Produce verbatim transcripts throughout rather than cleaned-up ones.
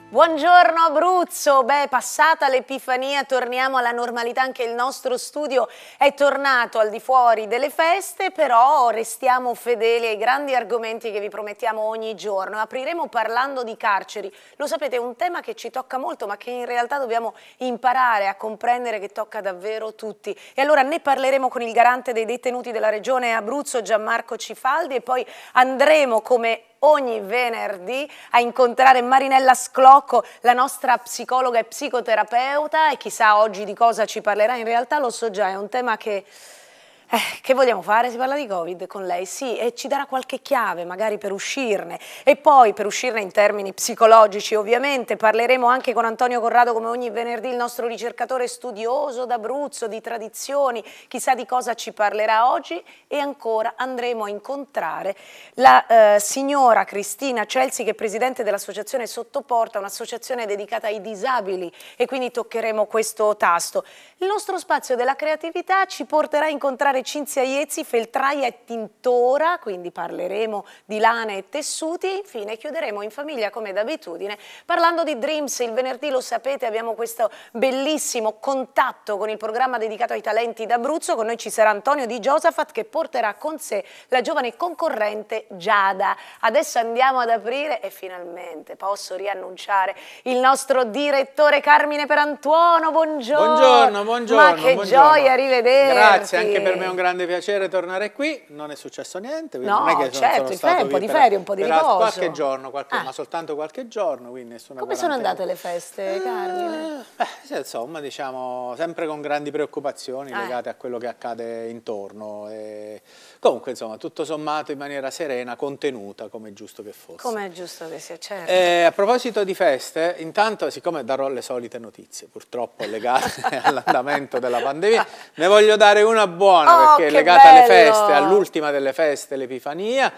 Buongiorno Abruzzo, beh, passata l'Epifania torniamo alla normalità, anche il nostro studio è tornato al di fuori delle feste, però restiamo fedeli ai grandi argomenti che vi promettiamo ogni giorno. Apriremo parlando di carceri, lo sapete è un tema che ci tocca molto ma che in realtà dobbiamo imparare a comprendere che tocca davvero tutti. E allora ne parleremo con il garante dei detenuti della regione Abruzzo Gianmarco Cifaldi e poi andremo come ogni venerdì a incontrare Marinella Sclocco, la nostra psicologa e psicoterapeuta, e chissà oggi di cosa ci parlerà. In realtà lo so già, è un tema che... Eh, che vogliamo fare? Si parla di Covid con lei, sì, e ci darà qualche chiave magari per uscirne. E poi per uscirne in termini psicologici ovviamente parleremo anche con Antonio Corrado come ogni venerdì, il nostro ricercatore studioso d'Abruzzo, di tradizioni, chissà di cosa ci parlerà oggi. E ancora andremo a incontrare la eh, signora Cristina Celsi, che è presidente dell'associazione Sottoporta, un'associazione dedicata ai disabili, e quindi toccheremo questo tasto. Il nostro spazio della creatività ci porterà a incontrare Cinzia Iezzi, feltraia e tintora, quindi parleremo di lana e tessuti. Infine chiuderemo in famiglia come d'abitudine parlando di Dreams. Il venerdì, lo sapete, abbiamo questo bellissimo contatto con il programma dedicato ai talenti d'Abruzzo. Con noi ci sarà Antonio Di Giosafat che porterà con sé la giovane concorrente Giada. Adesso andiamo ad aprire e finalmente posso riannunciare il nostro direttore Carmine Perantuono. Buongiorno. Buongiorno, buongiorno. Ma che buongiorno. gioia rivederti. Grazie, anche per me è un grande piacere tornare qui. Non è successo niente, no, non è che certo, sono stato un po' di per, ferie, un po' di per riposo. qualche giorno, qualche, ah. ma soltanto qualche giorno, quindi nessuna Come quarantena. sono andate le feste, Carmine? Eh, beh, insomma, diciamo, sempre con grandi preoccupazioni eh. legate a quello che accade intorno. E comunque, insomma, tutto sommato in maniera serena, contenuta, come è giusto che fosse. Come è giusto che sia, certo. E a proposito di feste, intanto, siccome darò le solite notizie, purtroppo legate all'andamento della pandemia, ne voglio dare una buona, oh, perché è legata bello. alle feste, all'ultima delle feste, l'Epifania,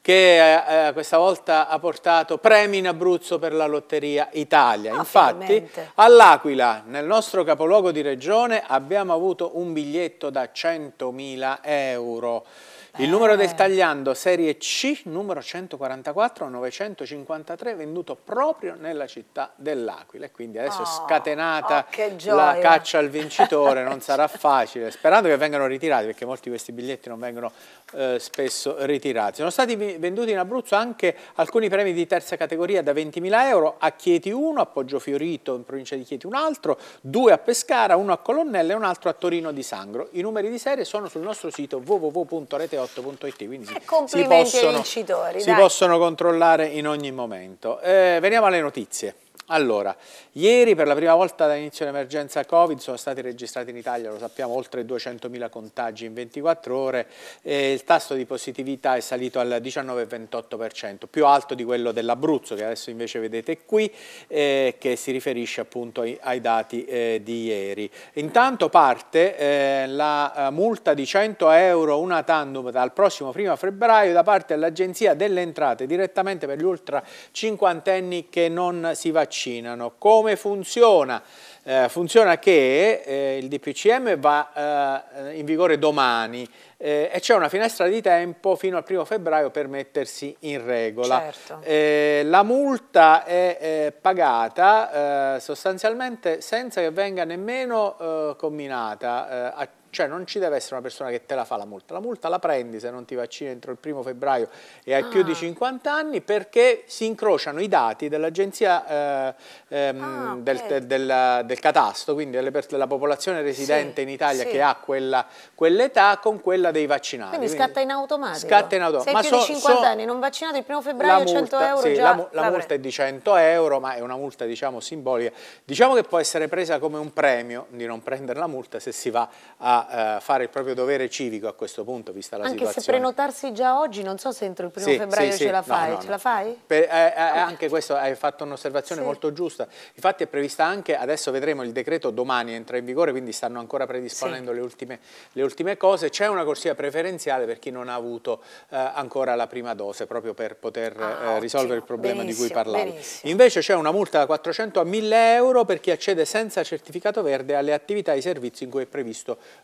che eh, questa volta ha portato premi in Abruzzo per la Lotteria Italia. Oh, infatti all'Aquila, nel nostro capoluogo di regione, abbiamo avuto un biglietto da centomila euro. Il numero del tagliando serie C, numero centoquarantaquattro novecentocinquantatré, venduto proprio nella città dell'Aquila. E quindi adesso oh, è scatenata oh, la caccia al vincitore, non sarà facile, sperando che vengano ritirati, perché molti di questi biglietti non vengono eh, spesso ritirati. Sono stati venduti in Abruzzo anche alcuni premi di terza categoria da ventimila euro, a Chieti uno, a Poggiofiorito in provincia di Chieti un altro, due a Pescara, uno a Colonnella e un altro a Torino di Sangro. I numeri di serie sono sul nostro sito w w w punto rete otto punto it, quindi si, si, possono, vincitori, si possono controllare in ogni momento. Eh, veniamo alle notizie. Allora, ieri per la prima volta dall'inizio dell'emergenza Covid sono stati registrati in Italia, lo sappiamo, oltre duecentomila contagi in ventiquattro ore e il tasso di positività è salito al diciannove virgola ventotto per cento, più alto di quello dell'Abruzzo, che adesso invece vedete qui, eh, che si riferisce appunto ai, ai dati eh, di ieri. Intanto parte eh, la uh, multa di cento euro una tandem dal prossimo primo febbraio da parte dell'Agenzia delle Entrate direttamente per gli ultra cinquantenni che non si vaccinano. Come funziona? Eh, funziona che eh, il D P C M va eh, in vigore domani eh, e c'è una finestra di tempo fino al primo febbraio per mettersi in regola. Certo. Eh, la multa è eh, pagata eh, sostanzialmente senza che venga nemmeno eh, comminata eh, a Cioè non ci deve essere una persona che te la fa la multa, la multa la prendi se non ti vaccini entro il primo febbraio e hai ah. più di cinquanta anni, perché si incrociano i dati dell'agenzia eh, ehm, ah, okay. del, del, del catasto, quindi delle, della popolazione residente sì, in Italia sì. che ha quella quell'età con quella dei vaccinati. Quindi, quindi scatta in automatico? Scatta in automatico. Se hai più so, di cinquanta so, anni non vaccinato il primo febbraio multa, cento euro sì, già la, la multa è di cento euro, ma è una multa diciamo simbolica. Diciamo che può essere presa come un premio di non prendere la multa se si va a Uh, fare il proprio dovere civico a questo punto, vista la anche situazione. Se prenotarsi già oggi, non so se entro il primo sì, febbraio sì, ce sì. la fai, no, no, ce no. la fai? Per, eh, eh, anche questo hai fatto un'osservazione sì. molto giusta, infatti è prevista anche, adesso vedremo il decreto domani entra in vigore, quindi stanno ancora predisponendo sì. le, ultime, le ultime cose, c'è una corsia preferenziale per chi non ha avuto eh, ancora la prima dose, proprio per poter eh, risolvere il problema benissimo, di cui parlavo. Benissimo. Invece c'è una multa da quattrocento a mille euro per chi accede senza certificato verde alle attività e ai servizi in cui è previsto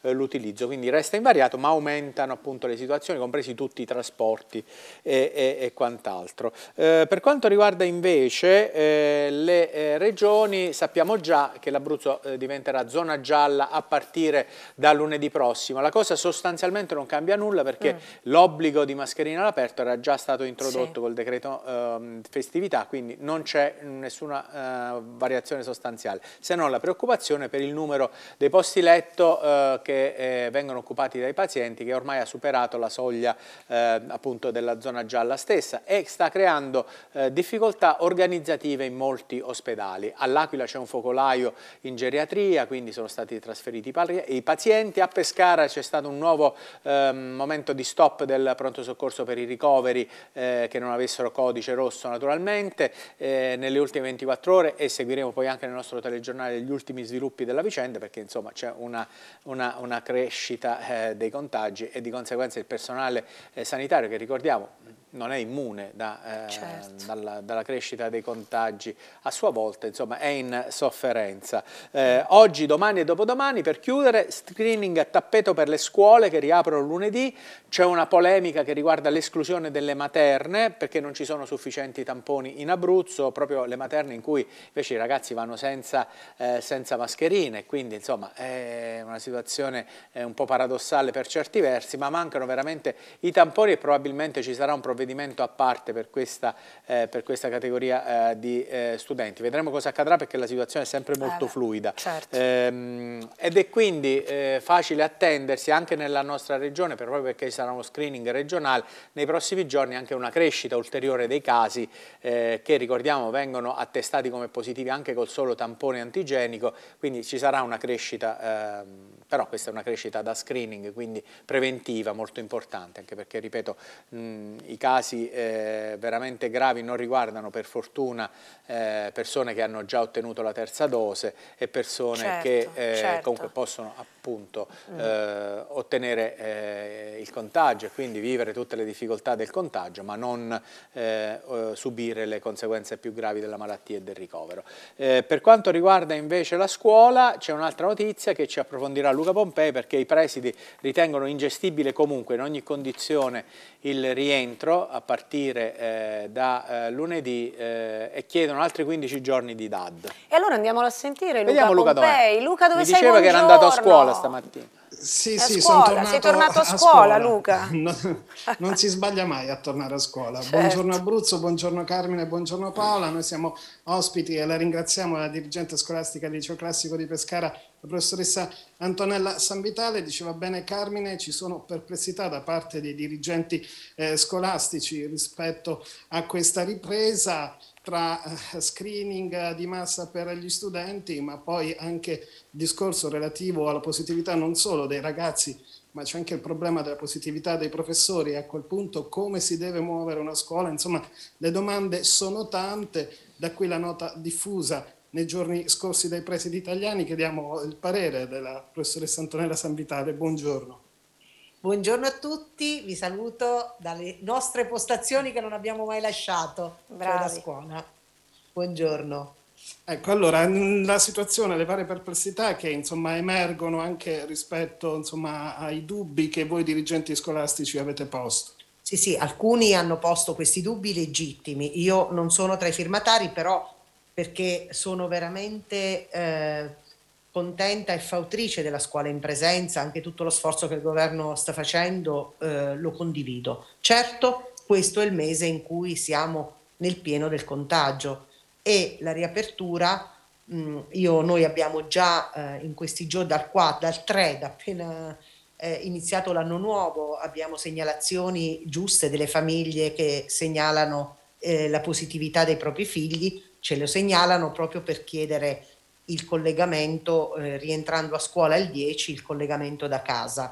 eh, l'utilizzo, quindi resta invariato, ma aumentano appunto le situazioni, compresi tutti i trasporti e, e, e quant'altro. Eh, per quanto riguarda invece eh, le eh, regioni, sappiamo già che l'Abruzzo eh, diventerà zona gialla a partire da lunedì prossimo. La cosa sostanzialmente non cambia nulla perché mm. l'obbligo di mascherina all'aperto era già stato introdotto sì. col decreto eh, festività, quindi non c'è nessuna eh, variazione sostanziale, se non la preoccupazione per il numero dei posti letto eh, che eh, vengono occupati dai pazienti, che ormai ha superato la soglia eh, appunto della zona gialla stessa e sta creando eh, difficoltà organizzative in molti ospedali. All'Aquila c'è un focolaio in geriatria, quindi sono stati trasferiti i pazienti. A Pescara c'è stato un nuovo eh, momento di stop del pronto soccorso per i ricoveri eh, che non avessero codice rosso naturalmente eh, nelle ultime ventiquattro ore, e seguiremo poi anche nel nostro telegiornale gli ultimi sviluppi della vicenda, perché insomma c'è una, una, una crescita eh, dei contagi e di conseguenza il personale eh, sanitario, che ricordiamo non è immune da, eh, certo. dalla, dalla crescita dei contagi, a sua volta insomma è in sofferenza. Eh, oggi, domani e dopodomani, per chiudere, screening a tappeto per le scuole che riaprono lunedì. C'è una polemica che riguarda l'esclusione delle materne, perché non ci sono sufficienti tamponi in Abruzzo, proprio le materne in cui invece i ragazzi vanno senza, eh, senza mascherine, quindi insomma è una situazione eh, un po' paradossale per certi versi, ma mancano veramente i tamponi e probabilmente ci sarà un provvedimento a parte per questa, eh, per questa categoria eh, di eh, studenti. Vedremo cosa accadrà, perché la situazione è sempre molto eh, fluida. Certo. Ehm, ed è quindi eh, facile attendersi anche nella nostra regione, proprio perché ci sarà uno screening regionale, nei prossimi giorni anche una crescita ulteriore dei casi eh, che, ricordiamo, vengono attestati come positivi anche col solo tampone antigenico, quindi ci sarà una crescita, ehm, però questa è una crescita da screening, quindi preventiva, molto importante, anche perché, ripeto, mh, i casi eh, veramente gravi non riguardano per fortuna eh, persone che hanno già ottenuto la terza dose e persone certo, che eh, certo. comunque possono appunto mm. eh, ottenere eh, il contagio e quindi vivere tutte le difficoltà del contagio, ma non eh, subire le conseguenze più gravi della malattia e del ricovero. Eh, per quanto riguarda invece la scuola, c'è un'altra notizia che ci approfondirà Luca Pompei, perché i presidi ritengono ingestibile comunque in ogni condizione il rientro a partire eh, da eh, lunedì eh, e chiedono altri quindici giorni di D A D. E allora andiamolo a sentire Luca Vediamo Luca Pompei. dov'è. Luca, dove Mi sei? diceva Buongiorno. che era andato a scuola stamattina. Sì, a sì, scuola. sono tornato Sei tornato a, a scuola, scuola, Luca? Non, non si sbaglia mai a tornare a scuola. Certo. Buongiorno Abruzzo, buongiorno Carmine, buongiorno Paola. Noi siamo ospiti e la ringraziamo, la dirigente scolastica del Liceo Classico di Pescara, la professoressa Antonella Sanvitale. Diceva bene Carmine, ci sono perplessità da parte dei dirigenti eh, scolastici rispetto a questa ripresa, tra screening di massa per gli studenti, ma poi anche discorso relativo alla positività non solo dei ragazzi, ma c'è anche il problema della positività dei professori. A quel punto come si deve muovere una scuola? Insomma, le domande sono tante, da qui la nota diffusa nei giorni scorsi dai presidi italiani. Chiediamo il parere della professoressa Antonella Sanvitale. Buongiorno. Buongiorno a tutti, vi saluto dalle nostre postazioni che non abbiamo mai lasciato, cioè da scuola. Buongiorno. Ecco, allora, la situazione, le varie perplessità che insomma emergono anche rispetto insomma ai dubbi che voi dirigenti scolastici avete posto. Sì, sì, alcuni hanno posto questi dubbi legittimi. Io non sono tra i firmatari, però perché sono veramente eh, contenta e fautrice della scuola in presenza, anche tutto lo sforzo che il governo sta facendo eh, lo condivido. Certo, questo è il mese in cui siamo nel pieno del contagio e la riapertura, mh, io, noi abbiamo già eh, in questi giorni, dal, quattro, dal tre, da appena eh, iniziato l'anno nuovo, abbiamo segnalazioni giuste delle famiglie che segnalano eh, la positività dei propri figli, ce lo segnalano proprio per chiedere il collegamento, eh, rientrando a scuola il dieci, il collegamento da casa.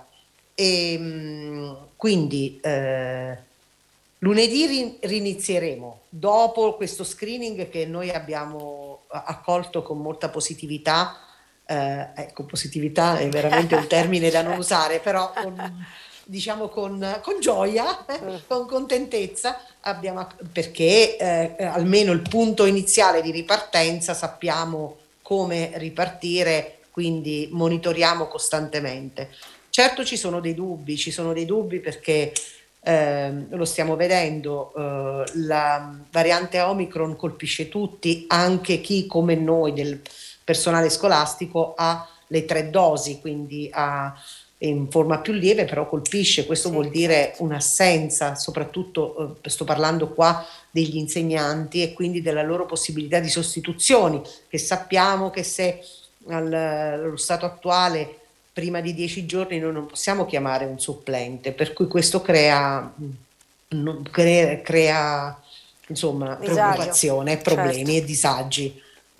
E, mh, quindi eh, lunedì ri rinizieremo, dopo questo screening che noi abbiamo accolto con molta positività, eh, ecco, positività è veramente un termine da non usare, però con, diciamo con, con gioia, eh, con contentezza, abbiamo, perché eh, almeno il punto iniziale di ripartenza sappiamo come ripartire quindi monitoriamo costantemente. Certo ci sono dei dubbi, ci sono dei dubbi perché eh, lo stiamo vedendo, eh, la variante Omicron colpisce tutti, anche chi come noi del personale scolastico ha le tre dosi, quindi ha in forma più lieve, però colpisce. Questo Sì, vuol dire certo. un'assenza, soprattutto eh, sto parlando qua degli insegnanti e quindi della loro possibilità di sostituzioni, che sappiamo che se al- allo stato attuale prima di dieci giorni noi non possiamo chiamare un supplente, per cui questo crea, non- crea, crea insomma Disagio. preoccupazione, problemi Certo. e disagi.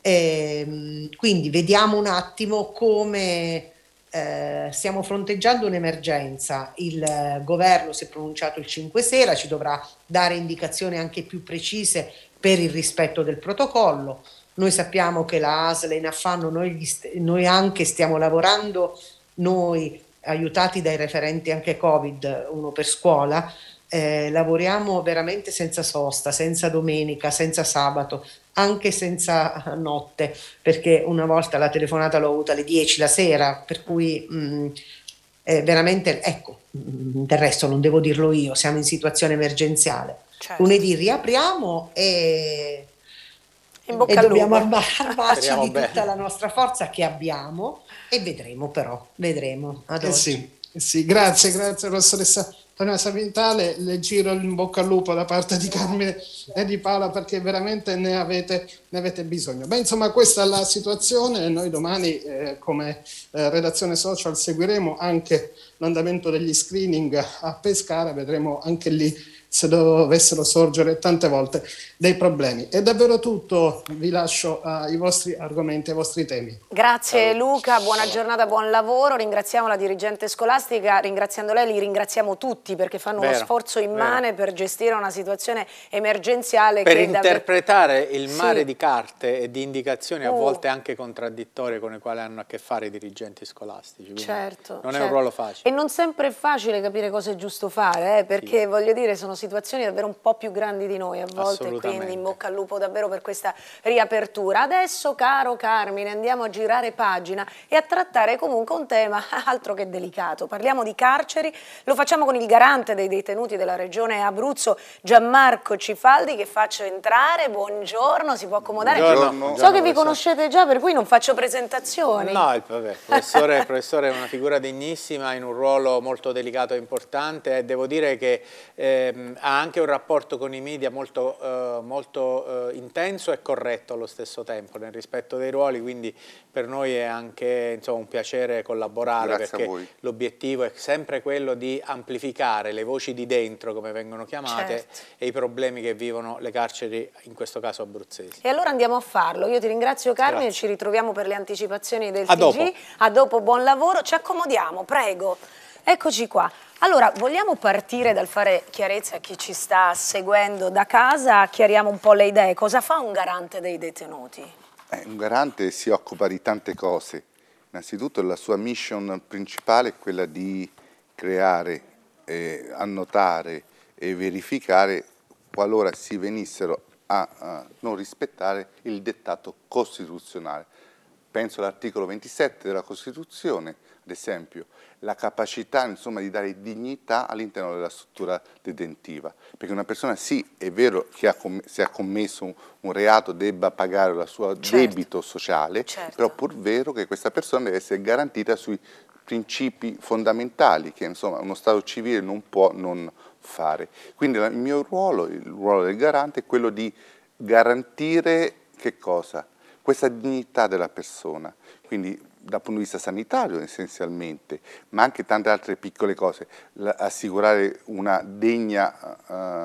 Ehm, quindi vediamo un attimo come eh, stiamo fronteggiando un'emergenza. Il eh, governo si è pronunciato il cinque sera, ci dovrà dare indicazioni anche più precise per il rispetto del protocollo. Noi sappiamo che la A S L è in affanno, noi, gli st- noi anche stiamo lavorando, noi aiutati dai referenti anche Covid, uno per scuola, eh, lavoriamo veramente senza sosta, senza domenica, senza sabato, anche senza notte, perché una volta la telefonata l'ho avuta alle dieci la sera, per cui mh, eh, veramente, ecco, mh, del resto non devo dirlo io, siamo in situazione emergenziale. Certo. Lunedì riapriamo e, In bocca e al dobbiamo lupo. arma- armarci Speriamo di tutta bene. la nostra forza che abbiamo e vedremo però, vedremo ad Eh oggi. sì, eh sì, grazie, grazie professoressa Antonella Savintale, le giro il in bocca al lupo da parte di Carmine e di Paola perché veramente ne avete, ne avete bisogno. Beh, insomma, questa è la situazione. Noi domani eh, come eh, redazione social seguiremo anche l'andamento degli screening a Pescara, vedremo anche lì se dovessero sorgere tante volte dei problemi. È davvero tutto, vi lascio ai vostri argomenti, ai vostri temi. Grazie Ciao. Luca, buona Ciao. giornata, buon lavoro, ringraziamo la dirigente scolastica, ringraziando lei li ringraziamo tutti perché fanno Vero, uno sforzo vero. immane per gestire una situazione emergenziale Per che interpretare il Sì. mare di carte e di indicazioni a Uh. volte anche contraddittorie con le quali hanno a che fare i dirigenti scolastici. Quindi Certo, non è certo. un ruolo facile. E non sempre è facile capire cosa è giusto fare, eh, perché sì. voglio dire, sono situazioni davvero un po' più grandi di noi a volte, quindi in bocca al lupo davvero per questa riapertura. Adesso, caro Carmine, andiamo a girare pagina e a trattare comunque un tema altro che delicato. Parliamo di carceri, lo facciamo con il garante dei detenuti della regione Abruzzo, Gianmarco Cifaldi, che faccio entrare. Buongiorno, si può accomodare? Buongiorno. So che vi conoscete già, per cui non faccio presentazioni. No, il, vabbè, il professore, il professore è una figura degnissima in un ruolo molto delicato e importante e devo dire che ehm, ha anche un rapporto con i media molto, eh, molto eh, intenso e corretto allo stesso tempo nel rispetto dei ruoli, quindi per noi è anche insomma, un piacere collaborare. Grazie perché a voi. l'obiettivo è sempre quello di amplificare le voci di dentro, come vengono chiamate, Certo. e i problemi che vivono le carceri, in questo caso abruzzesi. E allora andiamo a farlo. Io ti ringrazio Carmine, Grazie. ci ritroviamo per le anticipazioni del A T G. dopo. A dopo, buon lavoro. Ci accomodiamo, prego. Eccoci qua. Allora, vogliamo partire dal fare chiarezza a chi ci sta seguendo da casa? Chiariamo un po' le idee. Cosa fa un garante dei detenuti? Eh, un garante si occupa di tante cose. Innanzitutto la sua mission principale è quella di creare, eh, annotare e verificare qualora si venissero a, a non rispettare il dettato costituzionale. Penso all'articolo ventisette della Costituzione, ad esempio, la capacità insomma, di dare dignità all'interno della struttura detentiva, perché una persona sì, è vero che ha se ha commesso un, un reato debba pagare il suo certo. debito sociale, certo. però pur vero che questa persona deve essere garantita sui principi fondamentali che insomma, uno Stato civile non può non fare. Quindi il mio ruolo, il ruolo del garante, è quello di garantire che cosa? Questa dignità della persona, quindi dal punto di vista sanitario essenzialmente, ma anche tante altre piccole cose, assicurare una degna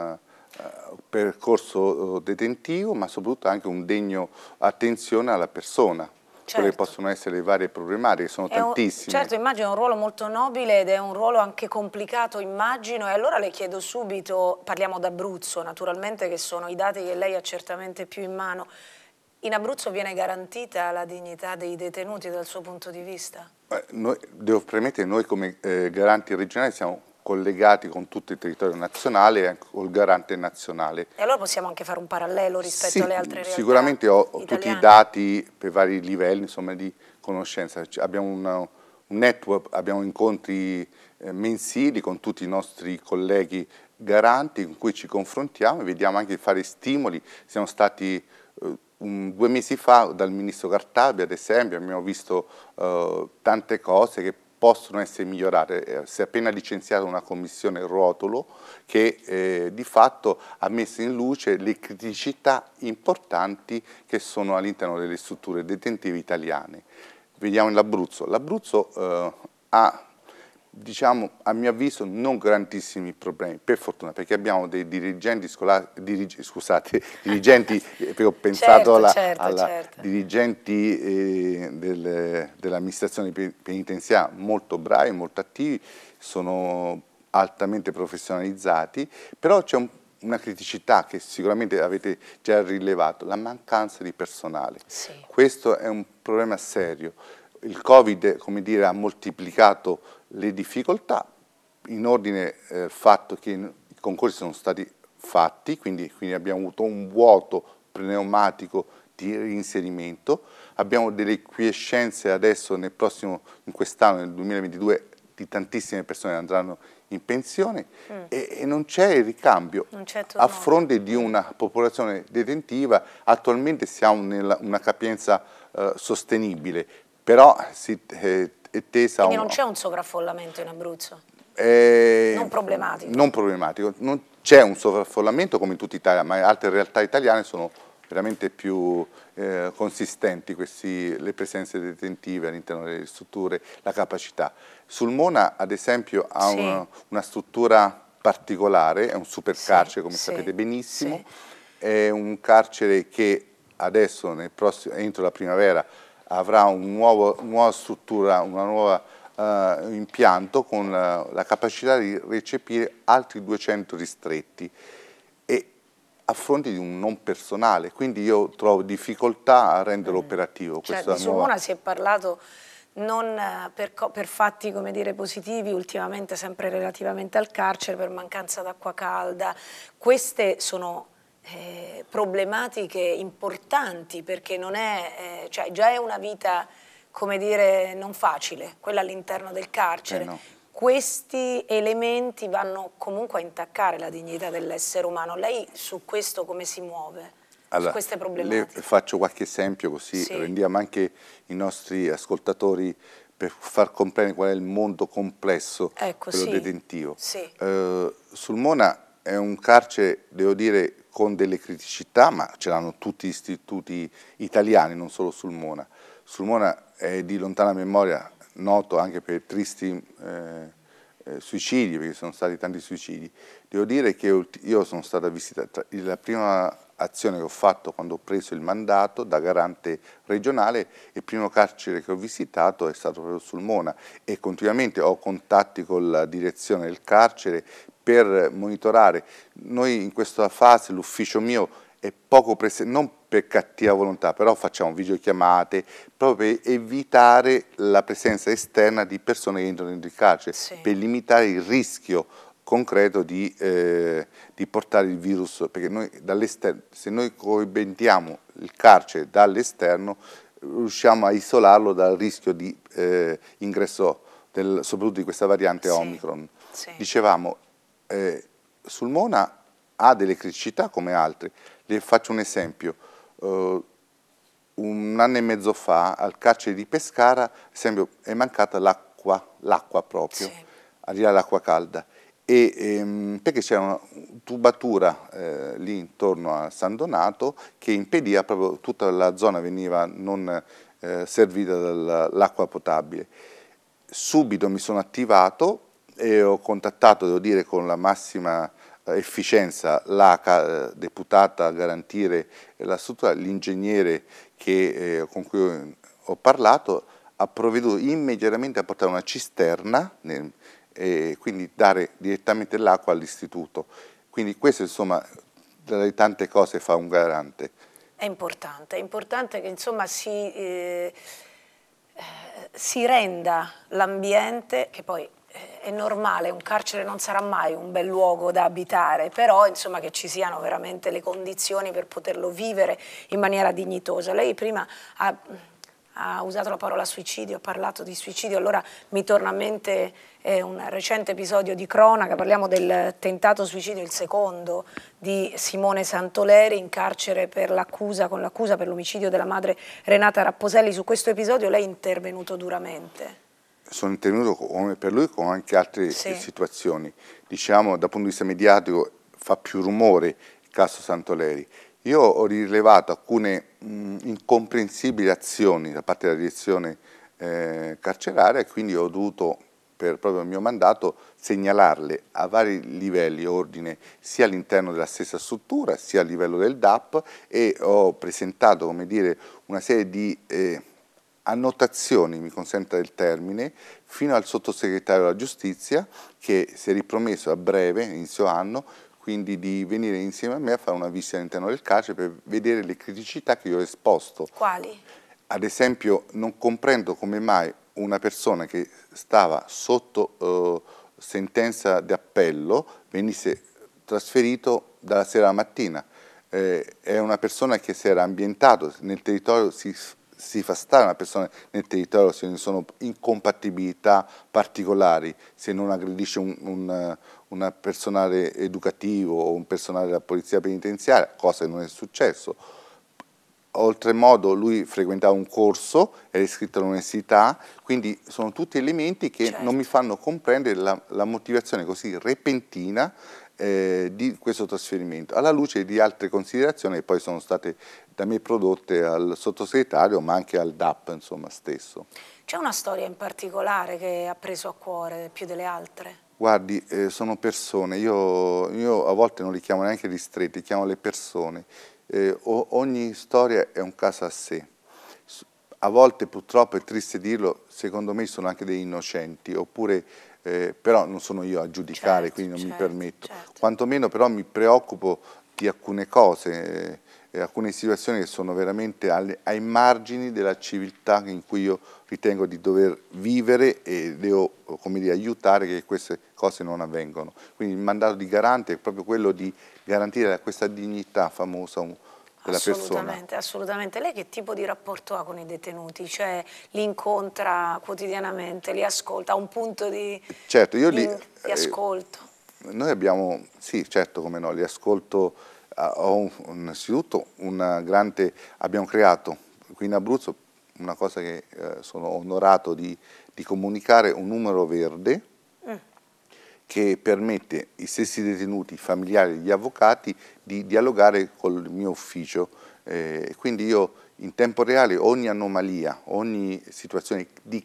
uh, uh, percorso detentivo, ma soprattutto anche un degno attenzione alla persona. Certo. Quelle possono essere le varie problematiche, sono è un, tantissime. Certo, immagino è un ruolo molto nobile ed è un ruolo anche complicato, immagino, e allora le chiedo subito, parliamo d'Abruzzo naturalmente, che sono i dati che lei ha certamente più in mano. In Abruzzo viene garantita la dignità dei detenuti dal suo punto di vista? Eh, noi, devo premettere, noi come eh, garanti regionali siamo collegati con tutto il territorio nazionale e col garante nazionale. E allora possiamo anche fare un parallelo rispetto Sì, alle altre realtà sicuramente ho, ho tutti i italiane. dati per vari livelli, insomma, di conoscenza. Abbiamo una, un network, abbiamo incontri eh, mensili con tutti i nostri colleghi garanti con cui ci confrontiamo e vediamo anche di fare stimoli. Siamo stati eh, un, due mesi fa dal ministro Cartabia, ad esempio, abbiamo visto eh, tante cose che possono essere migliorate. Si è appena licenziata una commissione Rotolo che eh, di fatto ha messo in luce le criticità importanti che sono all'interno delle strutture detentive italiane. Vediamo l'Abruzzo. L'Abruzzo eh, ha, diciamo, a mio avviso, non grandissimi problemi, per fortuna, perché abbiamo dei dirigenti scolastici, dirig, scusate, dirigenti, perché ho pensato certo, alla, certo, alla certo. dirigenti eh, del, dell'amministrazione penitenziaria molto bravi, molto attivi, sono altamente professionalizzati, però c'è un, una criticità che sicuramente avete già rilevato, la mancanza di personale. Sì. Questo è un problema serio. Il Covid, come dire, ha moltiplicato le difficoltà in ordine al eh, fatto che i concorsi sono stati fatti, quindi, quindi abbiamo avuto un vuoto pneumatico di reinserimento, abbiamo delle quiescenze adesso nel prossimo, in quest'anno, nel duemilaventidue, di tantissime persone che andranno in pensione mm. e, e non c'è il ricambio a fronte di una popolazione detentiva. Attualmente siamo in una capienza eh, sostenibile, però si eh, è tesa. Quindi un, non c'è un sovraffollamento in Abruzzo? Eh, non problematico? Non problematico, non c'è un sovraffollamento come in tutta Italia, ma altre realtà italiane sono veramente più eh, consistenti questi, le presenze detentive all'interno delle strutture, la capacità. Sulmona ad esempio ha sì. una, una struttura particolare, è un super carcere sì, come sì, sapete benissimo, sì. È un carcere che adesso nel prossimo, entro la primavera avrà un nuovo, nuova struttura, una nuova uh, impianto con uh, la capacità di recepire altri duecento ristretti e a fronte di un non personale, quindi io trovo difficoltà a renderlo mm. operativo. Cioè, di Sulmona nuova... si è parlato non per, per fatti, come dire, positivi, ultimamente sempre relativamente al carcere, per mancanza d'acqua calda. Queste sono eh, problematiche importanti, perché non è, eh, cioè già è una vita, come dire, non facile, quella all'interno del carcere. Eh no. Questi elementi vanno comunque a intaccare la dignità dell'essere umano. Lei su questo come si muove? Allora, su queste problematiche? Le faccio qualche esempio così sì. rendiamo anche i nostri ascoltatori per far comprendere qual è il mondo complesso, ecco, quello sì. detentivo. Sì. Uh, Sulmona è un carcere, devo dire, con delle criticità, ma ce l'hanno tutti gli istituti italiani, non solo Sulmona. Sulmona è di lontana memoria noto anche per tristi eh, eh, suicidi, perché sono stati tanti suicidi. Devo dire che io sono stata visitata, la prima azione che ho fatto quando ho preso il mandato da garante regionale, il primo carcere che ho visitato è stato proprio Sulmona e continuamente ho contatti con la direzione del carcere per monitorare. Noi in questa fase, l'ufficio mio è poco presente, non per cattiva volontà, però facciamo videochiamate proprio per evitare la presenza esterna di persone che entrano nel carcere, sì. per limitare il rischio concreto di, eh, di portare il virus, perché noi dall'esterno, se noi coibentiamo il carcere dall'esterno, riusciamo a isolarlo dal rischio di eh, ingresso, del, soprattutto di questa variante sì. Omicron. Sì. Dicevamo, eh, Sulmona ha delle criticità come altre. Le faccio un esempio. Uh, un anno e mezzo fa al carcere di Pescara, ad esempio, è mancata l'acqua, l'acqua proprio, sì. arriva l'acqua calda. E, ehm, perché c'era una tubatura eh, lì intorno a San Donato che impediva proprio, tutta la zona veniva non eh, servita dall'acqua potabile. Subito mi sono attivato e ho contattato, devo dire, con la massima efficienza la deputata a garantire la struttura, l'ingegnere eh, con cui ho parlato ha provveduto immediatamente a portare una cisterna nel, e quindi dare direttamente l'acqua all'istituto. Quindi questo, insomma, delle tante cose fa un garante. È importante, è importante che insomma si, eh, si renda l'ambiente, che poi è normale, un carcere non sarà mai un bel luogo da abitare, però insomma che ci siano veramente le condizioni per poterlo vivere in maniera dignitosa. Lei prima ha, ha usato la parola suicidio, ha parlato di suicidio, allora mi torna a mente eh, un recente episodio di cronaca, parliamo del tentato suicidio, il secondo, di Simone Santoleri in carcere per l'accusa, con l'accusa per l'omicidio della madre Renata Rapposelli. Su questo episodio lei è intervenuto duramente. Sono intervenuto come per lui con anche altre sì. situazioni. Diciamo, dal punto di vista mediatico fa più rumore il caso Santoleri. Io ho rilevato alcune mh, incomprensibili azioni da parte della direzione eh, carceraria e quindi ho dovuto, per proprio il mio mandato, segnalarle a vari livelli ordine, sia all'interno della stessa struttura, sia a livello del D A P, e ho presentato, come dire, una serie di eh, annotazioni, mi consenta il termine, fino al sottosegretario della giustizia, che si è ripromesso a breve, inizio anno, quindi di venire insieme a me a fare una visita all'interno del carcere per vedere le criticità che io ho esposto. Quali? Ad esempio, non comprendo come mai una persona che stava sotto eh, sentenza di appello venisse trasferito dalla sera alla mattina. Eh, è una persona che si era ambientato nel territorio, si si fa stare una persona nel territorio se non sono incompatibilità particolari, se non aggredisce un, un, un personale educativo o un personale della polizia penitenziaria, cosa che non è successo. Oltremodo lui frequentava un corso, era iscritto all'università, quindi sono tutti elementi che certo. non mi fanno comprendere la, la motivazione così repentina eh, di questo trasferimento, alla luce di altre considerazioni che poi sono state da me prodotte al sottosegretario ma anche al D A P insomma, stesso. C'è una storia in particolare che ha preso a cuore più delle altre? Guardi, eh, sono persone, io, io a volte non li chiamo neanche ristretti, li chiamo le persone. Eh, ogni storia è un caso a sé. A volte purtroppo è triste dirlo, secondo me sono anche dei innocenti, oppure eh, però non sono io a giudicare, certo, quindi non certo, mi permetto. Certo. Quantomeno però mi preoccupo di alcune cose, eh, eh, alcune situazioni che sono veramente alle, ai margini della civiltà in cui io ritengo di dover vivere e devo, come dire, aiutare che queste cose non avvengano. Quindi il mandato di garante è proprio quello di garantire questa dignità famosa della assolutamente, persona. Assolutamente. Lei che tipo di rapporto ha con i detenuti? Cioè li incontra quotidianamente, li ascolta, ha un punto di, certo, io di, li, di ascolto? Eh, noi abbiamo, sì certo come no, li ascolto, ho innanzitutto una grande, abbiamo creato qui in Abruzzo una cosa che eh, sono onorato di, di comunicare, un numero verde mm. che permette ai stessi detenuti, i familiari, gli avvocati di dialogare col mio ufficio. Eh, quindi io in tempo reale ogni anomalia, ogni situazione di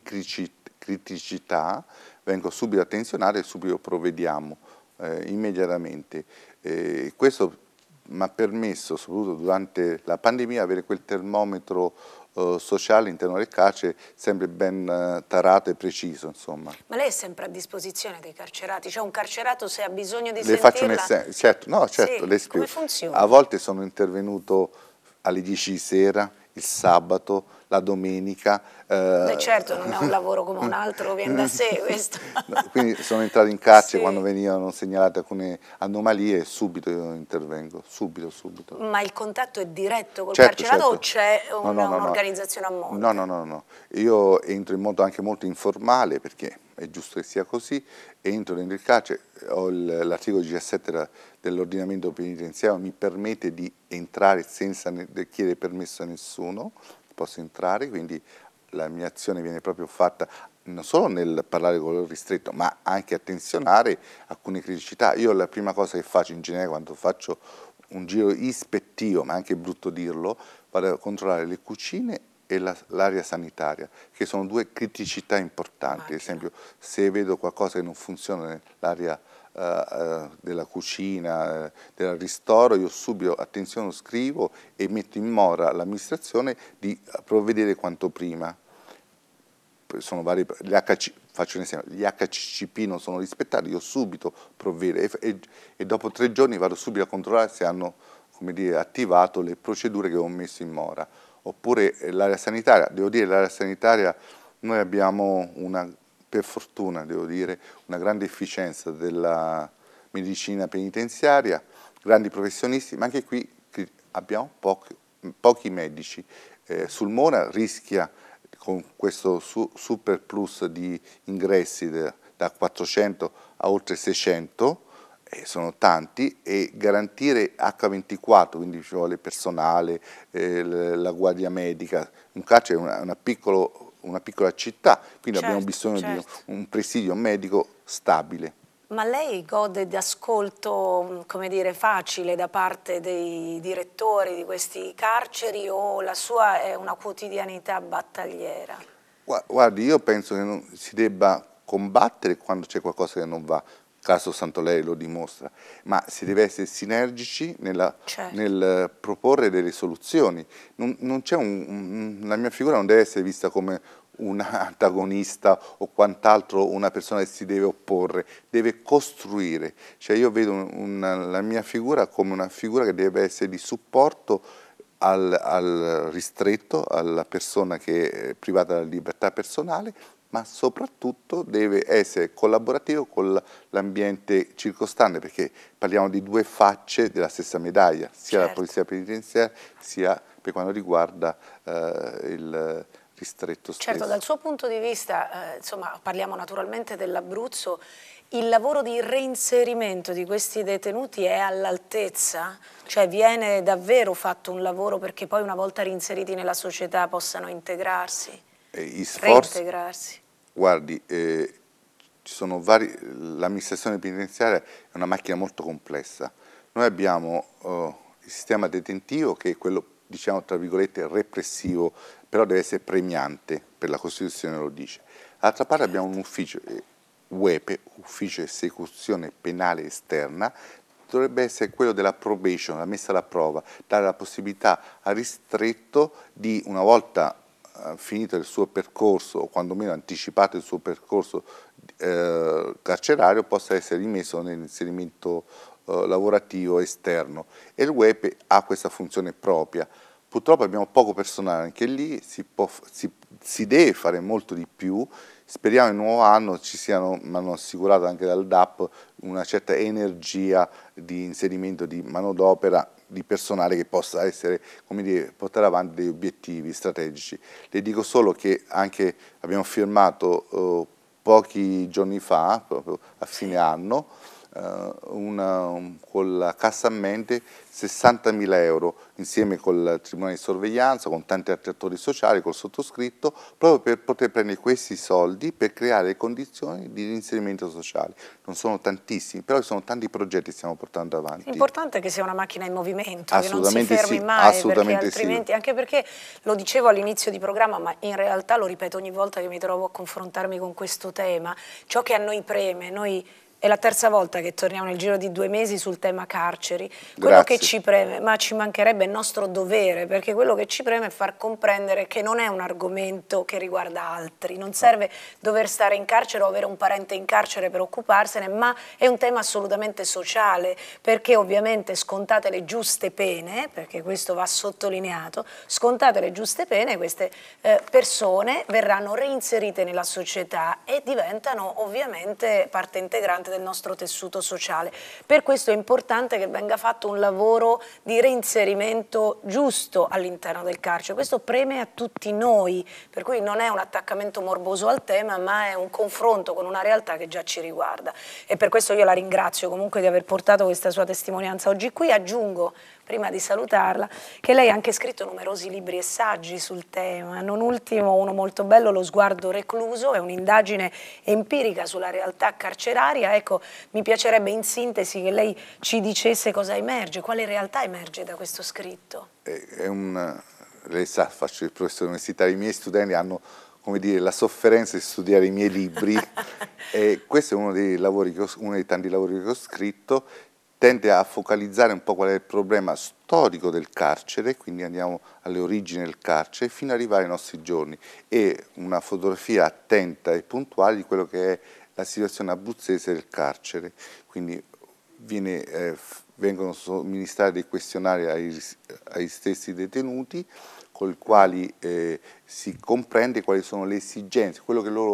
criticità vengo subito attenzionato e subito provvediamo eh, immediatamente. Eh, questo mi ha permesso, soprattutto durante la pandemia, avere quel termometro eh, sociale all'interno del carcere sempre ben eh, tarato e preciso, insomma. Ma lei è sempre a disposizione dei carcerati? Cioè un carcerato se ha bisogno di le sentirla? Faccio nel sen- certo, no, certo, sì, le spiego. come funziona? A volte sono intervenuto alle dieci di sera, il sabato, la domenica. Eh, Beh, certo, non è un lavoro come un altro, viene da sé questo. No, quindi sono entrato in carcere sì. quando venivano segnalate alcune anomalie e subito io intervengo, subito, subito. Ma il contatto è diretto col certo, carcerato certo. o c'è un, no, no, no, un'organizzazione no. a monte? No, no, no, no. Io entro in modo anche molto informale, perché è giusto che sia così, entro dentro il carcere, l'articolo diciassette dell'ordinamento penitenziario mi permette di entrare senza chiedere permesso a nessuno, posso entrare, quindi la mia azione viene proprio fatta non solo nel parlare con il ristretto, ma anche attenzionare alcune criticità. Io la prima cosa che faccio in genere quando faccio un giro ispettivo, ma è anche brutto dirlo, vado a controllare le cucine e l'area sanitaria, che sono due criticità importanti. Ad esempio, se vedo qualcosa che non funziona nell'area uh, uh, della cucina, uh, del ristoro, io subito, attenzione, scrivo e metto in mora l'amministrazione di provvedere quanto prima. Sono vari, gli H C, faccio un esempio, gli H C C P non sono rispettati, io subito provvedo e, e, e dopo tre giorni vado subito a controllare se hanno, come dire, attivato le procedure che ho messo in mora. Oppure l'area sanitaria, devo dire l'area sanitaria, noi abbiamo una per fortuna devo dire, una grande efficienza della medicina penitenziaria, grandi professionisti, ma anche qui abbiamo pochi, pochi medici. Eh, Sulmona rischia con questo su, super plus di ingressi de, da quattrocento a oltre seicento, eh, sono tanti, e garantire acca ventiquattro, quindi ci vuole personale, eh, la guardia medica, un carcere è una, una, piccolo, una piccola città, quindi certo, abbiamo bisogno certo. di un, un presidio medico stabile. Ma lei gode di ascolto, come dire, facile da parte dei direttori di questi carceri, o la sua è una quotidianità battagliera? Guardi, io penso che non si debba combattere quando c'è qualcosa che non va, il caso Santolei lo dimostra, ma si deve essere sinergici nella, certo. nel proporre delle soluzioni. Non, non c'è un, un, la mia figura non deve essere vista come un antagonista o quant'altro, una persona che si deve opporre, deve costruire. Cioè io vedo una, la mia figura come una figura che deve essere di supporto al, al ristretto, alla persona che è privata della libertà personale, ma soprattutto deve essere collaborativo con l'ambiente circostante, perché parliamo di due facce della stessa medaglia, sia certo. la polizia penitenziaria sia per quanto riguarda eh, il ristretto stesso. Certo, dal suo punto di vista, eh, insomma, parliamo naturalmente dell'Abruzzo, il lavoro di reinserimento di questi detenuti è all'altezza? Cioè viene davvero fatto un lavoro perché poi una volta reinseriti nella società possano integrarsi, eh, sforzi, reintegrarsi? Guardi, eh, ci sono vari, l'amministrazione penitenziaria è una macchina molto complessa. Noi abbiamo eh, il sistema detentivo, che è quello, diciamo tra virgolette, repressivo, però deve essere premiante, per la Costituzione lo dice. D'altra parte abbiamo un ufficio, eh, U E P E, Ufficio Esecuzione Penale Esterna, dovrebbe essere quello della probation, la messa alla prova, dare la possibilità al ristretto di, una volta eh, finito il suo percorso, o quantomeno anticipato il suo percorso eh, carcerario, possa essere rimesso nell'inserimento eh, lavorativo esterno. E il U E P E ha questa funzione propria. Purtroppo abbiamo poco personale anche lì, si, può, si, si deve fare molto di più. Speriamo il nuovo anno ci siano, mi hanno assicurato anche dal D A P, una certa energia di inserimento di manodopera, di personale che possa essere, come dire, portare avanti degli obiettivi strategici. Le dico solo che anche abbiamo firmato eh, pochi giorni fa, proprio a fine anno, eh, una, un, con la Cassa Mente sessantamila euro, insieme col Tribunale di Sorveglianza, con tanti altri attori sociali, col sottoscritto, proprio per poter prendere questi soldi per creare le condizioni di inserimento sociale. Non sono tantissimi, però ci sono tanti progetti che stiamo portando avanti. L'importante è che sia una macchina in movimento, che non si fermi sì, mai, perché altrimenti, sì. anche perché, lo dicevo all'inizio di programma, ma in realtà lo ripeto ogni volta che mi trovo a confrontarmi con questo tema, ciò che a noi preme, noi... È la terza volta che torniamo nel giro di due mesi sul tema carceri. Quello Grazie. che ci preme, ma ci mancherebbe, il nostro dovere, perché quello che ci preme è far comprendere che non è un argomento che riguarda altri, non serve dover stare in carcere o avere un parente in carcere per occuparsene, ma è un tema assolutamente sociale, perché ovviamente scontate le giuste pene, perché questo va sottolineato, scontate le giuste pene, queste eh, persone verranno reinserite nella società e diventano ovviamente parte integrante del nostro tessuto sociale. Per questo è importante che venga fatto un lavoro di reinserimento giusto all'interno del carcere. Questo preme a tutti noi, per cui non è un attaccamento morboso al tema, ma è un confronto con una realtà che già ci riguarda. E per questo io la ringrazio comunque di aver portato questa sua testimonianza oggi qui. Aggiungo, prima di salutarla, che lei ha anche scritto numerosi libri e saggi sul tema, non ultimo uno molto bello, Lo sguardo recluso, è un'indagine empirica sulla realtà carceraria. Ecco, mi piacerebbe in sintesi che lei ci dicesse cosa emerge, quale realtà emerge da questo scritto. È un, lei sa, faccio il professore universitario, i miei studenti hanno, come dire, la sofferenza di studiare i miei libri e questo è uno dei, lavori che ho, uno dei tanti lavori che ho scritto. Tende a focalizzare un po' qual è il problema storico del carcere, quindi andiamo alle origini del carcere fino ad arrivare ai nostri giorni, e una fotografia attenta e puntuale di quello che è la situazione abruzzese del carcere. Quindi viene, eh, vengono somministrati dei questionari ai, ai stessi detenuti, con i quali eh, si comprende quali sono le esigenze, quello che loro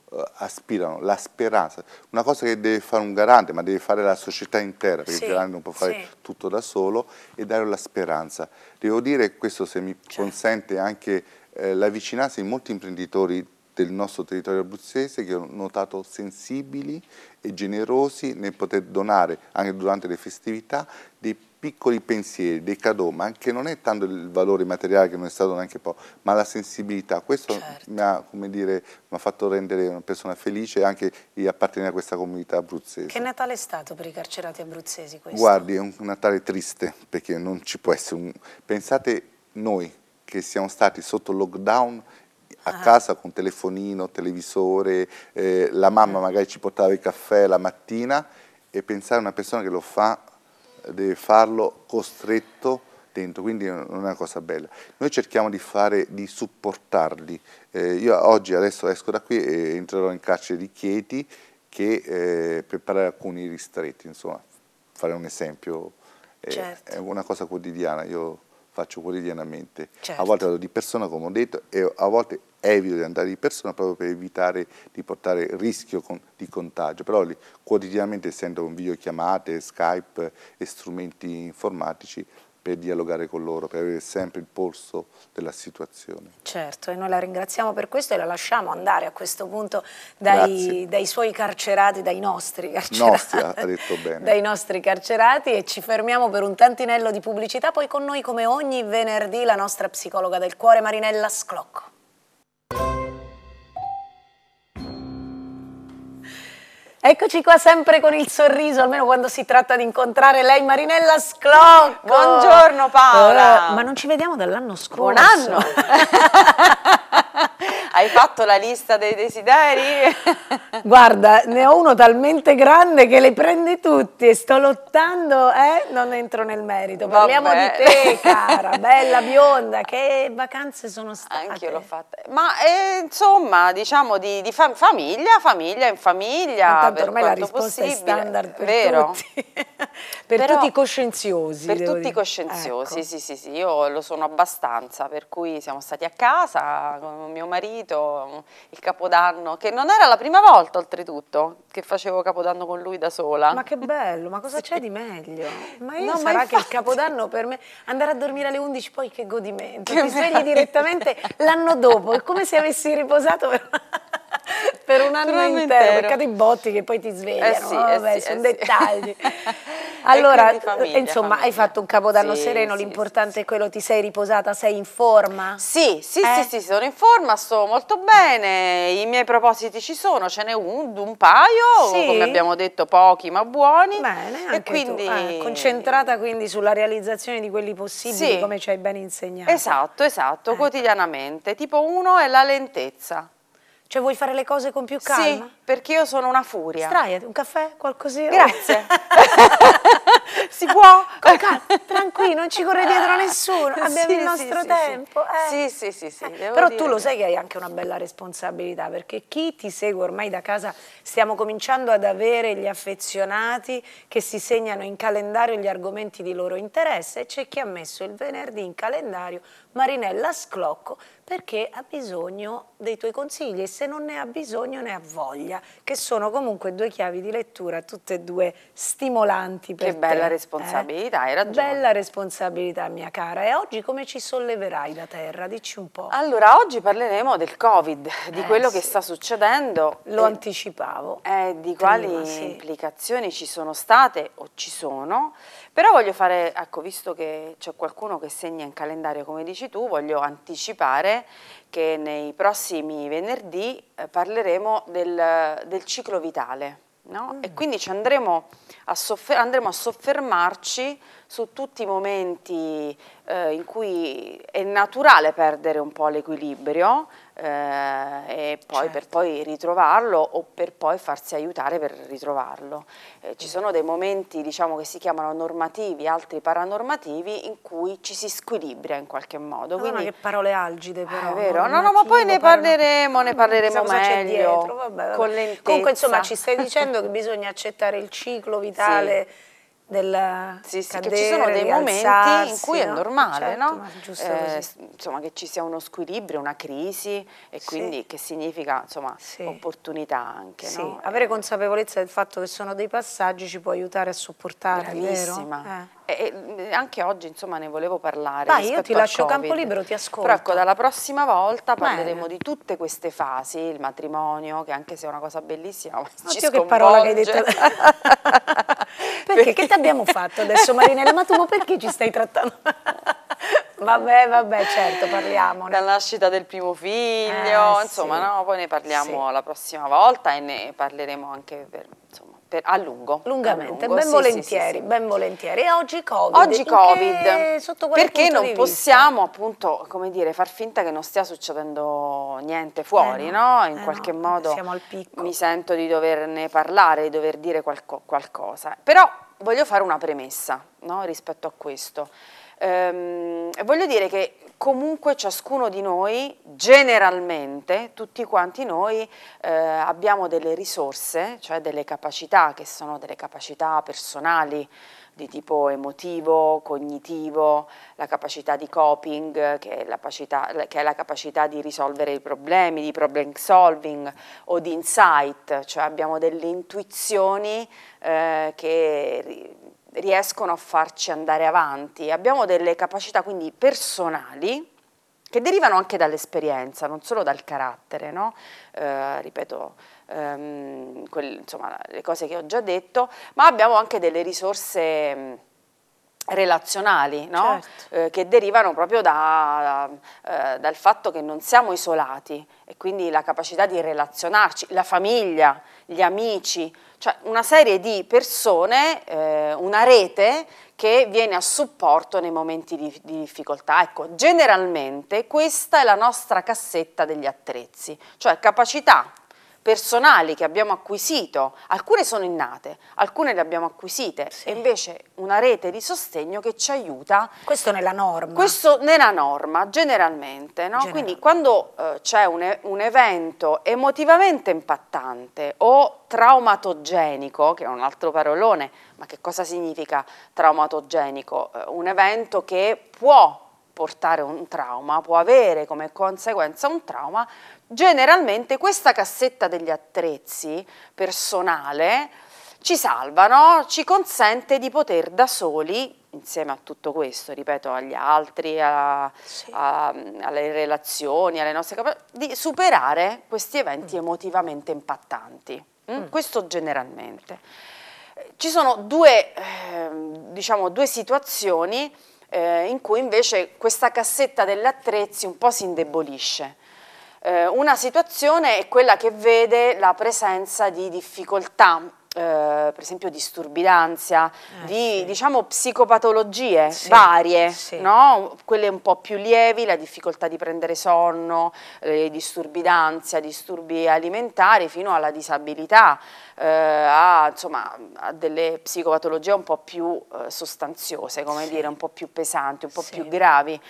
uh, aspirano, la speranza, una cosa che deve fare un garante, ma deve fare la società intera, perché sì, il garante non può fare sì. tutto da solo, e dare la speranza. Devo dire, questo se mi certo. consente anche eh, la vicinanza di molti imprenditori del nostro territorio abruzzese, che ho notato sensibili e generosi nel poter donare anche durante le festività dei piccoli pensieri, dei cadeau, ma anche non è tanto il valore materiale, che non è stato neanche poco, ma la sensibilità. Questo certo. mi ha, come dire, mi ha fatto rendere una persona felice, anche di appartenere a questa comunità abruzzese. Che Natale è stato per i carcerati abruzzesi questo? Guardi, è un Natale triste, perché non ci può essere un... Pensate noi che siamo stati sotto lockdown a ah. casa con telefonino, televisore, eh, la mamma magari ci portava il caffè la mattina, e pensare a una persona che lo fa, deve farlo costretto dentro, quindi non è una cosa bella. Noi cerchiamo di fare, di supportarli. Eh, io oggi adesso esco da qui e entrerò in carcere di Chieti, che eh, per parlare alcuni ristretti, insomma, fare un esempio, eh, certo. è una cosa quotidiana, io faccio quotidianamente. Certo. A volte vado di persona, come ho detto, e a volte evito di andare di persona proprio per evitare di portare rischio con, di contagio, però lì, quotidianamente sento con videochiamate, Skype e strumenti informatici per dialogare con loro, per avere sempre il polso della situazione. Certo, e noi la ringraziamo per questo e la lasciamo andare a questo punto dai, dai suoi carcerati, dai nostri carcerati, nostri, ha detto bene. dai nostri carcerati, e ci fermiamo per un tantinello di pubblicità, poi con noi come ogni venerdì la nostra psicologa del cuore Marinella Sclocco. Eccoci qua sempre con il sorriso, almeno quando si tratta di incontrare lei, Marinella Sclocco. Buongiorno Paola. Uh, ma non ci vediamo dall'anno scorso. Buon anno. Hai fatto la lista dei desideri? Guarda, ne ho uno talmente grande che le prende tutti e sto lottando, eh? Non entro nel merito. Parliamo Vabbè. di te, cara, bella bionda, che vacanze sono state? Anch'io l'ho fatta. Ma eh, insomma, diciamo di, di fam famiglia, famiglia in famiglia. Tanto ormai la risposta possibile. è standard per Vero? tutti. per Però, tutti coscienziosi. Per tutti dire. coscienziosi, ecco. sì, sì, sì, io lo sono abbastanza, per cui siamo stati a casa con mio marito, il Capodanno, che non era la prima volta oltretutto che facevo Capodanno con lui da sola. Ma che bello, ma cosa c'è sì. di meglio? Ma io no, sarà ma che il Capodanno per me, andare a dormire alle undici, poi che godimento, che ti svegli direttamente l'anno dopo, è come se avessi riposato per, per un anno per intero, intero, peccato i botti che poi ti svegliano, eh sì, no? Vabbè, eh sì, sono eh dettagli. Allora, famiglia, insomma, famiglia. hai fatto un Capodanno sì, sereno, sì, l'importante sì, è quello, ti sei riposata, sei in forma? Sì, sì, eh? sì, sì, sono in forma, sto molto bene, i miei propositi ci sono, ce n'è un, un paio, sì. come abbiamo detto pochi ma buoni. Bene, anche e quindi... tu. Eh, concentrata quindi sulla realizzazione di quelli possibili, sì. come ci hai ben insegnato. Esatto, esatto, ecco. quotidianamente. Tipo uno è la lentezza. Cioè vuoi fare le cose con più calma? Sì, perché io sono una furia. Sdraiati, un caffè, qualcosina? Grazie. Si può? Con calma, tranquillo, non ci corre dietro nessuno, abbiamo sì, il nostro sì, tempo. Sì, eh. sì, sì, sì, sì eh. Però tu lo che... sai che hai anche una bella responsabilità, perché chi ti segue ormai da casa, stiamo cominciando ad avere gli affezionati che si segnano in calendario gli argomenti di loro interesse, e c'è chi ha messo il venerdì in calendario Marinella Sclocco perché ha bisogno dei tuoi consigli, e se non ne ha bisogno ne ha voglia, che sono comunque due chiavi di lettura, tutte e due stimolanti per te. Che bella responsabilità, eh? hai ragione. Bella responsabilità, mia cara. E oggi come ci solleverai da terra? Dici un po'. Allora, oggi parleremo del Covid, di eh, quello sì. che sta succedendo. Lo e, anticipavo. Eh, di prima, quali sì. implicazioni ci sono state o ci sono. Però voglio fare, ecco, visto che c'è qualcuno che segna in calendario come dici tu, voglio anticipare che nei prossimi venerdì eh, parleremo del, del ciclo vitale, no? Mm. E quindi ci andremo a, soffer andremo a soffermarci su tutti i momenti eh, in cui è naturale perdere un po' l'equilibrio, eh, e poi certo. per poi ritrovarlo o per poi farsi aiutare per ritrovarlo. Eh, ci sono dei momenti, diciamo, che si chiamano normativi, altri paranormativi, in cui ci si squilibra in qualche modo. Madonna, quindi, che parole algide però. È vero, no, no, ma poi ne parleremo, ne parleremo meglio, dietro. Vabbè, vabbè. con lentezza. Comunque insomma ci stai dicendo che bisogna accettare il ciclo vitale. Sì. del sì, sì, cadere, che ci sono dei momenti in cui è no? normale, Certo, no? ma giusto Eh, così. insomma, che ci sia uno squilibrio, una crisi, e Sì. quindi che significa, insomma, Sì. opportunità anche, Sì, no? avere Eh, consapevolezza del fatto che sono dei passaggi ci può aiutare a sopportarli, Bravissima. vero? Eh. E, e anche oggi, insomma, ne volevo parlare Vai, io rispetto ti al lascio campo Covid. libero, ti Però ascolto. ecco, dalla prossima volta parleremo Bene. di tutte queste fasi, il matrimonio, che anche se è una cosa bellissima, ma ci Oddio, che parola che hai sconvolge. detto. Perché? Che ti abbiamo fatto adesso, Marinella? Ma tu ma perché ci stai trattando? Vabbè, vabbè, certo, parliamone. Dalla nascita del primo figlio, Eh, insomma, sì. no? Poi ne parliamo Sì. la prossima volta e ne parleremo anche per, insomma, per, a lungo. Lungamente, a lungo. ben Sì, volentieri, sì, sì, sì. ben volentieri. E oggi Covid. Oggi in Covid, che- sotto quale perché punto non di vista? possiamo appunto, come dire, far finta che non stia succedendo niente fuori, Eh no? no, In eh qualche no, modo siamo al picco. mi sento di doverne parlare, di dover dire qualco- qualcosa. Però voglio fare una premessa, no? Rispetto a questo. Ehm, voglio dire che comunque ciascuno di noi, generalmente, tutti quanti noi, eh, abbiamo delle risorse, cioè delle capacità che sono delle capacità personali di tipo emotivo, cognitivo, la capacità di coping, che è la capacità, che è la capacità di risolvere i problemi, di problem solving o di insight, cioè abbiamo delle intuizioni eh, che ri- riescono a farci andare avanti. Abbiamo delle capacità quindi personali che derivano anche dall'esperienza, non solo dal carattere, no? Eh, ripeto, ehm, quel, insomma, le cose che ho già detto, ma abbiamo anche delle risorse mh, relazionali, no? Certo. Eh, che derivano proprio da, da, eh, dal fatto che non siamo isolati e quindi la capacità di relazionarci, la famiglia, gli amici, cioè una serie di persone, eh, una rete che viene a supporto nei momenti di, di difficoltà. Ecco, generalmente questa è la nostra cassetta degli attrezzi, cioè capacità personali che abbiamo acquisito, alcune sono innate, alcune le abbiamo acquisite, Sì. e invece una rete di sostegno che ci aiuta. Questo nella norma. Questo nella norma, generalmente, no? Generalmente. Quindi quando eh, c'è un, e- un evento emotivamente impattante o traumatogenico, che è un altro parolone, ma che cosa significa traumatogenico? Eh, un evento che può portare un trauma, può avere come conseguenza un trauma, generalmente questa cassetta degli attrezzi personale ci salva, no? Ci consente di poter da soli, insieme a tutto questo, ripeto, agli altri, a, Sì. a- alle relazioni, alle nostre capacità, di superare questi eventi emotivamente impattanti. mm? Mm. Questo generalmente. Eh, Ci sono due, eh, diciamo, due situazioni eh, in cui invece questa cassetta degli attrezzi un po' si indebolisce. Eh, una situazione è quella che vede la presenza di difficoltà, eh, per esempio disturbi d'ansia, Eh, di sì. diciamo psicopatologie Sì, varie, sì. no? Quelle un po' più lievi, la difficoltà di prendere sonno, eh, disturbi d'ansia, disturbi alimentari, fino alla disabilità, eh, a, insomma, a delle psicopatologie un po' più eh, sostanziose, come Sì. dire, un po' più pesanti, un po' Sì. più gravi.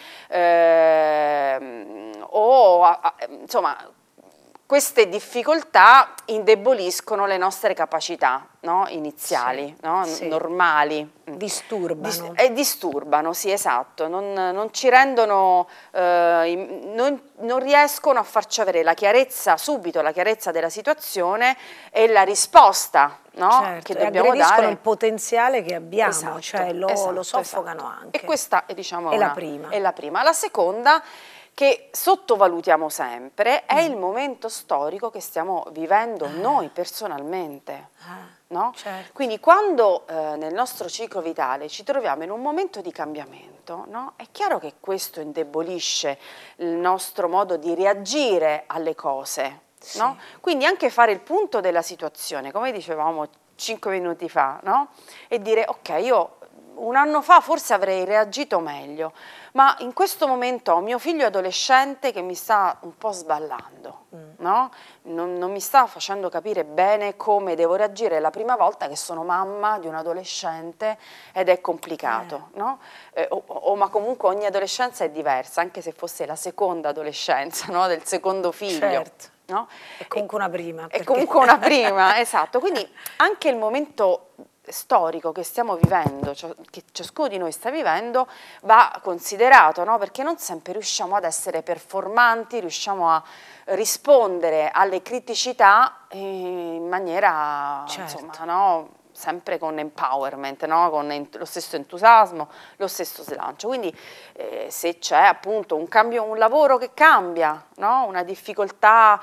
Ehm, o a- a- insomma, queste difficoltà indeboliscono le nostre capacità, no? Iniziali, Sì, no? sì. Normali. Disturbano. Dis- e disturbano, sì, esatto, non, non ci rendono, eh, im- non, non riescono a farci avere la chiarezza subito, la chiarezza della situazione e la risposta, no? Certo, Che e dobbiamo aggrediscono dare. il potenziale che abbiamo, Esatto, cioè lo, esatto, lo soffocano esatto. anche. E questa è, diciamo, È la una- prima. è la prima. La seconda, che sottovalutiamo sempre, è Mm. il momento storico che stiamo vivendo noi personalmente. Ah, No? certo. Quindi quando eh, nel nostro ciclo vitale ci troviamo in un momento di cambiamento, no? È chiaro che questo indebolisce il nostro modo di reagire alle cose. Sì. No? Quindi anche fare il punto della situazione, come dicevamo cinque minuti fa, no? E dire ok, io un anno fa forse avrei reagito meglio, ma in questo momento ho mio figlio adolescente che mi sta un po' sballando, Mm. no? Non, non mi sta facendo capire bene come devo reagire la prima volta che sono mamma di un adolescente ed è complicato, no? Eh, o, o- ma comunque ogni adolescenza è diversa, anche se fosse la seconda adolescenza, no? Del secondo figlio. Certo. No? È comunque una prima. È perché- comunque una prima, esatto. Quindi anche il momento storico che stiamo vivendo, cioè, che ciascuno di noi sta vivendo, va considerato, no? Perché non sempre riusciamo ad essere performanti, riusciamo a rispondere alle criticità in maniera, certo. insomma, no? sempre con empowerment, no? Con lo stesso entusiasmo, lo stesso slancio. Quindi eh, se c'è appunto un cambio, un lavoro che cambia, no? Una difficoltà,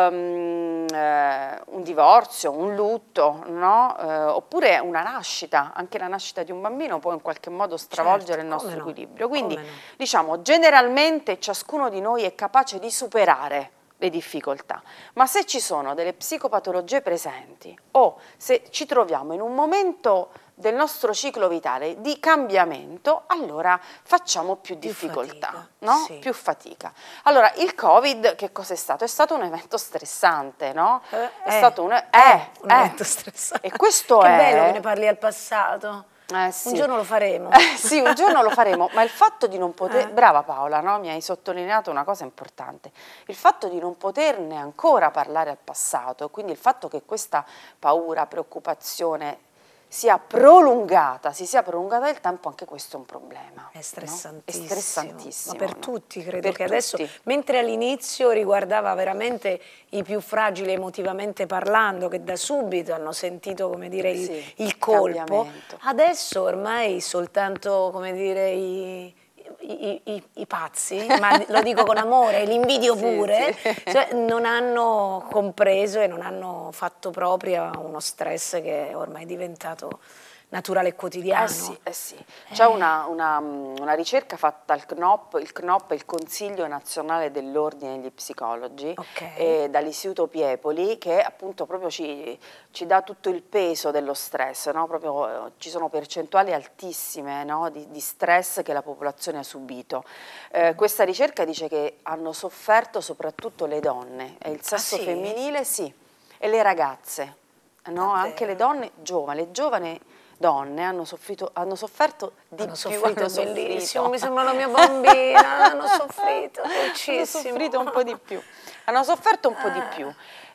um, eh, un divorzio, un lutto, no? eh, oppure una nascita, anche la nascita di un bambino può in qualche modo stravolgere certo, il nostro no? equilibrio. Quindi no? diciamo generalmente ciascuno di noi è capace di superare le difficoltà, ma se ci sono delle psicopatologie presenti o se ci troviamo in un momento del nostro ciclo vitale di cambiamento, allora facciamo più, più difficoltà, fatica, no? Sì. più fatica. Allora il Covid che cosa è stato? È stato un evento stressante, no? Eh, è eh, stato un, eh, eh, un evento stressante. E questo che è... bello che ne parli al passato. Eh, sì. Un giorno lo faremo. Eh, sì, un giorno lo faremo, ma il fatto di non poter... Eh. Brava Paola, no? Mi hai sottolineato una cosa importante. Il fatto di non poterne ancora parlare al passato, quindi il fatto che questa paura, preoccupazione sia prolungata, si sia prolungata nel tempo, anche questo è un problema. È stressantissimo. No? È stressantissimo. Ma per no? tutti, credo per che tutti. adesso, mentre all'inizio riguardava veramente i più fragili emotivamente parlando, che da subito hanno sentito, come dire, il, sì, il colpo, adesso ormai soltanto, come dire, i... I, i, i pazzi, ma lo dico con amore, li invidio pure, sì, sì. Cioè, non hanno compreso e non hanno fatto proprio uno stress che ormai è diventato naturale e quotidiano. Eh sì, eh sì. C'è eh. una, una, una ricerca fatta al C N O P, il C N O P è il Consiglio Nazionale dell'Ordine degli Psicologi, okay. e dall'Istituto Piepoli, che appunto proprio ci, ci dà tutto il peso dello stress, no? Proprio, ci sono percentuali altissime, no? di, di stress che la popolazione ha subito. Eh, questa ricerca dice che hanno sofferto soprattutto le donne, e il sesso ah, sì? femminile sì, e le ragazze, no? Anche le donne giovani, le giovani donne hanno, soffrito, hanno sofferto di hanno più, soffrito, hanno bellissimo, soffrito. Mi sembra la mia bambina, hanno soffrito, dolcissimo. Hanno soffrito un po' di più, hanno sofferto un po' di più.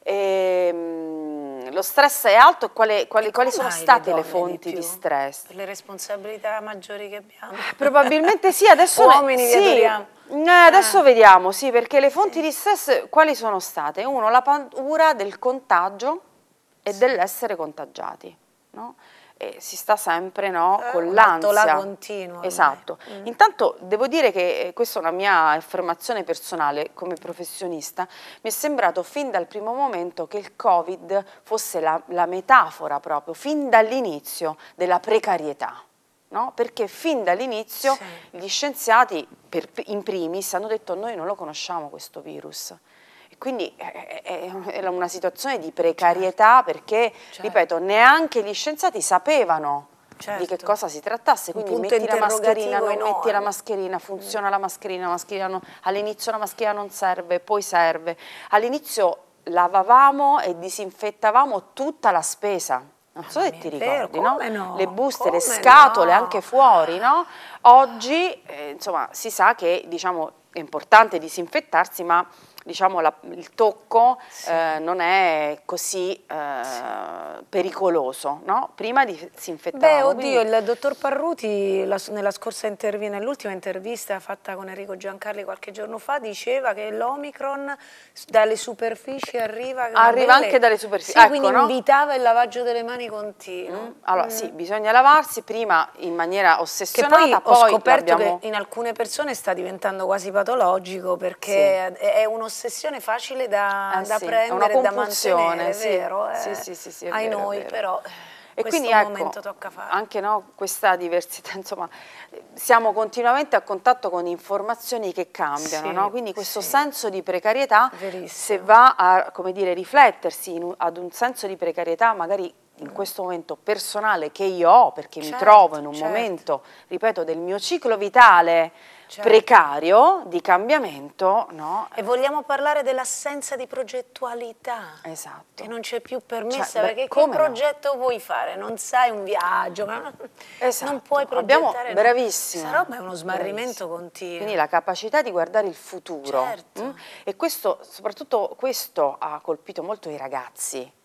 E, mh, lo stress è alto, e quali, quali, quali sono state le, le fonti di, di stress? Le responsabilità maggiori che abbiamo. Probabilmente sì, adesso uomini sì, eh, adesso eh. vediamo, sì, perché le fonti sì. di stress quali sono state? Uno, la paura del contagio e sì. dell'essere contagiati, no? E si sta sempre no, eh, con l'ansia continua. Esatto. Mm. Intanto devo dire che questa è una mia affermazione personale come professionista, mi è sembrato fin dal primo momento che il Covid fosse la, la metafora proprio, fin dall'inizio, della precarietà. No? Perché fin dall'inizio sì. gli scienziati per, in primis hanno detto noi non lo conosciamo questo virus. Quindi è una situazione di precarietà, certo. perché, certo. ripeto, neanche gli scienziati sapevano certo. di che cosa si trattasse. Quindi metti la mascherina, non enorme. metti la mascherina, funziona la mascherina, la mascherina no, all'inizio la mascherina non serve, poi serve. All'inizio lavavamo e disinfettavamo tutta la spesa. Non so se ti ricordi, no? no? Le buste, come le scatole, no? anche fuori, no? Oggi, eh, insomma, si sa che, diciamo, è importante disinfettarsi, ma diciamo la, il tocco sì. eh, non è così eh, sì. pericoloso, no? Prima di disinfettare. Beh, oddio, quindi... il dottor Parruti la, nella scorsa intervista, nell'ultima intervista fatta con Enrico Giancarli qualche giorno fa, diceva che l'Omicron dalle superfici arriva... Arriva delle... anche dalle superfici. Sì, ecco, quindi no? invitava il lavaggio delle mani continuo. Mm. Allora, mm. sì, bisogna lavarsi prima in maniera ossessionata, che poi, poi ho scoperto abbiamo... che in alcune persone sta diventando quasi patologico, perché sì. è uno ossessione facile da, eh da sì, prendere e da mantenere, sì. vero? Sì, eh, sì, sì, sì, ai vero, noi, vero. però e questo quindi ecco, momento tocca fare. Anche no, questa diversità, insomma, siamo continuamente a contatto con informazioni che cambiano, sì, no? Quindi questo sì. senso di precarietà, Verissimo. se va a, come dire, riflettersi in, ad un senso di precarietà magari in questo momento personale che io ho, perché certo, mi trovo in un certo. momento, ripeto, del mio ciclo vitale certo. precario, di cambiamento, no? E vogliamo parlare dell'assenza di progettualità, esatto. che non c'è più permessa, cioè, perché che progetto no? vuoi fare? Non sai un viaggio, esatto. non puoi progettare. Abbiamo, bravissima. Questa roba è uno smarrimento bravissima. continuo. Quindi la capacità di guardare il futuro. Certo. Mh? E questo, soprattutto questo ha colpito molto i ragazzi.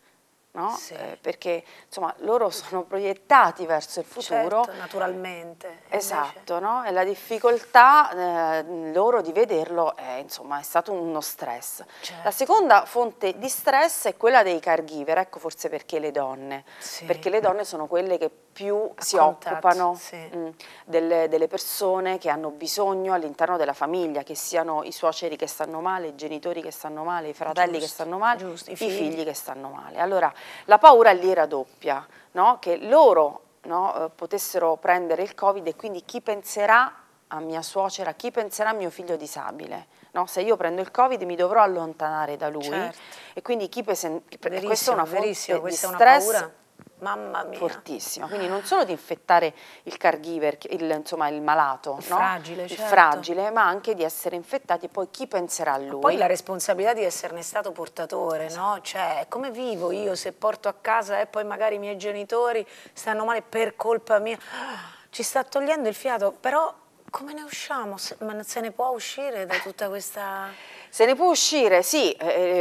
no? Sì. Eh, perché insomma loro sono proiettati verso il futuro. Certo, naturalmente. Esatto, invece... no? E la difficoltà eh, loro di vederlo è, insomma, è stato uno stress. Certo. La seconda fonte di stress è quella dei caregiver, ecco forse perché le donne, Sì. perché le donne sono quelle che più A si contatto, occupano sì. mh, delle, delle persone che hanno bisogno all'interno della famiglia, che siano i suoceri che stanno male, i genitori che stanno male, i fratelli Giusto, che stanno male, giusto, i i figli. figli che stanno male. Allora la paura lì raddoppia, no? Che loro no, eh, potessero prendere il Covid e quindi chi penserà a mia suocera, chi penserà a mio figlio disabile? No? Se io prendo il Covid mi dovrò allontanare da lui, certo. E quindi chi pesen- Verissimo, questa è una fonte verissimo, di questa è una stress paura, mamma mia. fortissima, quindi non solo di infettare il caregiver, il, insomma il malato, Il no? fragile, il certo. fragile, ma anche di essere infettati e poi chi penserà a lui? Poi la responsabilità di esserne stato portatore, esatto. no? Cioè, come vivo io se porto a casa e poi magari i miei genitori stanno male per colpa mia? Ci sta togliendo il fiato, però come ne usciamo? Se, ma se ne può uscire da tutta questa... Se ne può uscire, sì,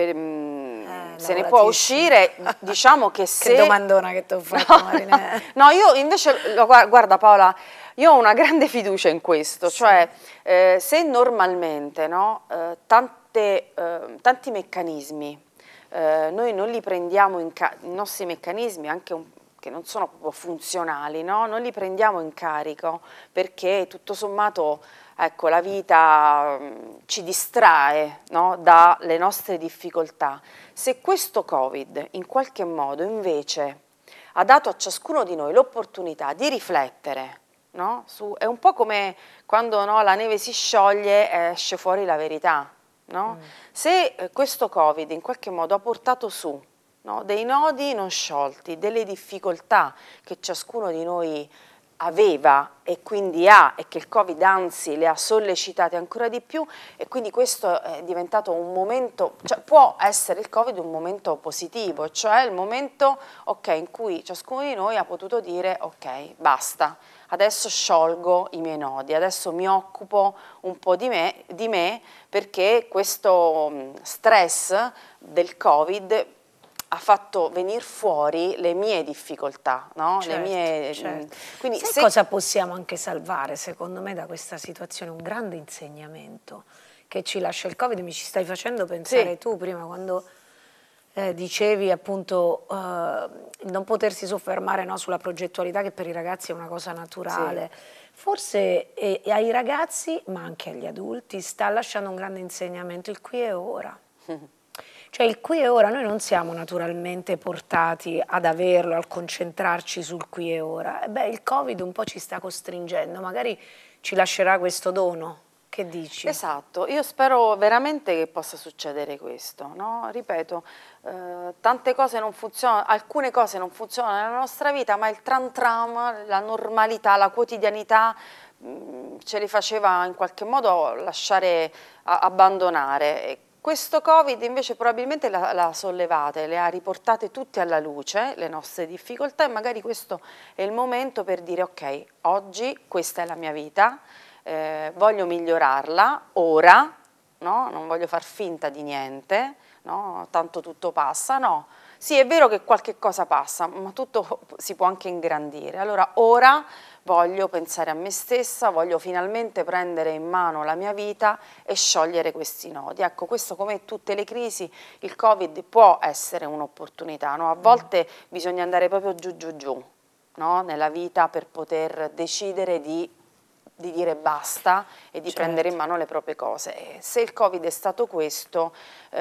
ehm, eh, se ne può uscire, diciamo che se... Che domandona che ti ho fatto, Marinè. No, io invece, lo, guarda Paola, io ho una grande fiducia in questo, sì. Cioè eh, se normalmente no, eh, tante, eh, tanti meccanismi, eh, noi non li prendiamo in carico, i nostri meccanismi anche un che non sono proprio funzionali, no? Non li prendiamo in carico perché tutto sommato ecco, la vita mh, ci distrae no? dalle nostre difficoltà. Se questo Covid in qualche modo invece ha dato a ciascuno di noi l'opportunità di riflettere, no? Su, è un po' come quando no, la neve si scioglie e esce fuori la verità. No? Mm. Se eh, questo Covid in qualche modo ha portato su no, dei nodi non sciolti, delle difficoltà che ciascuno di noi aveva e quindi ha e che il Covid anzi le ha sollecitate ancora di più e quindi questo è diventato un momento, cioè può essere il Covid un momento positivo, cioè il momento okay, in cui ciascuno di noi ha potuto dire ok, basta, adesso sciolgo i miei nodi, adesso mi occupo un po' di me, di me perché questo stress del Covid ha fatto venire fuori le mie difficoltà, no? Certo, le mie, certo. Quindi sai se... cosa possiamo anche salvare secondo me da questa situazione? Un grande insegnamento che ci lascia il Covid, mi ci stai facendo pensare sì. tu prima quando eh, dicevi appunto eh, non potersi soffermare no, sulla progettualità che per i ragazzi è una cosa naturale. Sì. Forse eh, ai ragazzi ma anche agli adulti sta lasciando un grande insegnamento, il qui e ora. Cioè il qui e ora, noi non siamo naturalmente portati ad averlo, al concentrarci sul qui e ora. E beh, il Covid un po' ci sta costringendo, magari ci lascerà questo dono. Che dici? Esatto, io spero veramente che possa succedere questo, no? Ripeto, eh, tante cose non funzionano, alcune cose non funzionano nella nostra vita, ma il tram tram, la normalità, la quotidianità mh, ce li faceva in qualche modo lasciare, a, abbandonare. E questo Covid invece probabilmente l'ha sollevate, le ha riportate tutte alla luce, le nostre difficoltà e magari questo è il momento per dire ok, oggi questa è la mia vita, eh, voglio migliorarla ora, no? Non voglio far finta di niente, no? Tanto tutto passa, no. Sì, è vero che qualche cosa passa, ma tutto si può anche ingrandire. Allora ora voglio pensare a me stessa, voglio finalmente prendere in mano la mia vita e sciogliere questi nodi. Ecco, questo come tutte le crisi, il Covid può essere un'opportunità, no? A volte bisogna andare proprio giù giù giù, no? Nella vita per poter decidere di, di dire basta e di certo. prendere in mano le proprie cose. E se il Covid è stato questo, eh,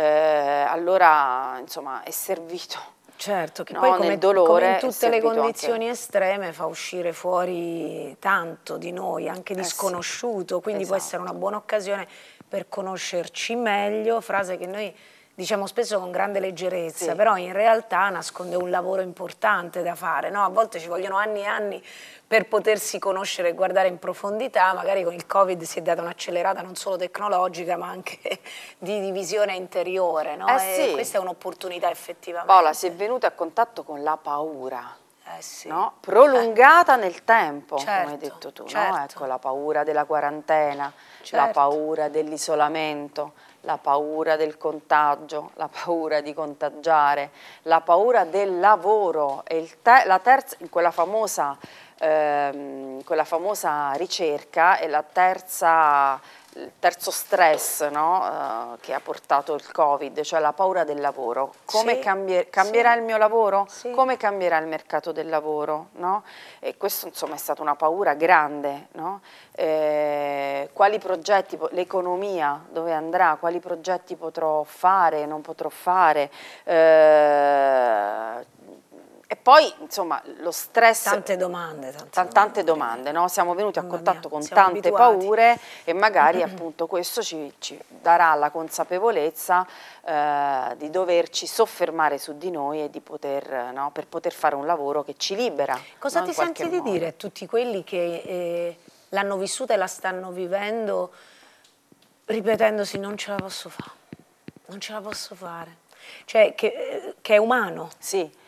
allora insomma è servito. Certo, che no, poi come, dolore come in tutte le condizioni anche. estreme fa uscire fuori tanto di noi, anche di eh sconosciuto, sì. quindi esatto. può essere una buona occasione per conoscerci meglio, frase che noi diciamo spesso con grande leggerezza, sì. però in realtà nasconde un lavoro importante da fare, no? A volte ci vogliono anni e anni per potersi conoscere e guardare in profondità, magari con il Covid si è data un'accelerata non solo tecnologica ma anche di divisione interiore, no? eh e sì. questa è un'opportunità effettivamente. Paola, si è venuta a contatto con la paura. Eh sì. No? Prolungata eh. nel tempo, certo, come hai detto tu, certo. no? Ecco, la paura della quarantena, certo. la paura dell'isolamento, la paura del contagio, la paura di contagiare, la paura del lavoro e il te la terza, in quella famosa, ehm, quella famosa ricerca è la terza, il terzo stress, no? uh, che ha portato il Covid, cioè la paura del lavoro. Come sì, cambie cambierà sì, il mio lavoro? sì. Come cambierà il mercato del lavoro? No? E questo insomma è stata una paura grande. No? Eh, quali progetti, l'economia dove andrà, quali progetti potrò fare, non potrò fare, eh, e poi insomma lo stress, tante domande, tante, tante, tante domande, no? Siamo venuti Mamma a contatto mia, con siamo tante abituati. paure e magari appunto questo ci, ci darà la consapevolezza eh, di doverci soffermare su di noi e di poter, no? Per poter fare un lavoro che ci libera. Cosa no? ti In qualche senti di modo. dire a tutti quelli che eh, l'hanno vissuta e la stanno vivendo ripetendosi non ce la posso fare, non ce la posso fare, cioè che, che è umano? Sì.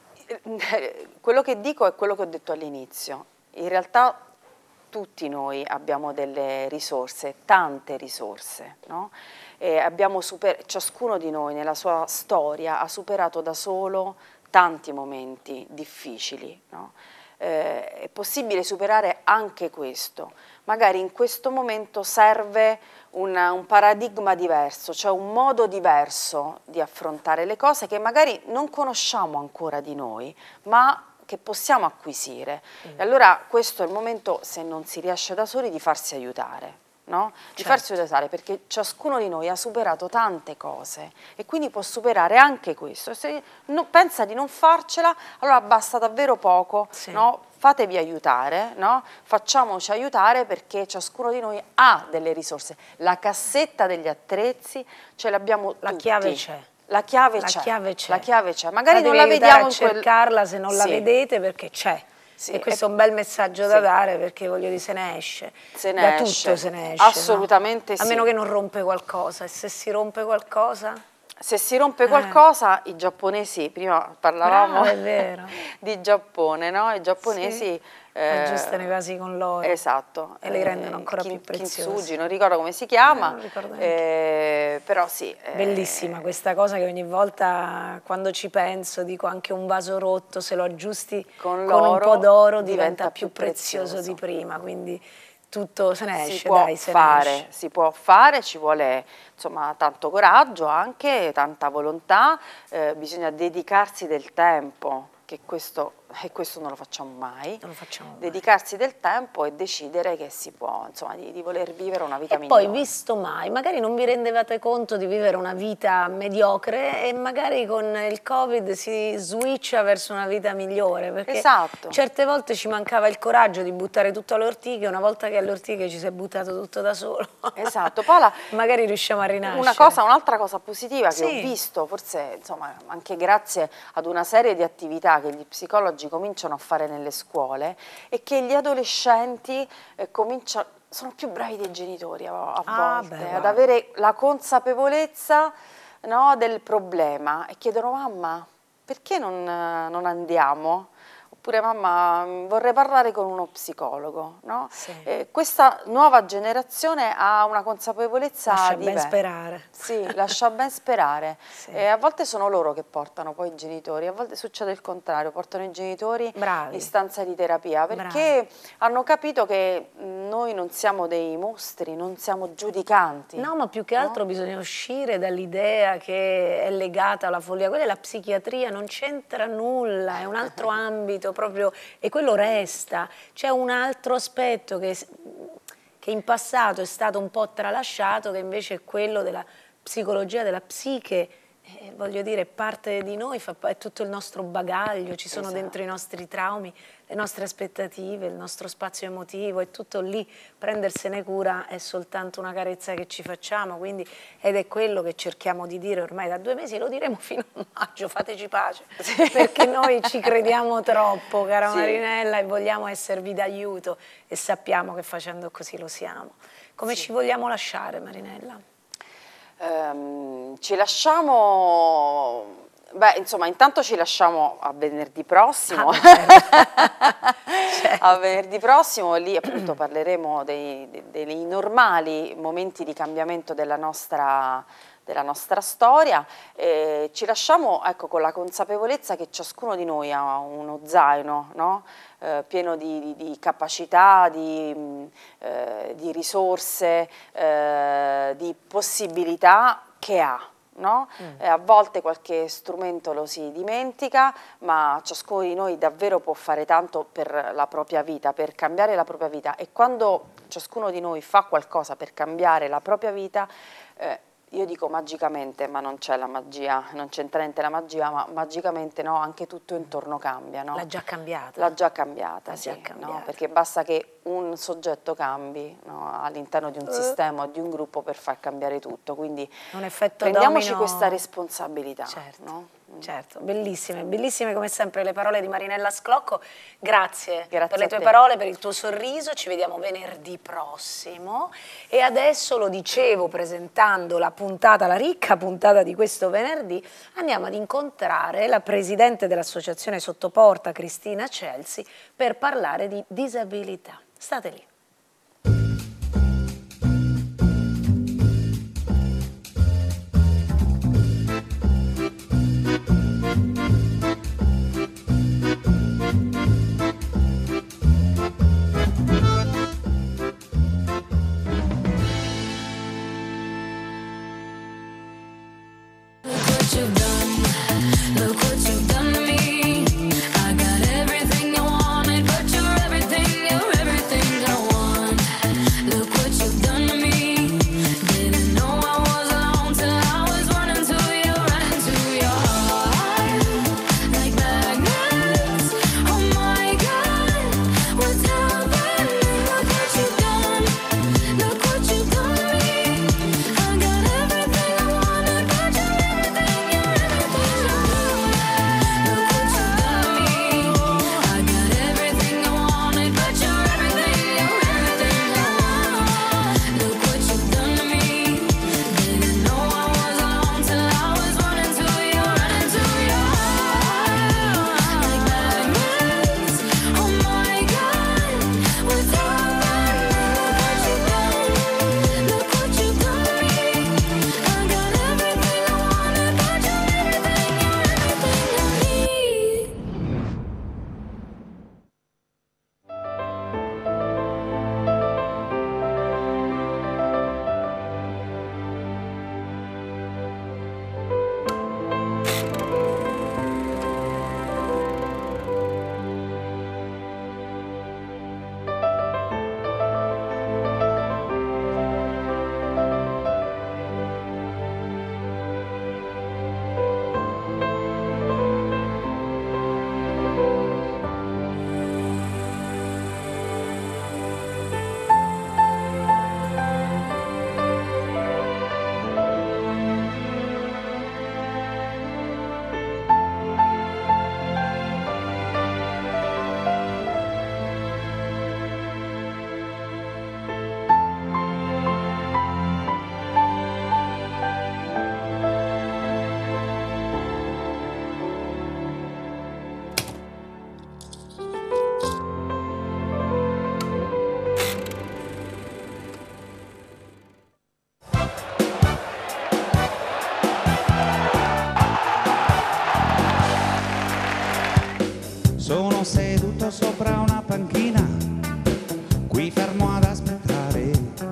Quello che dico è quello che ho detto all'inizio. In realtà tutti noi abbiamo delle risorse, tante risorse, no? E abbiamo super, ciascuno di noi nella sua storia ha superato da solo tanti momenti difficili, no? Eh, è possibile superare anche questo. Magari in questo momento serve una, un paradigma diverso, cioè un modo diverso di affrontare le cose che magari non conosciamo ancora di noi, ma che possiamo acquisire. Mm. E allora questo è il momento, se non si riesce da soli, di farsi aiutare. No? Di certo. farsi aiutare, perché ciascuno di noi ha superato tante cose e quindi può superare anche questo. Se no, pensa di non farcela, allora basta davvero poco, sì. No? Fatevi aiutare, no? Facciamoci aiutare, perché ciascuno di noi ha delle risorse. La cassetta degli attrezzi ce l'abbiamo tutti. La chiave c'è. La chiave c'è. La chiave c'è. Magari fatevi non la vediamo a in quel... cercarla se non sì. la vedete, perché c'è. Sì, e questo è un bel messaggio sì. da dare, perché voglio dire, se ne esce, se ne da esce. tutto se ne esce. Assolutamente no? sì. A meno che non rompe qualcosa, e se si rompe qualcosa? Se si rompe qualcosa, eh. i giapponesi, prima parlavamo Bravo, è vero. di Giappone, no? I giapponesi... Sì. Eh, aggiustano i vasi con l'oro. Esatto. E li rendono ancora kin, più preziosi. Kintsugi, non ricordo come si chiama, eh, eh, però sì. Eh, Bellissima questa cosa, che ogni volta quando ci penso dico, anche un vaso rotto, se lo aggiusti con, con un po' d'oro diventa, diventa più prezioso, prezioso di prima, quindi tutto se ne esce, si può dai, se fare, ne esce. Si può fare, ci vuole insomma tanto coraggio anche, tanta volontà, eh, bisogna dedicarsi del tempo, che questo, e questo non lo facciamo mai, non lo facciamo mai. Dedicarsi del tempo e decidere che si può, insomma, di, di voler vivere una vita e migliore. Poi, visto mai, magari non vi rendevate conto di vivere una vita mediocre e magari con il Covid si switcha verso una vita migliore, perché esatto. certe volte ci mancava il coraggio di buttare tutto alle ortiche, una volta che alle ortiche ci si è buttato tutto da solo. Esatto, Paola, magari riusciamo a rinascere. Una cosa, un'altra cosa positiva che sì. ho visto, forse insomma anche grazie ad una serie di attività che gli psicologi cominciano a fare nelle scuole, è che gli adolescenti eh, cominciano, sono più bravi dei genitori a, a ah, volte, beh, ad avere la consapevolezza, no, del problema, e chiedono: mamma, perché non, non andiamo? Oppure: mamma, vorrei parlare con uno psicologo, no? Sì. Eh, questa nuova generazione ha una consapevolezza lascia di ben sperare. Sì, lascia ben sperare. Sì. E a volte sono loro che portano poi i genitori, a volte succede il contrario, portano i genitori Bravi. in stanza di terapia, perché Bravi. hanno capito che noi non siamo dei mostri, non siamo giudicanti. No, ma più che no? altro bisogna uscire dall'idea che è legata alla follia. Quella è la psichiatria, non c'entra nulla, è un altro ambito proprio, e quello resta. C'è un altro aspetto che, che in passato è stato un po' tralasciato, che invece è quello della psicologia, della psiche. Eh, voglio dire, parte di noi, fa, è tutto il nostro bagaglio, ci sono esatto. dentro i nostri traumi, le nostre aspettative, il nostro spazio emotivo, è tutto lì. Prendersene cura è soltanto una carezza che ci facciamo, quindi, ed è quello che cerchiamo di dire ormai da due mesi, e lo diremo fino a maggio, fateci pace, sì. perché noi ci crediamo troppo, cara sì. Marinella, e vogliamo esservi d'aiuto, e sappiamo che facendo così lo siamo. Come sì. ci vogliamo lasciare, Marinella? Um, ci lasciamo, beh insomma intanto ci lasciamo a venerdì prossimo, ah, certo. A venerdì prossimo, lì appunto parleremo dei, dei, dei normali momenti di cambiamento della nostra, della nostra storia. Eh, ci lasciamo, ecco, con la consapevolezza che ciascuno di noi ha uno zaino, no? eh, pieno di, di, di capacità, di, eh, di risorse, eh, di possibilità che ha. No? Mm. Eh, a volte qualche strumento lo si dimentica, ma ciascuno di noi davvero può fare tanto per la propria vita, per cambiare la propria vita, e quando ciascuno di noi fa qualcosa per cambiare la propria vita, eh, io dico magicamente, ma non c'è la magia, non c'entra niente la magia, ma magicamente no, anche tutto intorno cambia. No? L'ha già cambiata. L'ha già cambiata, L'ha sì, già cambiata. No? Perché basta che un soggetto cambi, no? all'interno di un uh. sistema o di un gruppo per far cambiare tutto, quindi un effetto prendiamoci domino... questa responsabilità. Certo. No? Certo, bellissime, bellissime come sempre le parole di Marinella Sclocco. Grazie, Grazie per le tue te. parole, per il tuo sorriso. Ci vediamo venerdì prossimo, e adesso, lo dicevo presentando la puntata, la ricca puntata di questo venerdì, andiamo ad incontrare la presidente dell'associazione Sottoporta, Cristina Celsi, per parlare di disabilità. State lì. Sono seduto sopra una panchina, qui fermo ad aspettare,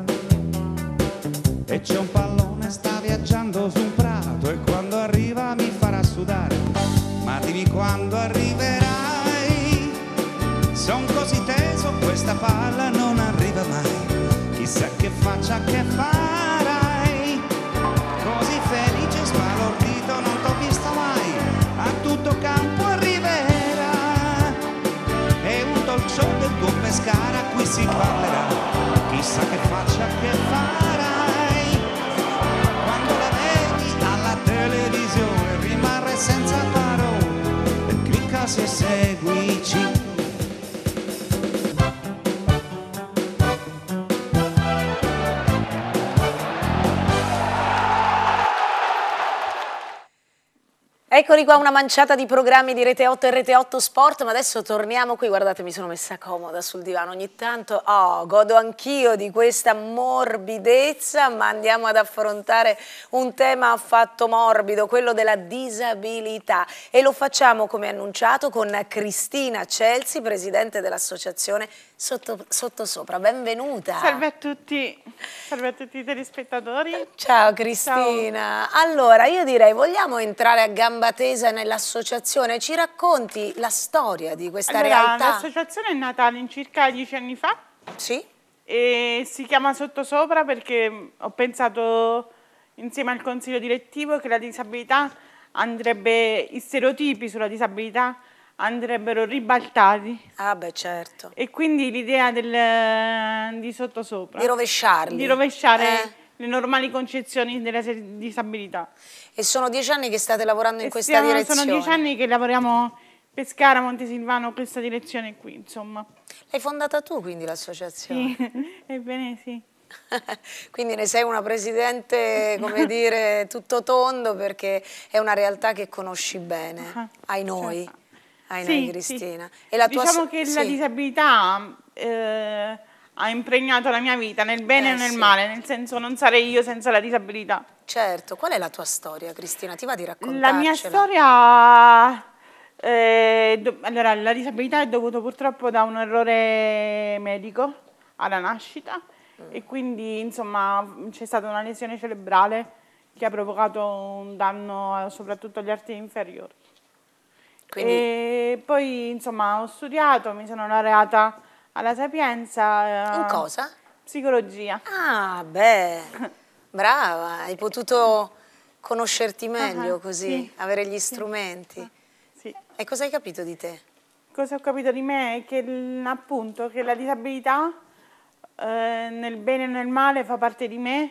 e c'è un pallone, sta viaggiando su un prato, e quando arriva mi farà sudare. Ma dimmi quando arriverai, son così teso, questa palla non arriva mai, chissà che faccia che farai, così felice, sbalordito, non t'ho visto mai, a tutto campo arriverai. Del tuo Pescara qui si parlerà, chissà che faccia che farai, quando la vedi alla televisione rimarrai senza parole e clicca se seguici. Eccoli qua, una manciata di programmi di Rete otto e Rete otto Sport, ma adesso torniamo qui, guardate mi sono messa comoda sul divano, ogni tanto oh, godo anch'io di questa morbidezza, ma andiamo ad affrontare un tema affatto morbido, quello della disabilità, e lo facciamo come annunciato con Cristina Celsi, presidente dell'associazione Sotto, Sottosopra. Benvenuta. Salve a tutti, salve a tutti i telespettatori. Ciao Cristina. Ciao. Allora io direi vogliamo entrare a gamba tesa nell'associazione, ci racconti la storia di questa allora, realtà? L'associazione è nata all'incirca dieci anni fa. Sì. E si chiama Sottosopra perché ho pensato insieme al consiglio direttivo che la disabilità andrebbe, i stereotipi sulla disabilità andrebbero ribaltati. Ah beh, certo. E quindi l'idea del, di Sottosopra. Di rovesciarli. Di rovesciare eh. le normali concezioni della disabilità. E sono dieci anni che state lavorando in e questa stiamo, direzione? Sono dieci anni che lavoriamo Pescara, Montesilvano, questa direzione qui, insomma. L'hai fondata tu quindi l'associazione? Sì, ebbene sì. Quindi ne sei una presidente, come dire, tutto tondo, perché è una realtà che conosci bene, ah, ai noi. Certo. Ai sì, noi, Cristina. Sì. E la tua diciamo che sì. la disabilità eh, ha impregnato la mia vita, nel bene eh, e nel sì. male, nel senso non sarei io senza la disabilità. Certo, qual è la tua storia, Cristina? Ti va di raccontarcela? La mia storia, eh, do, allora la disabilità è dovuta purtroppo da un errore medico alla nascita mm. e quindi insomma c'è stata una lesione cerebrale che ha provocato un danno soprattutto agli arti inferiori. Quindi... E poi insomma ho studiato, mi sono laureata alla Sapienza. In cosa? Psicologia. Ah, beh, brava, hai potuto conoscerti meglio uh-huh, così, sì, avere gli strumenti. Sì. Sì. E cosa hai capito di te? Cosa ho capito di me è che appunto che la disabilità eh, nel bene e nel male fa parte di me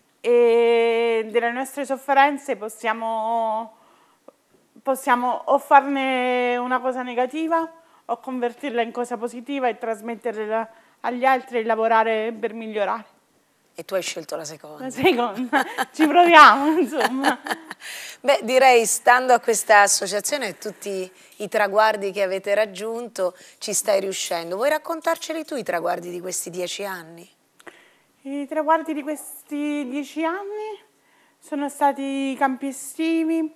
e delle nostre sofferenze possiamo... possiamo o farne una cosa negativa o convertirla in cosa positiva e trasmetterla agli altri e lavorare per migliorare. E tu hai scelto la seconda. La seconda, ci proviamo insomma. Beh, direi stando a questa associazione e tutti i traguardi che avete raggiunto ci stai riuscendo. Vuoi raccontarceli tu i traguardi di questi dieci anni? I traguardi di questi dieci anni sono stati i campi estivi,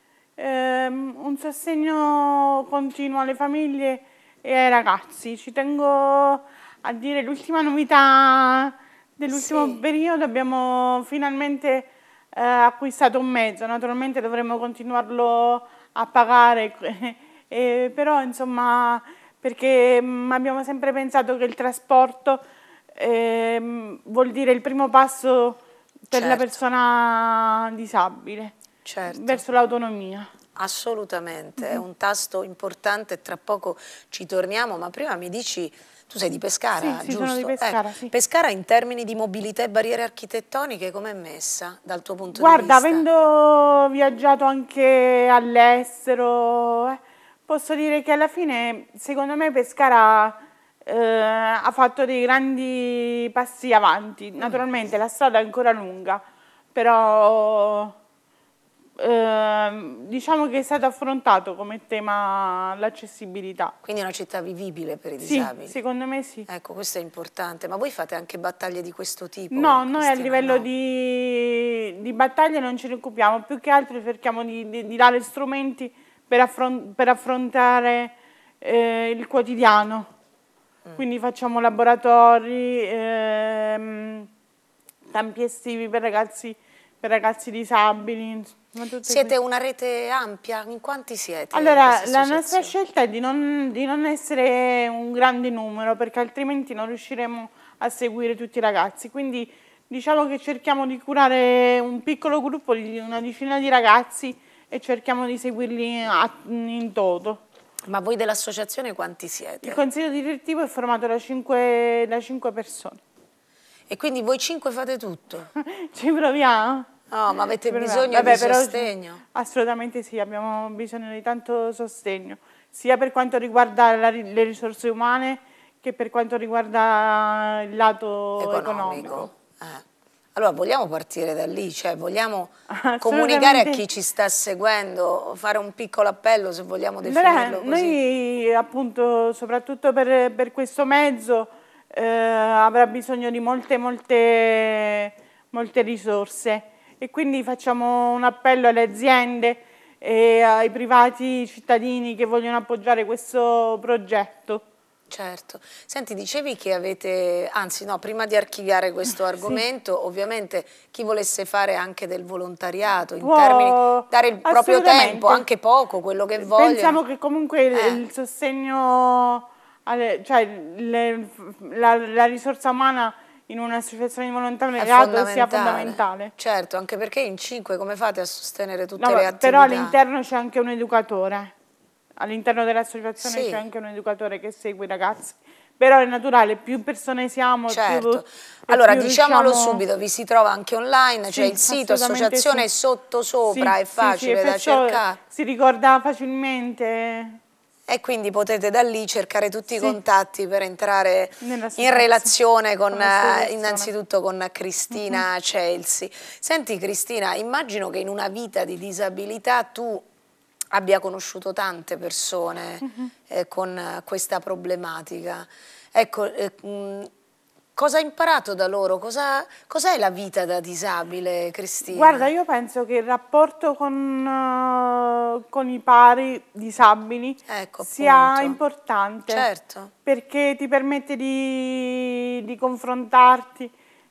Um, un sostegno continuo alle famiglie e ai ragazzi. Ci tengo a dire l'ultima novità dell'ultimo sì. periodo, abbiamo finalmente uh, acquistato un mezzo, naturalmente dovremo continuarlo a pagare, eh, però insomma perché um, abbiamo sempre pensato che il trasporto eh, vuol dire il primo passo per certo. la persona disabile. Certo. Verso l'autonomia. Assolutamente, mm-hmm. è un tasto importante, tra poco ci torniamo, ma prima mi dici, tu sei di Pescara, sì, giusto? Sì, sono di Pescara, ecco, sì. Pescara in termini di mobilità e barriere architettoniche com'è messa dal tuo punto Guarda, di vista? Guarda, avendo viaggiato anche all'estero, eh, posso dire che alla fine, secondo me, Pescara eh, ha fatto dei grandi passi avanti. Mm. Naturalmente la strada è ancora lunga, però... Eh, diciamo che è stato affrontato come tema l'accessibilità. Quindi è una città vivibile per i sì, disabili? Secondo me sì. Ecco, questo è importante. Ma voi fate anche battaglie di questo tipo? No, Cristina? noi a livello no. di, di battaglie non ce ne occupiamo, più che altro cerchiamo di, di, di dare strumenti per, affron per affrontare eh, il quotidiano. Mm. Quindi facciamo laboratori, ehm, campi estivi per ragazzi, per ragazzi disabili. Siete una rete ampia? In quanti siete? Allora, la nostra scelta è di non, di non essere un grande numero, perché altrimenti non riusciremo a seguire tutti i ragazzi. Quindi diciamo che cerchiamo di curare un piccolo gruppo di una decina di ragazzi e cerchiamo di seguirli a, in toto. Ma voi dell'associazione quanti siete? Il consiglio direttivo è formato da cinque, da cinque persone. E quindi voi cinque fate tutto? Ci proviamo. No, ma avete bisogno Vabbè, di però, sostegno? Assolutamente sì, abbiamo bisogno di tanto sostegno, sia per quanto riguarda la, le risorse umane che per quanto riguarda il lato economico. economico. Eh, Allora vogliamo partire da lì, cioè vogliamo comunicare a chi ci sta seguendo, fare un piccolo appello, se vogliamo definirlo Beh, così. Noi appunto, soprattutto per, per questo mezzo, eh, avrà bisogno di molte, molte, molte risorse, e quindi facciamo un appello alle aziende e ai privati cittadini che vogliono appoggiare questo progetto. Certo. Senti, dicevi che avete, anzi no, prima di archiviare questo argomento, sì, ovviamente chi volesse fare anche del volontariato, in Può, termini, dare il proprio tempo, anche poco, quello che voglia. Pensiamo che comunque eh. il sostegno, alle, cioè le, la, la risorsa umana in un'associazione di volontariato fondamentale. sia fondamentale. Certo, anche perché in cinque come fate a sostenere tutte no, le attività? Però all'interno c'è anche un educatore. All'interno dell'associazione sì. c'è anche un educatore che segue i ragazzi, però è naturale, più persone siamo, certo. più, allora più diciamolo riusciamo... subito, vi si trova anche online, sì, c'è il sito associazione sì. sotto sopra, sì, è facile sì, da cercare, si ricorda facilmente e quindi potete da lì cercare tutti sì. i contatti per entrare in relazione con, con innanzitutto con Cristina mm-hmm. Celsi. Senti Cristina, immagino che in una vita di disabilità tu abbia conosciuto tante persone uh-huh. eh, con questa problematica. Ecco, eh, mh, cosa hai imparato da loro? Cosa, cos'è la vita da disabile, Cristina? Guarda, io penso che il rapporto con, uh, con i pari disabili ecco, sia importante, certo. perché ti permette di, di confrontarti,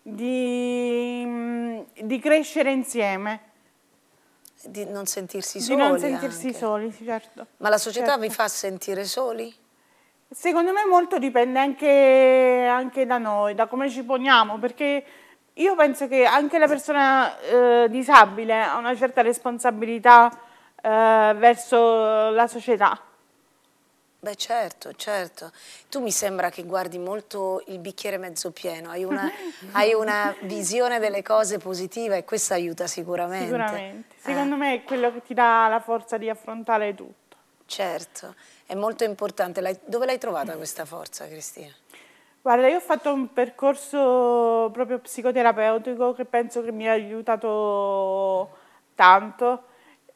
di, mh, di crescere insieme. Di non sentirsi soli. Di non sentirsi anche. soli, certo. Ma la società certo. vi fa sentire soli? Secondo me molto dipende anche, anche da noi, da come ci poniamo, perché io penso che anche la persona eh, disabile ha una certa responsabilità eh, verso la società. Beh certo, certo. Tu mi sembra che guardi molto il bicchiere mezzo pieno, hai una, hai una visione delle cose positive e questo aiuta sicuramente. Sicuramente. Eh. Secondo me è quello che ti dà la forza di affrontare tutto. Certo, è molto importante. L'hai, dove l'hai trovata questa forza, Cristina? Guarda, io ho fatto un percorso proprio psicoterapeutico che penso che mi ha aiutato tanto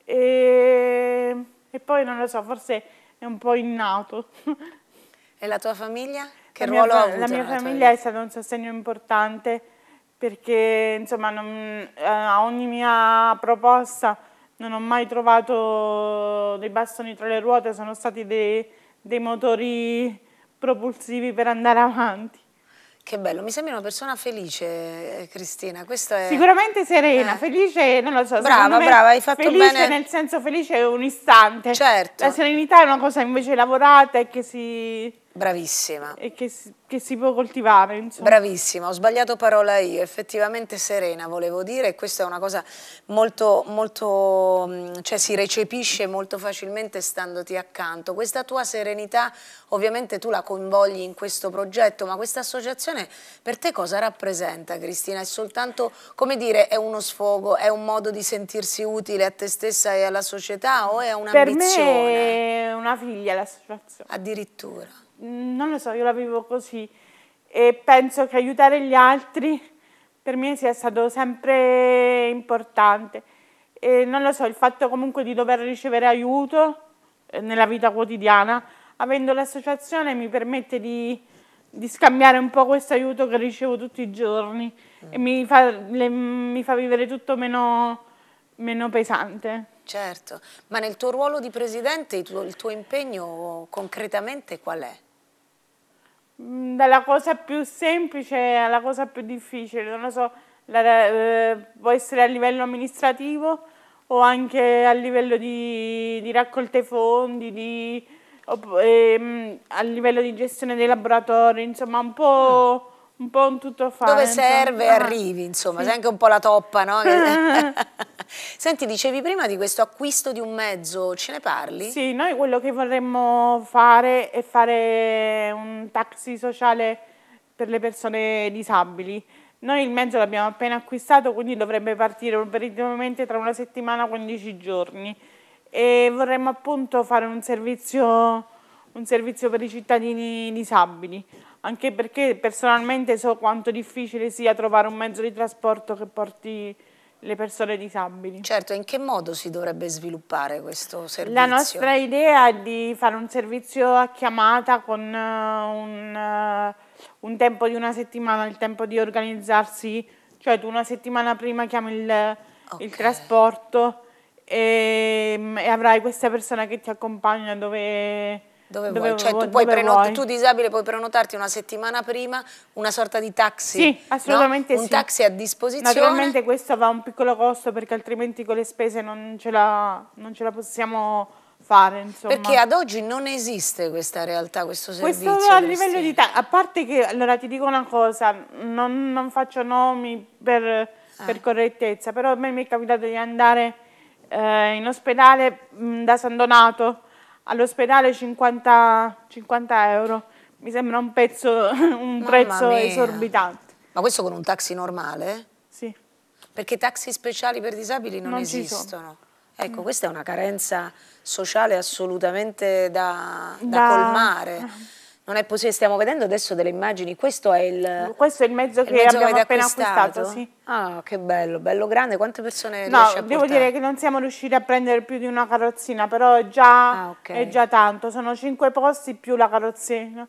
e, e poi non lo so, forse è un po' innato. E la tua famiglia? Che la ruolo mia, ha avuto? La mia famiglia è stato un sostegno importante perché insomma non, a ogni mia proposta non ho mai trovato dei bastoni tra le ruote, sono stati dei, dei motori propulsivi per andare avanti. Che bello, mi sembri una persona felice, Cristina. Questo è... Sicuramente serena, eh. felice, non lo so. Brava, me brava, hai fatto felice bene. Nel senso felice è un istante. Certo. La serenità è una cosa invece lavorata e che si... Bravissima. E che si, che si può coltivare, insomma. Bravissima, ho sbagliato parola io, effettivamente serena volevo dire, e questa è una cosa molto, molto, cioè si recepisce molto facilmente standoti accanto. Questa tua serenità ovviamente tu la coinvolgi in questo progetto, ma questa associazione per te cosa rappresenta, Cristina? È soltanto, come dire, è uno sfogo, è un modo di sentirsi utile a te stessa e alla società o è un'ambizione? Per me è una figlia l'associazione. Addirittura? Non lo so, io la vivo così e penso che aiutare gli altri per me sia stato sempre importante. E non lo so, il fatto comunque di dover ricevere aiuto nella vita quotidiana, avendo l'associazione mi permette di, di scambiare un po' questo aiuto che ricevo tutti i giorni mm. e mi fa, le, mi fa vivere tutto meno, meno pesante. Certo, ma nel tuo ruolo di presidente il tuo, il tuo impegno concretamente qual è? Dalla cosa più semplice alla cosa più difficile, non lo so, la, eh, può essere a livello amministrativo o anche a livello di, di raccolte fondi, di, o, ehm, a livello di gestione dei laboratori, insomma un po', un, po un tutto fare. Dove serve insomma. arrivi, insomma, Sì. sei anche un po' la toppa, no? Senti, dicevi prima di questo acquisto di un mezzo, ce ne parli? Sì, noi quello che vorremmo fare è fare un taxi sociale per le persone disabili. Noi il mezzo l'abbiamo appena acquistato, quindi dovrebbe partire operativamente tra una settimana, quindici giorni. E vorremmo appunto fare un servizio, un servizio per i cittadini disabili, anche perché personalmente so quanto difficile sia trovare un mezzo di trasporto che porti le persone disabili. Certo, in che modo si dovrebbe sviluppare questo servizio? La nostra idea è di fare un servizio a chiamata con uh, un, uh, un tempo di una settimana, il tempo di organizzarsi, cioè tu una settimana prima chiami il, okay. il trasporto e, e avrai questa persona che ti accompagna dove... Dove, dove vuoi? Cioè vuoi, tu, puoi dove prenot- vuoi. tu disabile puoi prenotarti una settimana prima una sorta di taxi? Sì, assolutamente no? sì. Un taxi a disposizione? Naturalmente questo va a un piccolo costo perché altrimenti con le spese non ce la, non ce la possiamo fare. Insomma. Perché ad oggi non esiste questa realtà, questo servizio? Questo a livello di taxi, a parte che, allora ti dico una cosa, non, non faccio nomi per, eh. per correttezza, però a me mi è capitato di andare eh, in ospedale mh, da San Donato, all'ospedale cinquanta euro, mi sembra un, pezzo, un prezzo mia. esorbitante. Ma questo con un taxi normale? Sì. Perché taxi speciali per disabili non, non esistono. Ecco, questa è una carenza sociale assolutamente da, da, da... colmare. Non è possibile, stiamo vedendo adesso delle immagini, questo è il, questo è il mezzo il che mezzo abbiamo che appena acquistato? acquistato, sì. Ah, che bello, bello grande, quante persone no, riesce a devo portare? dire che non siamo riusciti a prendere più di una carrozzina, però è già, ah, okay. è già tanto, sono cinque posti più la carrozzina.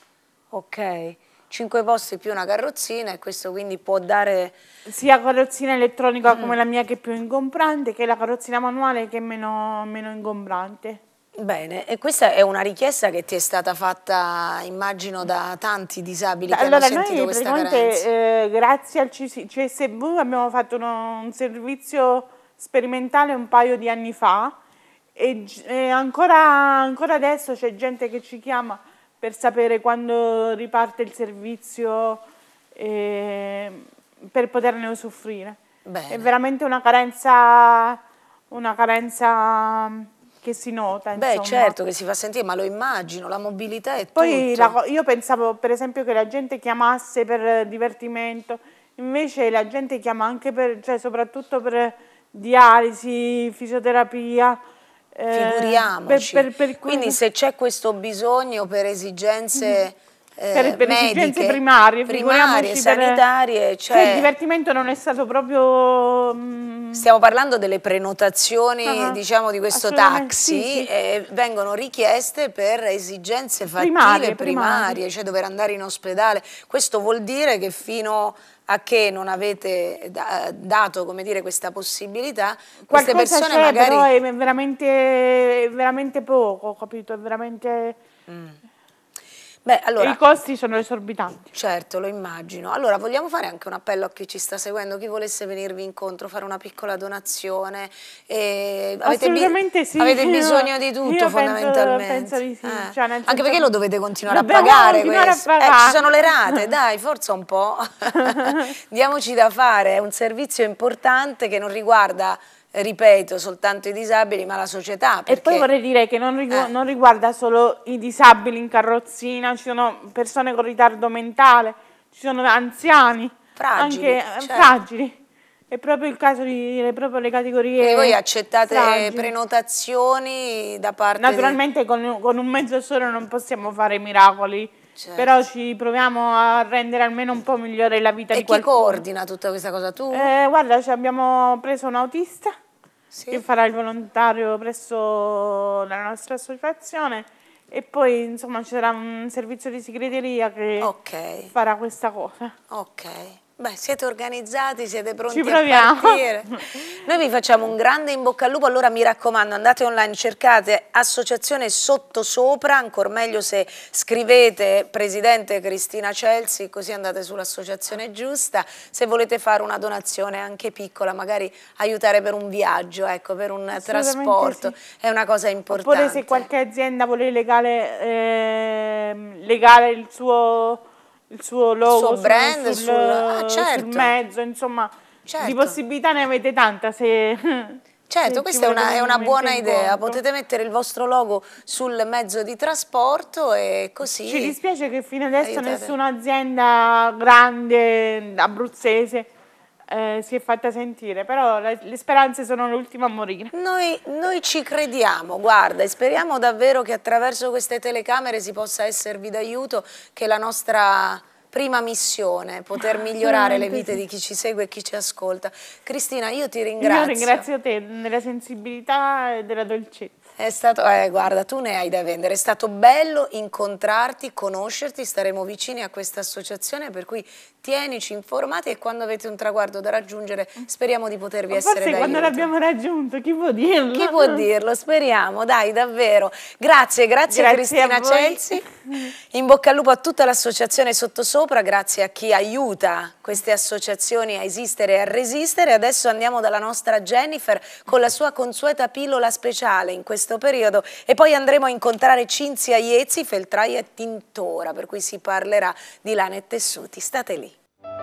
Ok, cinque posti più una carrozzina e questo quindi può dare... Sia carrozzina elettronica mm. come la mia che è più ingombrante, che la carrozzina manuale che è meno, meno ingombrante. Bene, e questa è una richiesta che ti è stata fatta, immagino, da tanti disabili che allora, hanno sentito noi, questa carenza. Eh, grazie al C S V abbiamo fatto uno, un servizio sperimentale un paio di anni fa e, e ancora, ancora adesso c'è gente che ci chiama per sapere quando riparte il servizio eh, per poterne usufruire. Bene. È veramente una carenza, una carenza che si nota. Beh, insomma. certo che si fa sentire, ma lo immagino, la mobilità è Poi tutto. La, io pensavo per esempio che la gente chiamasse per divertimento, invece la gente chiama anche per, cioè soprattutto per dialisi, fisioterapia. Figuriamoci. Eh, per, per, per Quindi se c'è questo bisogno per esigenze... Eh, per, per mediche, esigenze primarie, primarie sanitarie, per, cioè, il divertimento non è stato proprio... Mm, stiamo parlando delle prenotazioni uh-huh, diciamo di questo taxi, sì, sì. E vengono richieste per esigenze fattive primarie, primarie, primarie, cioè dover andare in ospedale. Questo vuol dire che fino a che non avete da, dato, come dire, questa possibilità, queste qualcosa persone c'è, magari... però è veramente, è veramente poco, capito? È veramente... Mm. Beh, allora, e i costi sono esorbitanti. Certo, lo immagino. Allora, vogliamo fare anche un appello a chi ci sta seguendo, chi volesse venirvi incontro, fare una piccola donazione. E avete Assolutamente bi- sì. Avete bisogno di tutto, io fondamentalmente. Penso, penso di sì. Eh. Cioè, nel anche perché lo dovete continuare a Dobbiamo pagare. continuare questo. a pagare. Eh, ci sono le rate, dai, forza un po'. Diamoci da fare, è un servizio importante che non riguarda... ripeto, soltanto i disabili, ma la società. Perché... E poi vorrei dire che non, rigu- eh. non riguarda solo i disabili in carrozzina, ci sono persone con ritardo mentale, ci sono anziani, fragili, anche certo. fragili. È proprio il caso di dire proprio le categorie. Quindi voi accettate fragili. prenotazioni da parte... Naturalmente di... con, con un mezzo solo non possiamo fare miracoli. Certo. Però ci proviamo a rendere almeno un po' migliore la vita e di qualcuno. E chi coordina tutta questa cosa? Tu? Eh, guarda, ci abbiamo preso un autista sì. che farà il volontario presso la nostra associazione e poi insomma ci sarà un servizio di segreteria che okay. farà questa cosa. Ok. Beh, siete organizzati, siete pronti Ci proviamo. a partire. Noi vi facciamo un grande in bocca al lupo, allora mi raccomando andate online, cercate associazione sottosopra, ancor meglio se scrivete Presidente Cristina Celsi, così andate sull'associazione giusta. Se volete fare una donazione anche piccola, magari aiutare per un viaggio, ecco, per un trasporto, sì. È una cosa importante. Oppure se qualche azienda vuole legare, eh, legare il suo... il suo logo, il suo brand, sul, sul, ah, certo. sul mezzo, insomma, certo. di possibilità ne avete tanta se... Certo, se questa è una, è una buona idea, incontro. Potete mettere il vostro logo sul mezzo di trasporto e così... Ci dispiace che fino adesso aiutate. nessuna azienda grande abruzzese eh, si è fatta sentire, però la, le speranze sono l'ultima a morire. Noi, noi ci crediamo, guarda, e speriamo davvero che attraverso queste telecamere si possa esservi d'aiuto, che la nostra prima missione, poter migliorare le vite di chi ci segue e chi ci ascolta. Cristina, io ti ringrazio. Io ringrazio te della sensibilità e della dolcezza. È stato, eh, guarda, tu ne hai da vendere, è stato bello incontrarti, conoscerti, staremo vicini a questa associazione, per cui tienici informati e quando avete un traguardo da raggiungere speriamo di potervi Ma essere forse d'aiuto. quando l'abbiamo raggiunto, chi può dirlo? Chi può dirlo? Speriamo, dai, davvero. Grazie, grazie, grazie a Cristina Celsi. In bocca al lupo a tutta l'associazione Sottosopra, grazie a chi aiuta queste associazioni a esistere e a resistere. Adesso andiamo dalla nostra Jennifer con la sua consueta pillola speciale in questo periodo e poi andremo a incontrare Cinzia Iezzi, feltraia e tintora, per cui si parlerà di lana e tessuti. State lì.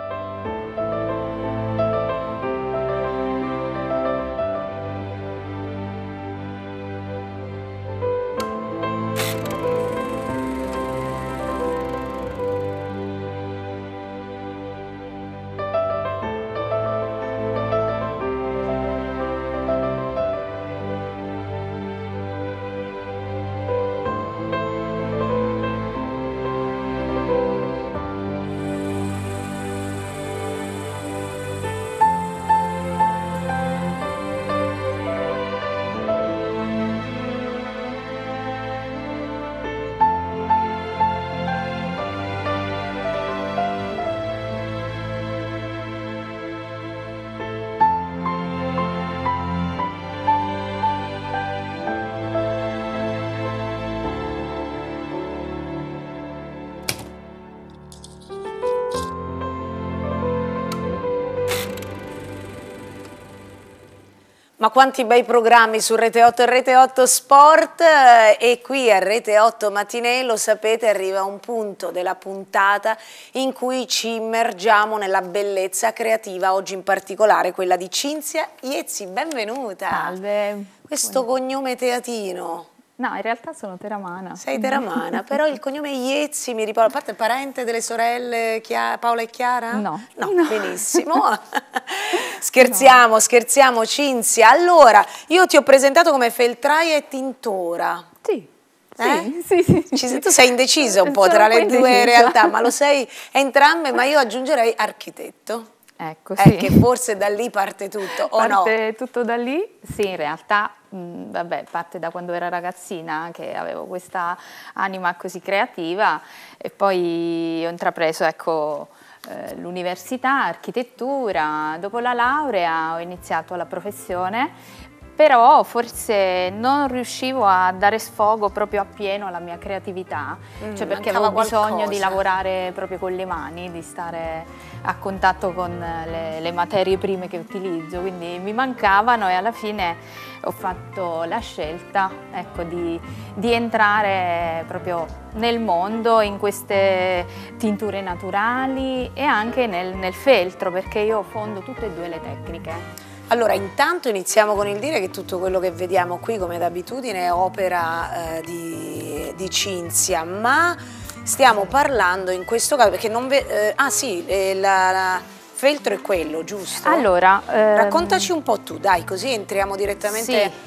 Ma quanti bei programmi su Rete otto e Rete otto Sport, e qui a Rete otto Matinee, lo sapete, arriva un punto della puntata in cui ci immergiamo nella bellezza creativa, oggi in particolare quella di Cinzia Iezzi. Benvenuta! Salve! Questo cognome teatino. No, in realtà sono teramana. Sei teramana, però il cognome Iezzi mi riporta, a parte parente delle sorelle Chia, Paola e Chiara? No. No, no. benissimo. Scherziamo, no. scherziamo Cinzia. Allora, io ti ho presentato come feltraia e tintora. Sì. Eh? Sì, sì, sì. Ci, tu sei indecisa un po' Sono tra un le po' due indecisa. realtà, ma lo sei entrambe, ma io aggiungerei architetto. Ecco, È sì. che forse da lì parte tutto, o no? Parte tutto da lì? Sì, in realtà, mh, vabbè, parte da quando ero ragazzina, che avevo questa anima così creativa, e poi ho intrapreso, ecco, eh, l'università, architettura. Dopo la laurea ho iniziato la professione, però forse non riuscivo a dare sfogo proprio appieno alla mia creatività, Mm, cioè perché mancava avevo bisogno qualcosa. di lavorare proprio con le mani, di stare a contatto con le, le materie prime che utilizzo, quindi mi mancavano, e alla fine ho fatto la scelta, ecco, di, di entrare proprio nel mondo, in queste tinture naturali e anche nel, nel feltro, perché io fondo tutte e due le tecniche. Allora, intanto iniziamo con il dire che tutto quello che vediamo qui, come d'abitudine, è opera eh, di, di Cinzia, ma stiamo parlando in questo caso, perché non ve, eh, ah sì, eh, la, la feltro è quello, giusto? Allora, ehm, raccontaci un po' tu, dai, così entriamo direttamente. Sì.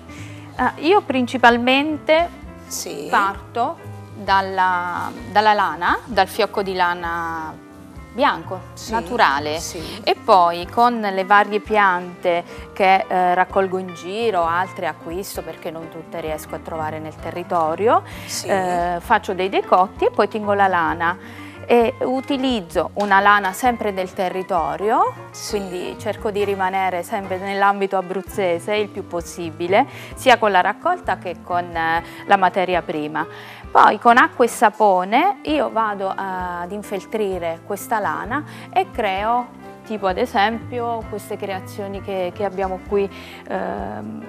Uh, io principalmente Sì. parto dalla, dalla lana, dal fiocco di lana bianco, Sì, naturale, sì. e poi con le varie piante che eh, raccolgo in giro, altre acquisto perché non tutte riesco a trovare nel territorio, Sì. eh, faccio dei decotti e poi tingo la lana. E utilizzo una lana sempre del territorio, Sì. quindi cerco di rimanere sempre nell'ambito abruzzese il più possibile, sia con la raccolta che con eh, la materia prima. Poi con acqua e sapone io vado ad infeltrire questa lana e creo, tipo ad esempio queste creazioni che, che abbiamo qui, ehm,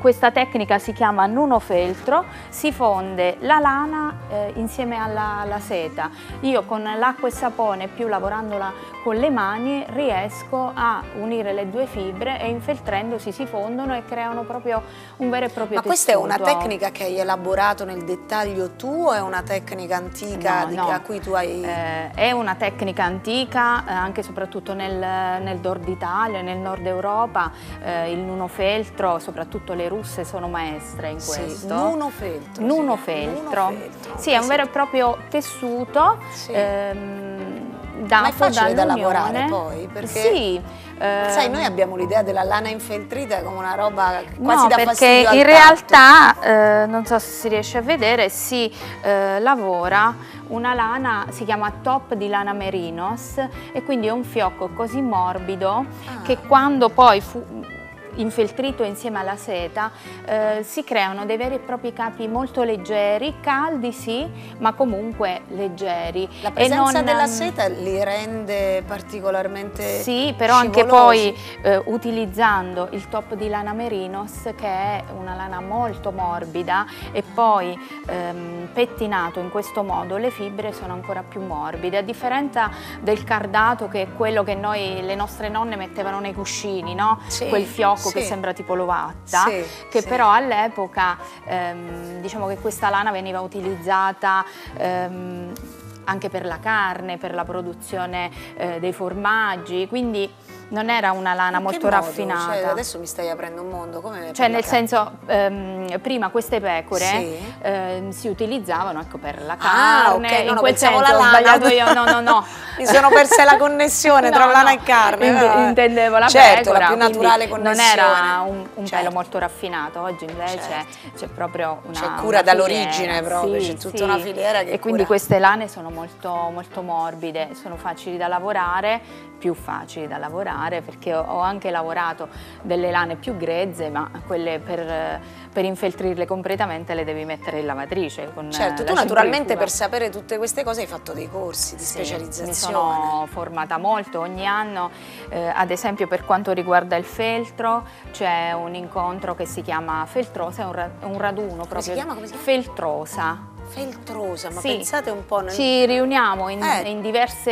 questa tecnica si chiama nunofeltro, si fonde la lana eh, insieme alla, alla seta. Io con l'acqua e sapone, più lavorandola con le mani, riesco a unire le due fibre e infeltrendosi si fondono e creano proprio un vero e proprio Ma tessuto. questa è una tecnica che hai elaborato nel dettaglio tu o è una tecnica antica No, di, no. a cui tu hai... Eh, è una tecnica antica, eh, anche e soprattutto nel, nel nord Italia, nel nord Europa, eh, il nunofeltro, soprattutto le russe sono maestre in Sì, questo. nunofeltro. Nunofeltro. Nunofeltro. Sì, è un vero e proprio tessuto. Sì. Ehm, dato Ma è facile da dall'unione. lavorare poi? Perché, sì. eh, sai, noi abbiamo l'idea della lana infeltrita come una roba quasi no, da perché fastidio al in tatto. realtà, eh, non so se si riesce a vedere, si eh, lavora una lana, si chiama top di lana merinos, e quindi è un fiocco così morbido Ah. che quando poi fu infeltrito insieme alla seta eh, si creano dei veri e propri capi molto leggeri, caldi sì, ma comunque leggeri. La presenza non, della seta li rende particolarmente Sì, però anche scivolosi. poi eh, utilizzando il top di lana merinos, che è una lana molto morbida, e poi ehm, pettinato in questo modo, le fibre sono ancora più morbide, a differenza del cardato, che è quello che noi, le nostre nonne mettevano nei cuscini, no? Sì, Quel fiocco sì. che sembra tipo l'ovatta, Sì, che sì. però all'epoca ehm, diciamo che questa lana veniva utilizzata ehm, anche per la carne, per la produzione eh, dei formaggi, quindi non era una lana In che molto modo? raffinata. Cioè, adesso mi stai aprendo un mondo, come Cioè, per la nel carne? senso, ehm, prima queste pecore Sì. ehm, si utilizzavano, ecco, per la Ah, carne, ok, no, in no, quel pensavo senso la ho lana. sbagliato io, no, no, no. Mi sono persa la connessione No, tra lana no, e carne. in- però, eh. intendevo la certo, pecora, la più quindi naturale non connessione. era un, un Certo. pelo molto raffinato. Oggi invece Certo. c'è proprio una C'è cura una dall'origine filiera, proprio, sì, c'è tutta sì. una filiera che E quindi cura. queste lane sono molto, molto morbide, sono facili da lavorare, più facili da lavorare, perché ho, ho anche lavorato delle lane più grezze, ma quelle per, per infeltrirle completamente le devi mettere in lavatrice. Con Certo, la tu naturalmente centrifuga. per sapere tutte queste cose hai fatto dei corsi di Sì, specializzazione. mi sono formata molto ogni anno, eh, ad esempio per quanto riguarda il feltro c'è un incontro che si chiama Feltrosa, è un, ra un raduno proprio. si chiama? Come si chiama? Feltrosa. Feltrosa, ma Sì. pensate un po'. Nel... Ci riuniamo in, Eh. in diverse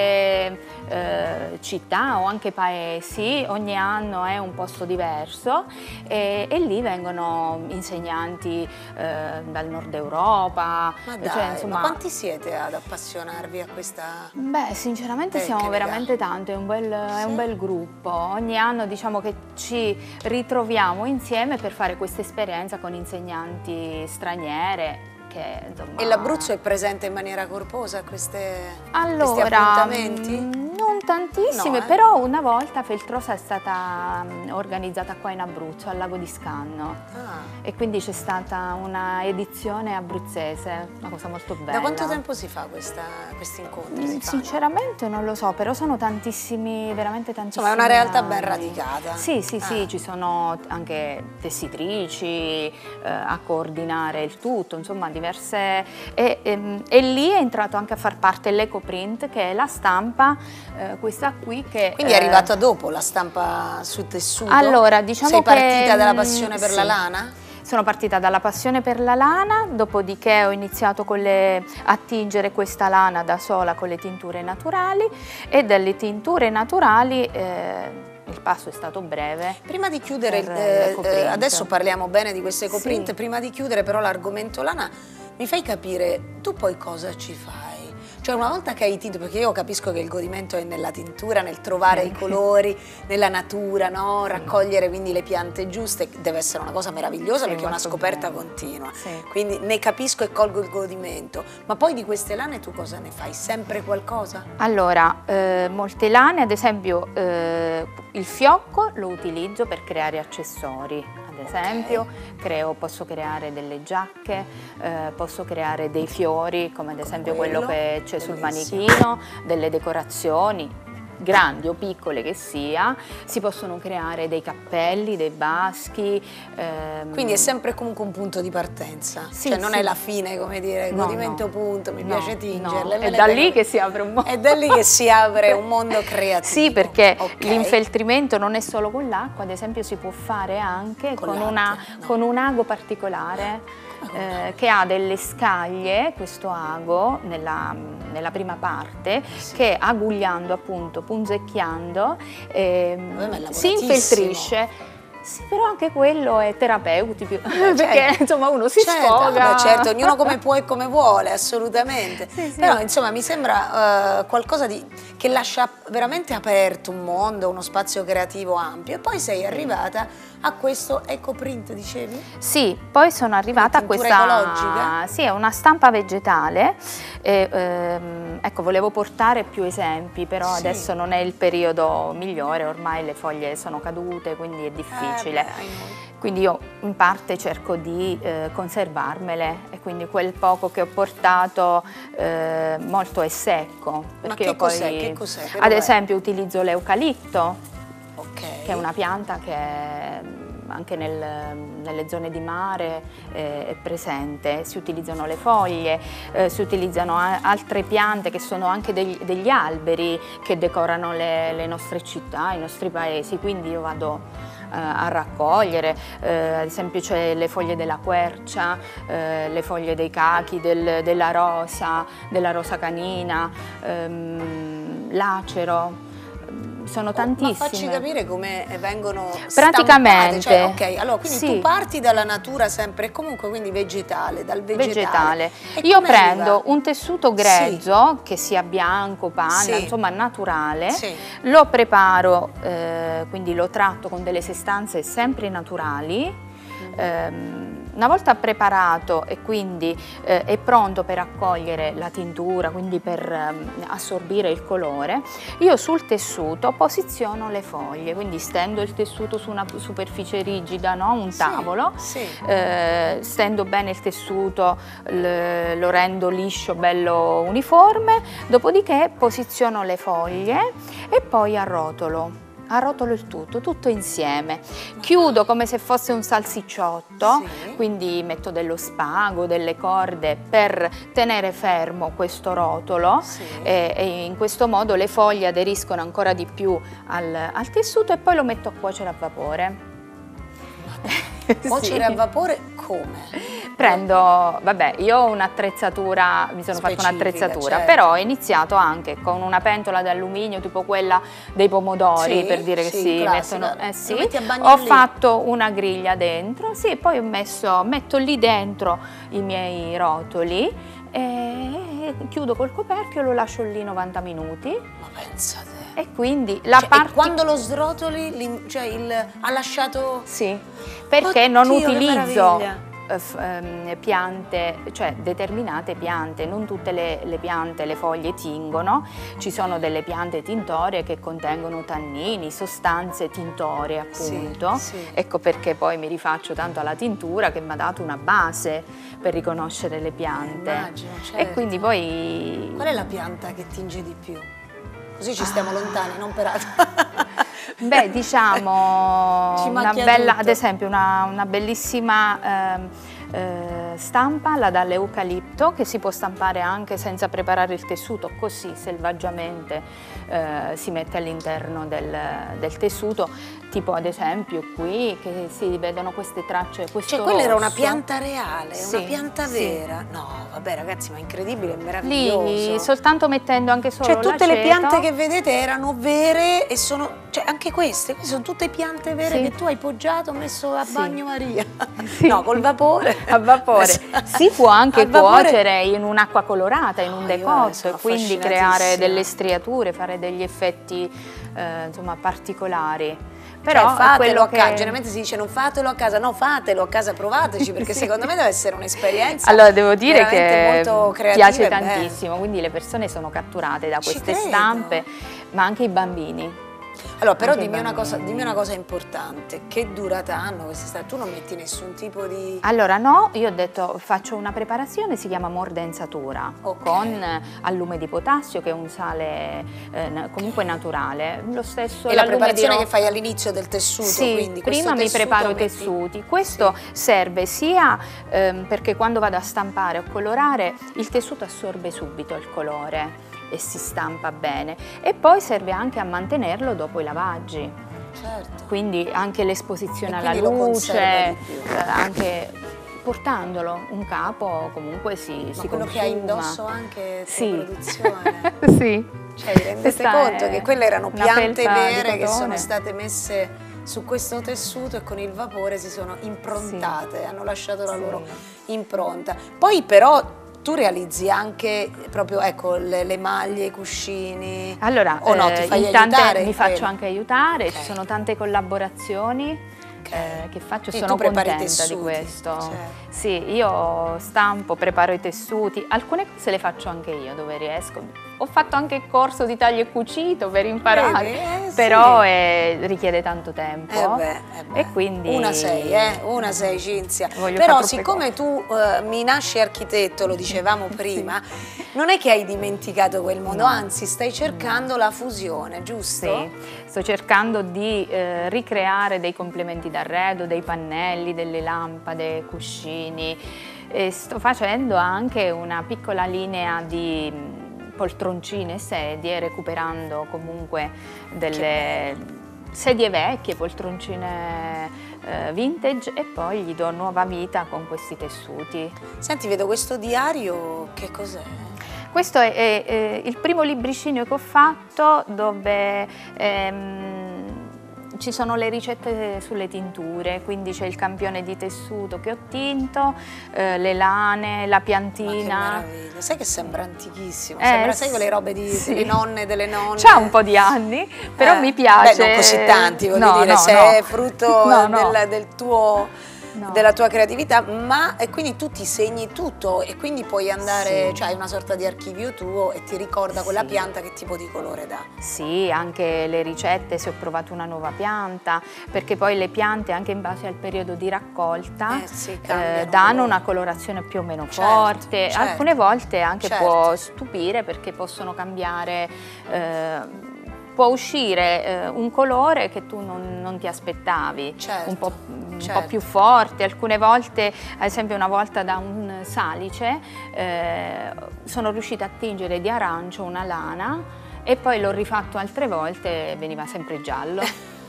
eh, città o anche paesi, ogni anno è un posto diverso, e, e lì vengono insegnanti eh, dal nord Europa. Ma dai, cioè, insomma, ma quanti siete ad appassionarvi a questa... Beh, sinceramente siamo tecnica? veramente tanti, è un, bel, è un bel gruppo. Ogni anno diciamo che ci ritroviamo insieme per fare questa esperienza con insegnanti straniere. Che, insomma... E l'Abruzzo è presente in maniera corposa a queste, Allora, questi appuntamenti? mh, non tantissime, No, eh? però una volta Feltrosa è stata mh, organizzata qua in Abruzzo, al lago di Scanno, Ah. e quindi c'è stata una edizione abruzzese, una cosa molto bella. Da quanto tempo si fa questa, questi incontri? Mm, si fanno? Sinceramente non lo so, però sono tantissimi, veramente tantissimi. Insomma, è una realtà anni. ben radicata. Sì, sì, sì, Ah. ci sono anche tessitrici eh, a coordinare il tutto, insomma, diverse. E, e, e lì è entrato anche a far parte l'EcoPrint, che è la stampa, eh, questa qui che... Quindi è eh, arrivata dopo la stampa su tessuto? Allora, diciamo Sei partita che, dalla mm, passione per sì. la lana? Sono partita dalla passione per la lana, dopodiché ho iniziato con le, a tingere questa lana da sola con le tinture naturali, e dalle tinture naturali eh, il passo è stato breve. Prima di chiudere, per eh, l'ecoprint. eh, adesso parliamo bene di questo ecoprint, Sì. prima di chiudere però l'argomento lana, mi fai capire, tu poi cosa ci fai? Cioè una volta che hai tinto, perché io capisco che il godimento è nella tintura, nel trovare i colori, nella natura, no? Raccogliere quindi le piante giuste, deve essere una cosa meravigliosa, Sì, perché è una molto scoperta bello. continua, Sì. quindi ne capisco e colgo il godimento, ma poi di queste lane tu cosa ne fai? Sempre qualcosa? Allora, eh, molte lane, ad esempio eh, il fiocco lo utilizzo per creare accessori. Ad esempio, creo, posso creare delle giacche, eh, posso creare dei fiori, come ad esempio quello, Quello, che c'è sul bellissimo. manichino, delle decorazioni, grandi o piccole che sia, si possono creare dei cappelli, dei baschi. Ehm... Quindi è sempre comunque un punto di partenza, sì, cioè non sì. è la fine, come dire, no, godimento no. punto, mi no, piace tingerle. No. È da lì che si apre un mondo. È da lì che si apre un mondo creativo. Sì, perché okay. l'infeltrimento non è solo con l'acqua, ad esempio si può fare anche con, con, una, no. con un ago particolare. Eh, che ha delle scaglie, questo ago, nella, nella prima parte, sì. che agugliando appunto, punzecchiando, eh, si infiltrisce. Sì, però anche quello è terapeutico, eh, perché certo. insomma uno si certo, sfoga. Beh, certo, ognuno come può e come vuole, assolutamente. Sì, sì. Però insomma mi sembra uh, qualcosa di, che lascia veramente aperto un mondo, uno spazio creativo ampio. E poi sei arrivata a questo ecoprint, dicevi? Sì, poi sono arrivata a questa ecologica? Sì, è una stampa vegetale. E, ehm, ecco, volevo portare più esempi, però sì. adesso non è il periodo migliore, ormai le foglie sono cadute, quindi è difficile. Eh beh, quindi io in parte cerco di eh, conservarmele e quindi quel poco che ho portato eh, molto è secco. Ma che cos'è? Che cos'è? Ad esempio utilizzo l'eucalipto, okay. che è una pianta che è, anche nel, nelle zone di mare eh, è presente, si utilizzano le foglie, eh, si utilizzano altre piante che sono anche degli, degli alberi che decorano le, le nostre città, i nostri paesi, quindi io vado a raccogliere, eh, ad esempio c'è le foglie della quercia, eh, le foglie dei cachi, del, della rosa, della rosa canina, ehm, l'acero. Sono tantissime. Ma facci capire come vengono praticamente stampate, cioè, ok, allora quindi sì. tu parti dalla natura sempre e comunque quindi vegetale, dal vegetale. vegetale. E io prendo arriva? un tessuto grezzo, sì. che sia bianco, panna, sì. insomma naturale, sì. lo preparo, eh, quindi lo tratto con delle sostanze sempre naturali. Mm-hmm. ehm, Una volta preparato e quindi eh, è pronto per accogliere la tintura, quindi per eh, assorbire il colore, io sul tessuto posiziono le foglie, quindi stendo il tessuto su una superficie rigida, no? un tavolo, sì, sì. Eh, stendo bene il tessuto, lo rendo liscio, bello uniforme, dopodiché posiziono le foglie e poi arrotolo. Arrotolo il tutto, tutto insieme, chiudo come se fosse un salsicciotto, sì. quindi metto dello spago, delle corde per tenere fermo questo rotolo sì. e, e in questo modo le foglie aderiscono ancora di più al, al tessuto e poi lo metto a cuocere a vapore. Cuocere sì. a vapore come? Prendo, vabbè, io ho un'attrezzatura, mi sono fatta un'attrezzatura, certo. però ho iniziato anche con una pentola d'alluminio tipo quella dei pomodori, sì, per dire che sì, si classica. mettono, eh sì, lì. ho fatto una griglia dentro, sì, e poi ho messo, metto lì dentro i miei rotoli e chiudo col coperchio e lo lascio lì novanta minuti. Ma pensate. E quindi la cioè, parte... E quando lo srotoli, cioè il, ha lasciato... Sì, perché Oddio, non utilizzo che piante, cioè determinate piante, non tutte le, le piante, le foglie tingono, ci sono delle piante tintorie che contengono tannini, sostanze tintorie appunto, sì, sì. ecco perché poi mi rifaccio tanto alla tintura che mi ha dato una base per riconoscere le piante. Eh, immagino, certo. E quindi poi... Qual è la pianta che tinge di più? Così ci stiamo ah. lontani, non per altro. Beh, diciamo, una bella, tutto. ad esempio una, una bellissima eh, eh, stampa, la dall'eucalipto, che si può stampare anche senza preparare il tessuto, così selvaggiamente eh, si mette all'interno del, del tessuto, tipo ad esempio qui che si vedono queste tracce, questo Cioè quella rosso. era una pianta reale, sì, una pianta sì. vera. No, vabbè ragazzi, ma incredibile, è meraviglioso. Lì, soltanto mettendo anche solo Cioè tutte l'aceto. le piante che vedete erano vere e sono, cioè anche queste, queste sono tutte piante vere sì. che tu hai poggiato, messo a sì. bagnomaria. Sì. No, col vapore. A vapore. Si può anche Al vapore... cuocere in un'acqua colorata, in un oh, decotto, e quindi creare delle affascinatissima. striature, fare degli effetti eh, insomma particolari. Però Cioè, fatelo quello a casa, che... generalmente si dice non fatelo a casa, no fatelo a casa, provateci, perché sì. secondo me deve essere un'esperienza allora devo dire che che creativa piace e tantissimo, quindi le persone sono catturate da Ci queste credo. stampe, ma anche i bambini. Allora, però Anche i dimmi una, cosa, bambini. dimmi una cosa importante, che durata hanno queste stati? Tu non metti nessun tipo di... Allora no, io ho detto faccio una preparazione, si chiama mordenzatura, Ok. con eh, allume di potassio che è un sale eh, na- comunque naturale, lo stesso E la l'allume preparazione di che ro- fai all'inizio del tessuto, Sì, quindi questo prima mi tessuto preparo i metti- tessuti, questo serve sia ehm, perché quando vado a stampare o colorare il tessuto assorbe subito il colore e si stampa bene, e poi serve anche a mantenerlo dopo i lavaggi. Certo. Quindi anche l'esposizione E alla quindi lo conserva luce, di più. eh, anche portandolo, un capo comunque si, Ma si quello consuma. che hai indosso anche tua Sì. produzione? Sì. Cioè, vi rendete Questa conto è che quelle erano una piante felpa di vere che cotone. sono state messe su questo tessuto e con il vapore si sono improntate, hanno lasciato la Sì. loro impronta. Poi però tu realizzi anche proprio, ecco, le, le maglie, i cuscini. Allora, o no, eh, ti fai in tante- aiutare mi in faccio quello? anche aiutare, Ok. ci sono tante collaborazioni eh, che faccio, Quindi sono tu prepari i contenta tessuti, di questo. certo. Sì, io stampo, preparo i tessuti, alcune cose le faccio anche io dove riesco. Ho fatto anche il corso di taglio e cucito per imparare, Vedi? Eh, sì. però eh, richiede tanto tempo. Eh beh, eh beh. E quindi Una sei, eh? Una sei, Cinzia. Voglio Però fare troppe siccome tu eh, mi nasci architetto, lo dicevamo prima, non è che hai dimenticato quel mondo, No. anzi stai cercando la fusione, giusto? Sì, sto cercando di eh, ricreare dei complementi d'arredo, dei pannelli, delle lampade, cuscini, e sto facendo anche una piccola linea di mh, poltroncine e sedie, recuperando comunque delle sedie vecchie, poltroncine eh, vintage, e poi gli do nuova vita con questi tessuti. Senti, vedo questo diario, che cos'è? Questo è, è- è il primo libricinio che ho fatto dove ehm, ci sono le ricette sulle tinture, quindi c'è il campione di tessuto che ho tinto, eh, le lane, la Ma che piantina. meraviglia, sai che sembra antichissimo, Eh, sembra, sai quelle robe di, sì. delle nonne, delle nonne. C'ha un po' di anni, però Eh, mi piace. Beh, non così tanti, voglio No, dire, no, se no. è frutto No, no. Del, del tuo, No. della tua creatività, ma e quindi tu ti segni tutto e quindi puoi andare, Sì. cioè hai una sorta di archivio tuo e ti ricorda quella Sì. pianta che tipo di colore dà. Sì, anche le ricette, se ho provato una nuova pianta, perché poi le piante anche in base al periodo di raccolta Eh sì, eh, cambiano danno colore. una colorazione più o meno Certo, forte, certo. alcune volte anche Certo. può stupire perché possono cambiare, eh, può uscire eh, un colore che tu non, non ti aspettavi, Certo, un po', un certo. po' più forte, alcune volte, ad esempio una volta da un salice eh, sono riuscita a tingere di arancio una lana e poi l'ho rifatto altre volte e veniva sempre giallo.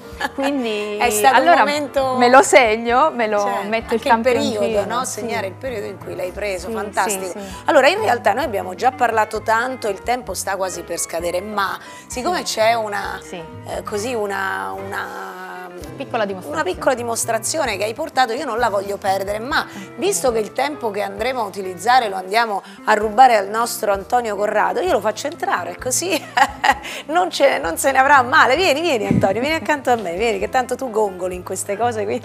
Quindi È stato un allora momento- me lo segno, me lo Cioè, metto il anche campioncino. periodo, no? Sì. Segnare il periodo in cui l'hai preso, Sì, fantastico. sì, sì. Allora, in realtà noi abbiamo già parlato tanto, il tempo sta quasi per scadere, ma siccome c'è una, Sì. eh, così una, una Piccola dimostrazione. una piccola dimostrazione che hai portato, io non la voglio perdere, ma visto che il tempo che andremo a utilizzare lo andiamo a rubare al nostro Antonio Corrado, io lo faccio entrare, così non, ce- non se ne avrà male. Vieni, vieni Antonio, vieni accanto a me, vieni che tanto tu gongoli in queste cose qui.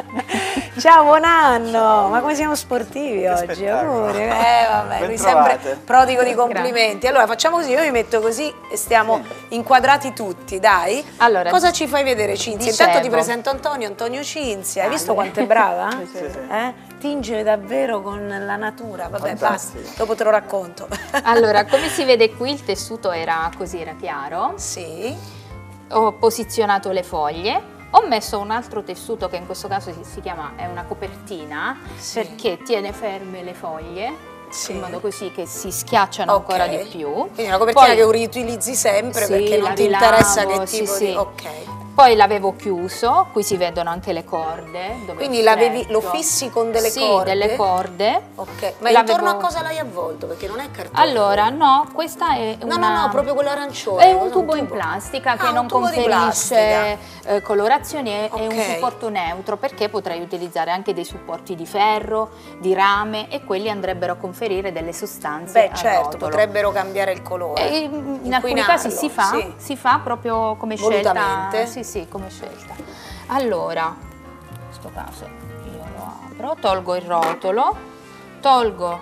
Ciao, buon anno! Ma come siamo sportivi oggi? spettacolo. Auguri. Eh vabbè, Ben lui sempre trovate. prodigo di complimenti. Allora facciamo così, io mi metto così e stiamo inquadrati tutti, dai. Allora, cosa ci fai vedere, Cinzia? dicevo. Intanto ti presento Antonio, Antonio Cinzia. Hai visto Salve. quanto è brava? Sì, sì. Eh? Tinge davvero con la natura. Vabbè, basta, Fantastico. dopo te lo racconto. Allora, come si vede qui il tessuto era così, era chiaro. Sì. Ho posizionato le foglie, ho messo un altro tessuto che in questo caso si, si chiama, è una copertina, Sì. perché tiene ferme le foglie, Sì. in modo così che si schiacciano Ok. ancora di più. Quindi una copertina Poi- che riutilizzi sempre Sì, perché non la ti rilavo, interessa che sì, tipo sì. di... Ok. Poi l'avevo chiuso, qui si vedono anche le corde. Dove Quindi è l'avevi- stretto. lo fissi con delle sì, corde? delle corde. Ok, ma L'avevo- intorno a cosa l'hai avvolto? Perché non è cartone. Allora, no, questa è No, una... no, no, proprio quello arancione. È un cos'è, tubo in tubo? plastica Ah, che un non tubo di conferisce eh, colorazioni, è, è un Ok. supporto neutro, perché potrei utilizzare anche dei supporti di ferro, di rame, e quelli andrebbero a conferire delle sostanze Beh, al certo, rotolo. potrebbero cambiare il colore. E in in alcuni casi si fa, Sì. si fa proprio come scelta. Volutamente. Sì, sì, come scelta. Allora, in questo caso io lo apro, tolgo il rotolo, tolgo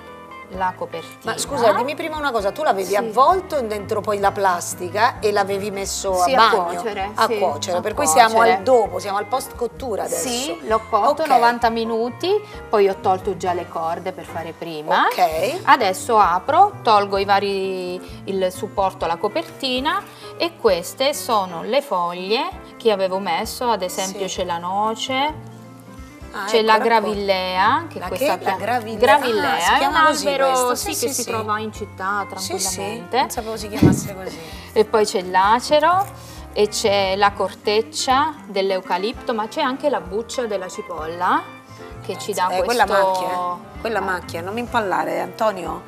la copertina. Ma scusa, dimmi prima una cosa, tu l'avevi Sì. avvolto dentro poi la plastica e l'avevi messo Sì, a a bagno? cuocere, A sì, cuocere, a per cui cuocere. siamo al dopo, siamo al post cottura adesso. Sì, l'ho cotto Ok. novanta minuti, poi ho tolto già le corde per fare prima. Ok. Adesso apro, tolgo i vari, il supporto alla copertina e queste sono le foglie che avevo messo, ad esempio Sì. c'è la noce. Ah, C'è ecco, la racconta. gravillea, che La questa che? La gravillea? Gravillea, Ah, si è chiama un così albero questo? sì, Sì, che sì, si sì. trova in città Sì, sì, tranquillamente. non sapevo si chiamasse così. E poi c'è il lacero e c'è la corteccia dell'eucalipto, ma c'è anche la buccia della cipolla che ci dà Eh, questo... quella macchia, quella macchia, non mi impallare, Antonio.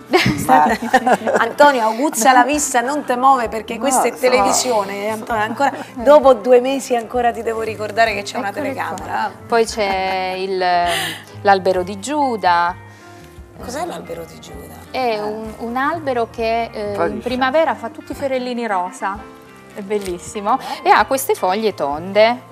Antonio, aguzza la vista, non te muove perché questa è televisione. eh, Antonio, ancora, dopo due mesi ancora ti devo ricordare che c'è una Eccole telecamera. Poi c'è il- l'albero di Giuda. Cos'è l'albero di Giuda? È un, un albero che eh, in primavera fa tutti i fiorellini rosa, è bellissimo, e ha queste foglie tonde,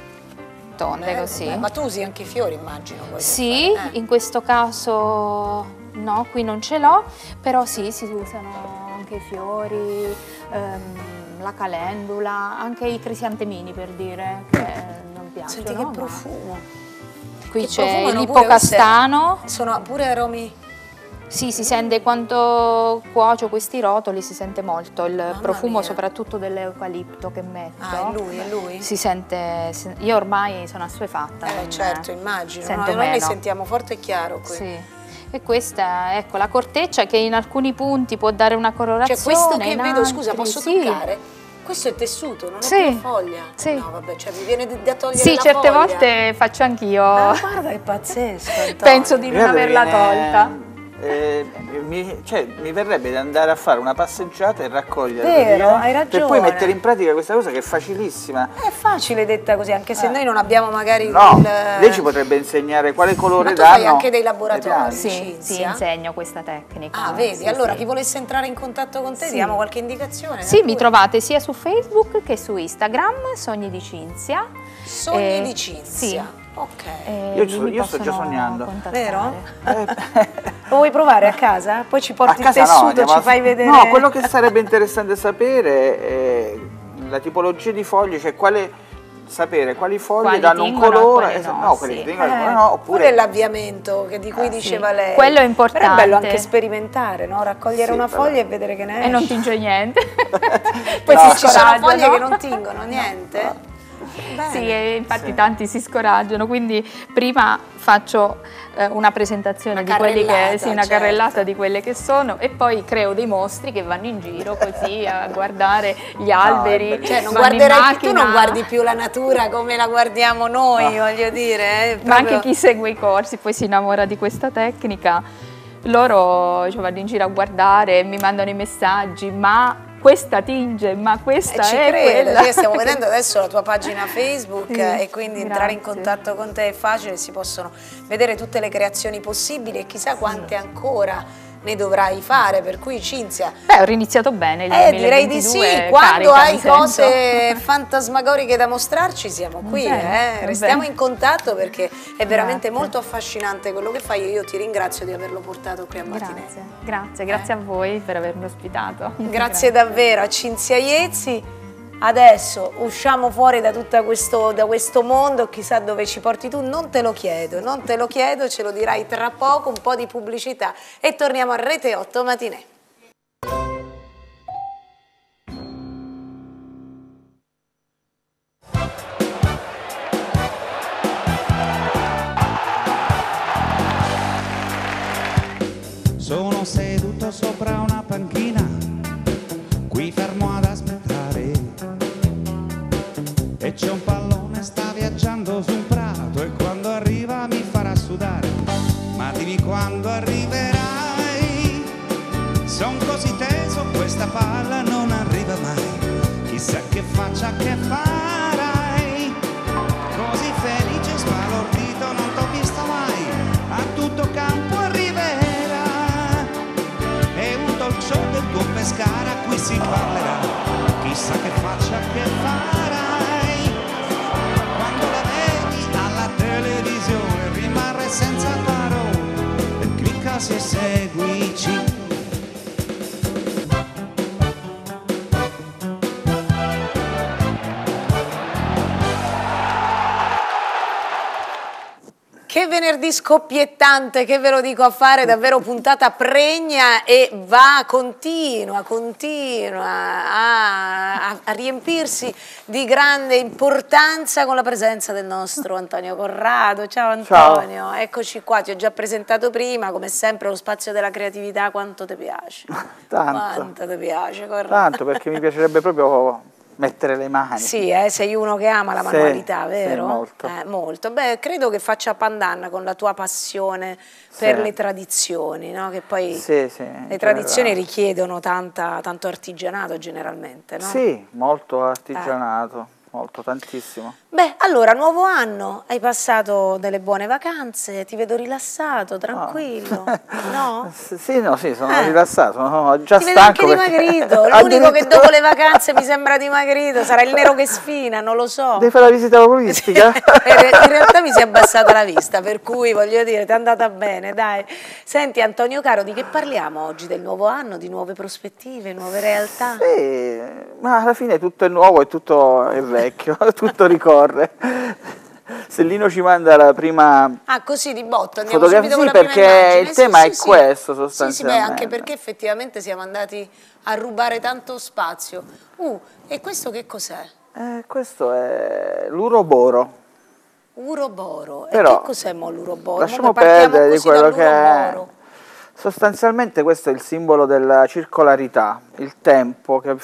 tonde Bello, così. bello. Ma tu usi anche i fiori, immagino. poi, Sì, per fare, eh. in questo caso no, qui non ce l'ho, però sì, si usano anche i fiori, ehm, la calendula, anche i crisantemini per dire, che non piacciono. Senti che ma- profumo. Qui Che c'è profumano pure l'ippocastano. queste- Sono pure aromi. Sì, si sente quando cuocio questi rotoli, si sente molto il Mamma profumo, mia. soprattutto dell'eucalipto che metto. Ah, è lui, è lui? Si sente, si- io ormai sono assuefatta. Eh, non- certo, immagino. Sento No, noi li meno. sentiamo forte e chiaro qui. Sì. E questa, ecco, la corteccia che in alcuni punti può dare una colorazione. Cioè questo che in vedo, scusa, altri- posso sì. toccare? Questo è tessuto, non è Sì, più foglia. sì. No, vabbè, cioè mi viene da togliere Sì, la certe foglia. volte faccio anch'io. Ma guarda che pazzesco, Antonio. Penso di non Guarda, averla viene- tolta. eh, mi, cioè, mi verrebbe di andare a fare una passeggiata e raccogliere Vero, praticamente, hai per poi ragione. mettere in pratica questa cosa che è facilissima. È facile detta così, anche se noi non abbiamo magari No, il... lei ci potrebbe insegnare quale colore Ma tu danno. fai anche dei le laboratori? piante. Sì, Cinzia? sì, insegno questa tecnica. Ah, vedi, Sì, allora sì. chi volesse entrare in contatto con te, Sì. diamo qualche indicazione? Sì, Dai mi pure. trovate sia su Facebook che su Instagram, Sogni di Cinzia. Sogni Eh, di Cinzia. Sì. Ok. Eh, Io lì sto- mi io sto già possono sognando. contattare. Vero? Lo vuoi provare a casa? Poi ci porti A casa il tessuto, no, andiamo ci a- fai vedere... No, quello che sarebbe interessante sapere è la tipologia di foglie, cioè quale sapere quali foglie Quali danno un tingono e colore, quali esa- no, no, quelli sì. che tingono, Eh, quali no, oppure pure l'avviamento che- di cui diceva sì. lei. Quello è importante. Però è bello anche sperimentare, no? Raccogliere Sì, una però- foglia e vedere che ne esce. E non tinge niente. Poi No. si Ci sono scoraggiano. foglie che non tingono niente? Bene. Sì, e infatti Sì. tanti si scoraggiano, quindi prima faccio eh, una presentazione Una di quelli che, carrellata, sì, una certo. carrellata di quelle che sono e poi creo dei mostri che vanno in giro così a guardare gli alberi. Cioè, non vanno in guarderai più, tu macchina. non guardi più la natura come la guardiamo noi, voglio dire. eh, Ma proprio- anche chi segue i corsi poi si innamora di questa tecnica. Loro cioè, vanno in giro a guardare e mi mandano i messaggi, ma questa tinge, ma questa Eh, ci è credo, quella. sì, stiamo vedendo adesso la tua pagina Facebook Sì, e quindi entrare in grazie. contatto con te è facile, si possono vedere tutte le creazioni possibili e chissà quante ancora ne dovrai fare, per cui Cinzia, Beh, ho riniziato bene il eh, direi di sì, duemilaventidue, quando carica, hai mi sento. cose fantasmagoriche da mostrarci siamo qui, Bene, eh. va Restiamo bene. in contatto perché è veramente Grazie. molto affascinante quello che fai e io ti ringrazio di averlo portato qui a Matinè. Grazie, grazie, grazie a voi per avermi ospitato. Grazie davvero a Cinzia Iezzi. Adesso usciamo fuori da tutto questo, da questo mondo, chissà dove ci porti tu, non te lo chiedo, non te lo chiedo, ce lo dirai tra poco, un po' di pubblicità e torniamo a Rete otto Matinè. Sono seduto sopra una panchina, qui fermo ad aspettare. E c'è un pallone, sta viaggiando su un prato e quando arriva mi farà sudare. Ma dimmi quando arriverai, son così teso, questa palla non arriva mai. Chissà che faccia che farai, così felice, sbalordito, non t'ho visto mai. A tutto campo arriverà, e un talk show del tuo Pescara, qui si parlerà. Chissà che faccia che farai, quando la vedi alla televisione rimarrai senza parole e clicca frase seguici. Che venerdì scoppiettante, che ve lo dico a fare, davvero puntata pregna e va, continua, continua a, a, a riempirsi di grande importanza con la presenza del nostro Antonio Corrado. Ciao Antonio, ciao. Eccoci qua, ti ho già presentato prima, come sempre lo spazio della creatività, quanto ti piace? Tanto. Quanto ti piace, Corrado? Tanto, perché mi piacerebbe proprio mettere le mani. Sì, eh, sei uno che ama la manualità, sì, vero? Sì, molto. Eh, molto. Beh, credo che faccia pandanna con la tua passione per sì. le tradizioni, no? Che poi sì, sì, le tradizioni però richiedono tanta, tanto artigianato generalmente, no? Sì, molto artigianato. Eh. Molto, tantissimo. Beh, allora, nuovo anno, hai passato delle buone vacanze, ti vedo rilassato, tranquillo, no? Sì, no, sì, sono eh. rilassato, sono già ti stanco. Ti vedo anche dimagrito, l'unico che dopo le vacanze mi sembra dimagrito, sarà il nero che sfina, non lo so. Devi fare la visita oculistica? In realtà mi si è abbassata la vista, per cui voglio dire, ti è andata bene, dai. Senti Antonio caro, di che parliamo oggi? Del nuovo anno, di nuove prospettive, nuove realtà? Sì, ma alla fine tutto è nuovo e tutto è vecchio. Tutto ricorre. Se Lino ci manda la prima ah, così di botto andiamo fotografia, subito con sì, la perché prima immagine. il tema sì, è sì, questo sì. sostanzialmente. Sì, sì, beh, anche perché effettivamente siamo andati a rubare tanto spazio. Uh, e questo che cos'è? Eh, questo è l'uroboro. Uroboro. Però, e che cos'è mo l'uroboro? Lasciamo perdere di quello che è. Sostanzialmente questo è il simbolo della circolarità, il tempo che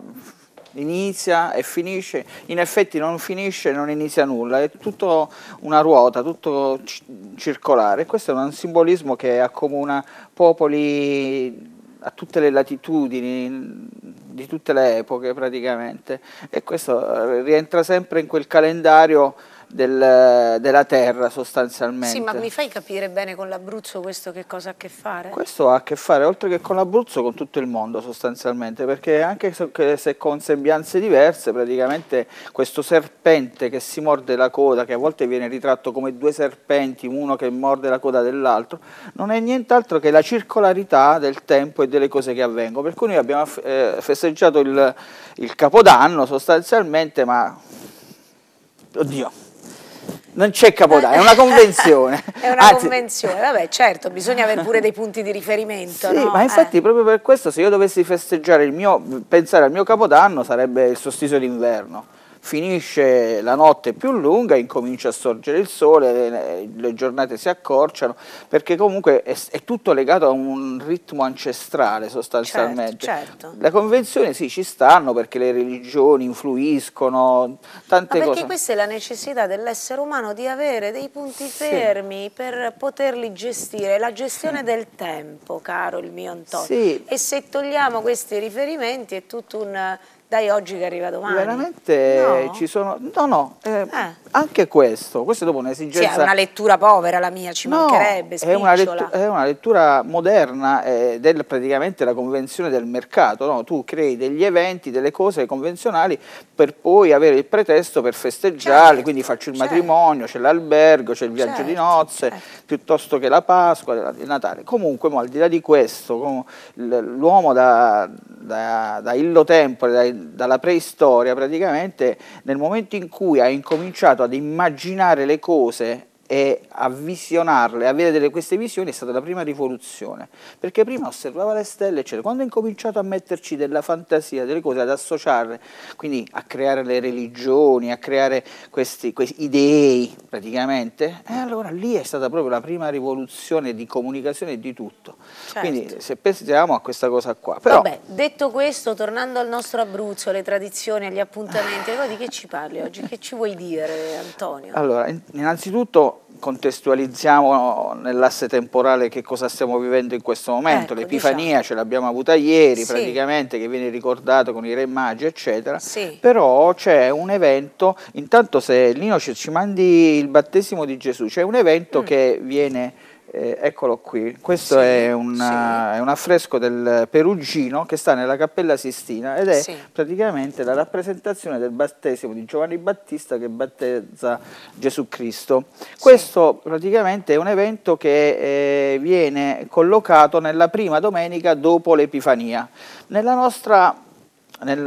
inizia e finisce, in effetti non finisce e non inizia nulla, è tutto una ruota, tutto circolare. Questo è un simbolismo che accomuna popoli a tutte le latitudini, di tutte le epoche praticamente, e questo rientra sempre in quel calendario Del, della terra sostanzialmente. Sì, ma mi fai capire bene con l'Abruzzo questo che cosa ha a che fare? Questo ha a che fare, oltre che con l'Abruzzo, con tutto il mondo sostanzialmente, perché anche se con sembianze diverse, praticamente questo serpente che si morde la coda, che a volte viene ritratto come due serpenti, uno che morde la coda dell'altro, non è nient'altro che la circolarità del tempo e delle cose che avvengono. Per cui noi abbiamo eh, festeggiato il, il Capodanno sostanzialmente, ma oddio, non c'è Capodanno, è una convenzione. È una Anzi, convenzione, vabbè, certo, bisogna avere pure dei punti di riferimento. Sì, no? ma infatti eh. proprio per questo, se io dovessi festeggiare il mio, pensare al mio Capodanno, sarebbe il solstizio d'inverno. Finisce la notte più lunga, incomincia a sorgere il sole, le, le giornate si accorciano, perché comunque è, è tutto legato a un ritmo ancestrale sostanzialmente. Certo, certo. Le convenzioni sì, ci stanno perché le religioni influiscono, tante Ma perché cose. questa è la necessità dell'essere umano di avere dei punti fermi sì. per poterli gestire, la gestione sì. del tempo, caro il mio Antonio. Sì. E se togliamo questi riferimenti è tutto un... dai oggi che arriva domani. Veramente no. ci sono, no no, eh, eh. anche questo, questo è dopo un'esigenza. Sì, è una lettura povera la mia, ci no, mancherebbe, è una, lettura, è una lettura moderna ed è praticamente la convenzione del mercato, no? Tu crei degli eventi, delle cose convenzionali per poi avere il pretesto per festeggiarli, certo, quindi faccio il certo. matrimonio, c'è l'albergo, c'è il viaggio certo, di nozze, certo. piuttosto che la Pasqua, il Natale. Comunque, al di là di questo, l'uomo da, da, da illo tempore, da dalla preistoria praticamente, nel momento in cui ha incominciato ad immaginare le cose e a visionarle, avere delle, queste visioni, è stata la prima rivoluzione, perché prima osservava le stelle eccetera. Quando ha incominciato a metterci della fantasia, delle cose, ad associarle, quindi a creare le religioni, a creare questi, questi dei praticamente, e allora lì è stata proprio la prima rivoluzione di comunicazione e di tutto. Certo. Quindi se pensiamo a questa cosa qua. Però, vabbè, detto questo, tornando al nostro Abruzzo, alle tradizioni, agli appuntamenti, allora di che ci parli oggi? Che ci vuoi dire, Antonio? Allora, innanzitutto contestualizziamo nell'asse temporale che cosa stiamo vivendo in questo momento. Ecco, l'Epifania diciamo. ce l'abbiamo avuta ieri, sì. praticamente, che viene ricordato con i Re Magi eccetera, sì. però c'è un evento, intanto se Lino ci, ci mandi il battesimo di Gesù, c'è un evento mm. che viene eh, eccolo qui, questo sì, è, una, sì. è un affresco del Perugino che sta nella Cappella Sistina ed è sì. praticamente la rappresentazione del battesimo di Giovanni Battista che battezza Gesù Cristo. Questo sì. praticamente è un evento che eh, viene collocato nella prima domenica dopo l'Epifania. Nella nostra, nel,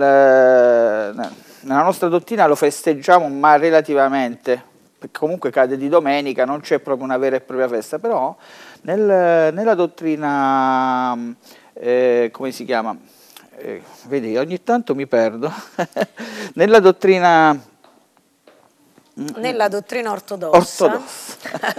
nella nostra dottrina lo festeggiamo ma relativamente, perché comunque cade di domenica, non c'è proprio una vera e propria festa, però nel, nella dottrina, eh, come si chiama? Eh, vedi, ogni tanto mi perdo. Nella dottrina... Nella dottrina ortodossa. ortodossa.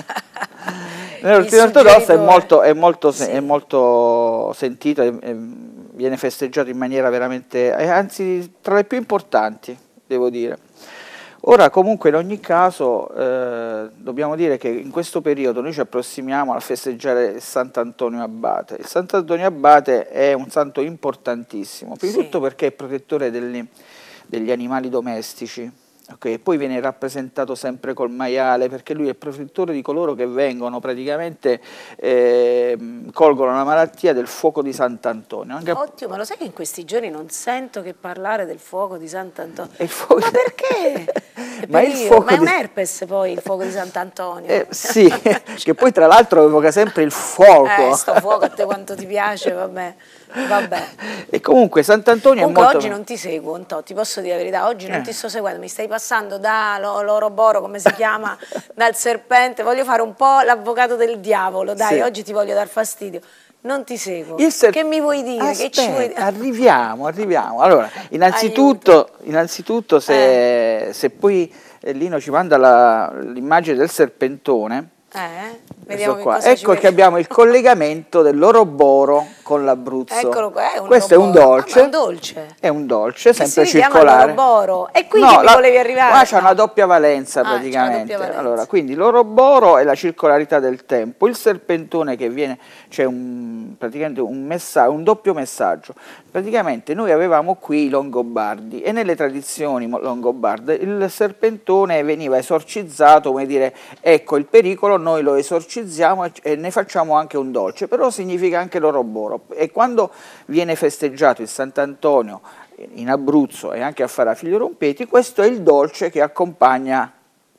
Nella dottrina ortodossa è molto, è molto, sì. è molto sentito, è, è, viene festeggiato in maniera veramente, è, anzi tra le più importanti, devo dire. Ora comunque in ogni caso eh, dobbiamo dire che in questo periodo noi ci approssimiamo a festeggiare il Sant'Antonio Abate. Il Sant'Antonio Abate è un santo importantissimo, prima di sì. tutto perché è protettore degli, degli animali domestici. Okay, poi viene rappresentato sempre col maiale perché lui è protettore di coloro che vengono praticamente eh, colgono la malattia del fuoco di Sant'Antonio. Oddio, ma lo sai che in questi giorni non sento che parlare del fuoco di Sant'Antonio? Fuoco... Ma perché? ma, per il io, fuoco ma è un di... herpes poi il fuoco di Sant'Antonio? Eh, sì, che poi tra l'altro evoca sempre il fuoco. Eh, sto fuoco a te quanto ti piace, vabbè. Vabbè. E comunque Sant'Antonio è molto... oggi non ti seguo, Antò, ti posso dire la verità, oggi non eh. ti sto seguendo, mi stai passando da l'Oroboro, come si chiama, dal serpente, voglio fare un po' l'avvocato del diavolo, dai, sì. oggi ti voglio dar fastidio. Non ti seguo. Ser... Che mi vuoi dire? Aspetta, che ci vuoi... arriviamo, arriviamo. Allora, innanzitutto, innanzitutto se, eh. se poi Lino ci manda l'immagine del serpentone, eh, vediamo che qua. cosa Ecco che abbiamo il collegamento dell'Oroboro con l'Abruzzo. Eccolo qua, è un Questo Oroboro. è un dolce. Ah, è un dolce. È un dolce, sempre si circolare. E quindi no, mi la, volevi arrivare? Qua c'è una doppia valenza ah, praticamente. Doppia valenza. Allora, quindi l'Oroboro è la circolarità del tempo, il serpentone che viene, c'è un, praticamente un messaggio, un doppio messaggio. Praticamente noi avevamo qui i Longobardi e nelle tradizioni longobarde il serpentone veniva esorcizzato, come dire, ecco il pericolo, noi lo esorcizziamo e ne facciamo anche un dolce, però significa anche l'Oroboro. E quando viene festeggiato il Sant'Antonio in Abruzzo e anche a Farafiglio Rompeti, questo è il dolce che accompagna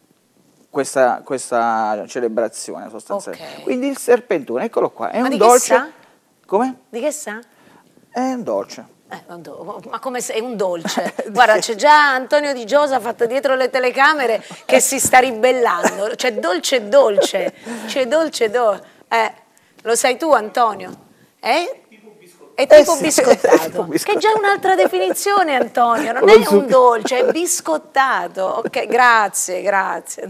questa, questa celebrazione sostanzialmente. Okay. Quindi il serpentone, eccolo qua, è Ma un di dolce. Che sa? Come? Di che sa? È un dolce. Eh, ma come se è un dolce? Guarda, c'è già Antonio Di Giosafat dietro le telecamere che si sta ribellando. C'è dolce dolce, c'è dolce dolce. Eh, lo sai tu, Antonio? Eh? È tipo, eh sì, biscottato, è tipo biscottato, che è già un'altra definizione, Antonio, non è un dolce, è biscottato. Ok, grazie, grazie.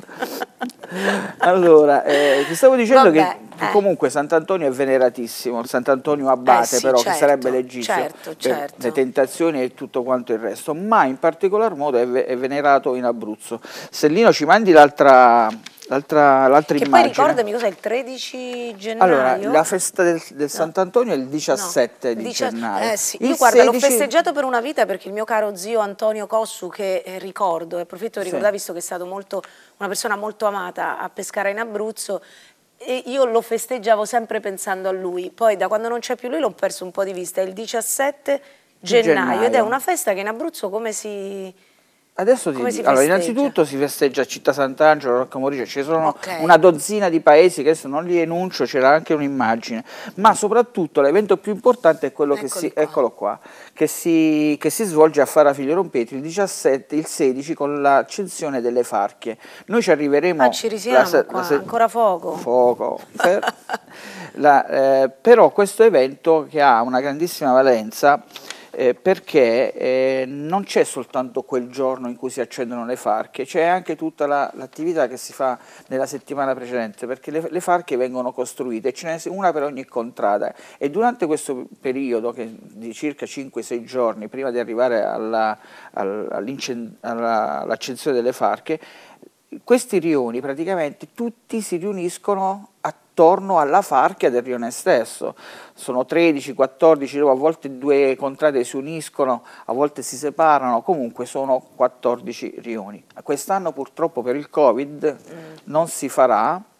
Allora, eh, ti stavo dicendo Vabbè, che eh. comunque Sant'Antonio è veneratissimo, il Sant'Antonio Abate eh sì, però, certo, che sarebbe l'egizio certo, per certo. le tentazioni e tutto quanto il resto, ma in particolar modo è, è venerato in Abruzzo. Se Lino ci mandi l'altra... L'altra immagine. Che poi ricordami cos'è il tredici gennaio? Allora, la festa del, del no. Sant'Antonio è il diciassette no. di Dici gennaio. Eh sì. Io guarda, sedici... l'ho festeggiato per una vita perché il mio caro zio Antonio Cossu, che eh, ricordo, e approfitto di ricordare, sì. visto che è stato molto, una persona molto amata a Pescara in Abruzzo, e io lo festeggiavo sempre pensando a lui. Poi da quando non c'è più lui l'ho perso un po' di vista, è il diciassette gennaio, gennaio ed è una festa che in Abruzzo come si... Adesso Come ti, si allora, innanzitutto si festeggia a Città Sant'Angelo, Rocca Morice, ci sono okay. una dozzina di paesi che adesso non li enuncio, c'era anche un'immagine, ma soprattutto l'evento più importante è quello che si, qua. Eccolo qua, che, si, che si svolge a Farafiglio Rompeti il diciassette, il sedici con l'accensione delle Farchie. Noi ci arriveremo... Ah, ci risiamo la, qua, la, ancora fuoco. Fuoco. Per, la, eh, però questo evento che ha una grandissima valenza, Eh, perché eh, non c'è soltanto quel giorno in cui si accendono le farche, c'è anche tutta l'attività la, che si fa nella settimana precedente, perché le, le farche vengono costruite, ce n'è una per ogni contrada e durante questo periodo che di circa cinque sei giorni prima di arrivare all'accensione alla, all delle farche, questi rioni praticamente tutti si riuniscono attorno alla farchia del rione stesso, sono tredici quattordici, a volte due contrade si uniscono, a volte si separano, comunque sono quattordici rioni. Quest'anno purtroppo per il Covid mm. non si farà,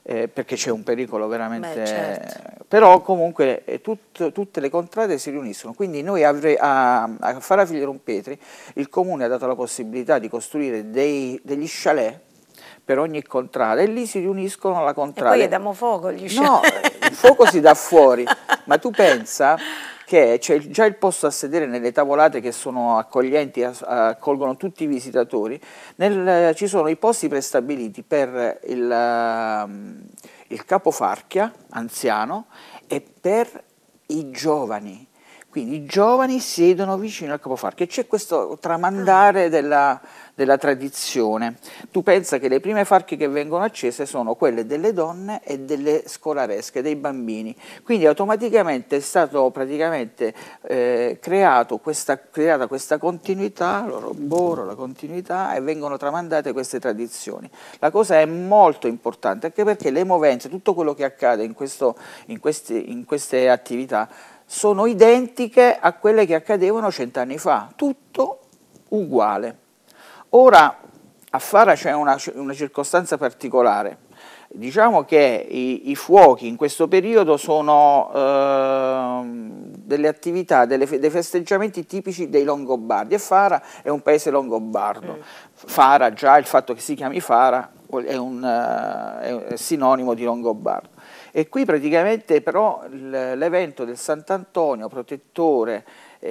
eh, perché c'è un pericolo veramente... Beh, certo. Però comunque eh, tut, tutte le contrade si riuniscono, quindi noi avre, a, a Farafigli Rompetri il Comune ha dato la possibilità di costruire dei, degli chalet per ogni contrada e lì si riuniscono la contrada. E poi diamo fuoco gli chalet. No, il fuoco si dà fuori, ma tu pensa che c'è già il posto a sedere nelle tavolate che sono accoglienti, accolgono tutti i visitatori, nel, ci sono i posti prestabiliti per il, il capofarchia anziano e per i giovani. Quindi i giovani siedono vicino al capofarchia e c'è questo tramandare della, della tradizione. Tu pensa che le prime farche che vengono accese sono quelle delle donne e delle scolaresche, dei bambini. Quindi automaticamente è stato praticamente eh, creato questa, creata questa continuità, l'oroboro, la continuità, e vengono tramandate queste tradizioni. La cosa è molto importante anche perché le movenze, tutto quello che accade in, questo, in, questi, in queste attività sono identiche a quelle che accadevano cent'anni fa, tutto uguale. Ora a Fara c'è una, una circostanza particolare, diciamo che i, i fuochi in questo periodo sono eh, delle attività, delle, dei festeggiamenti tipici dei Longobardi e Fara è un paese longobardo. Mm. Fara, già il fatto che si chiami Fara è un uh, è sinonimo di longobardo. E qui praticamente però l'evento del Sant'Antonio protettore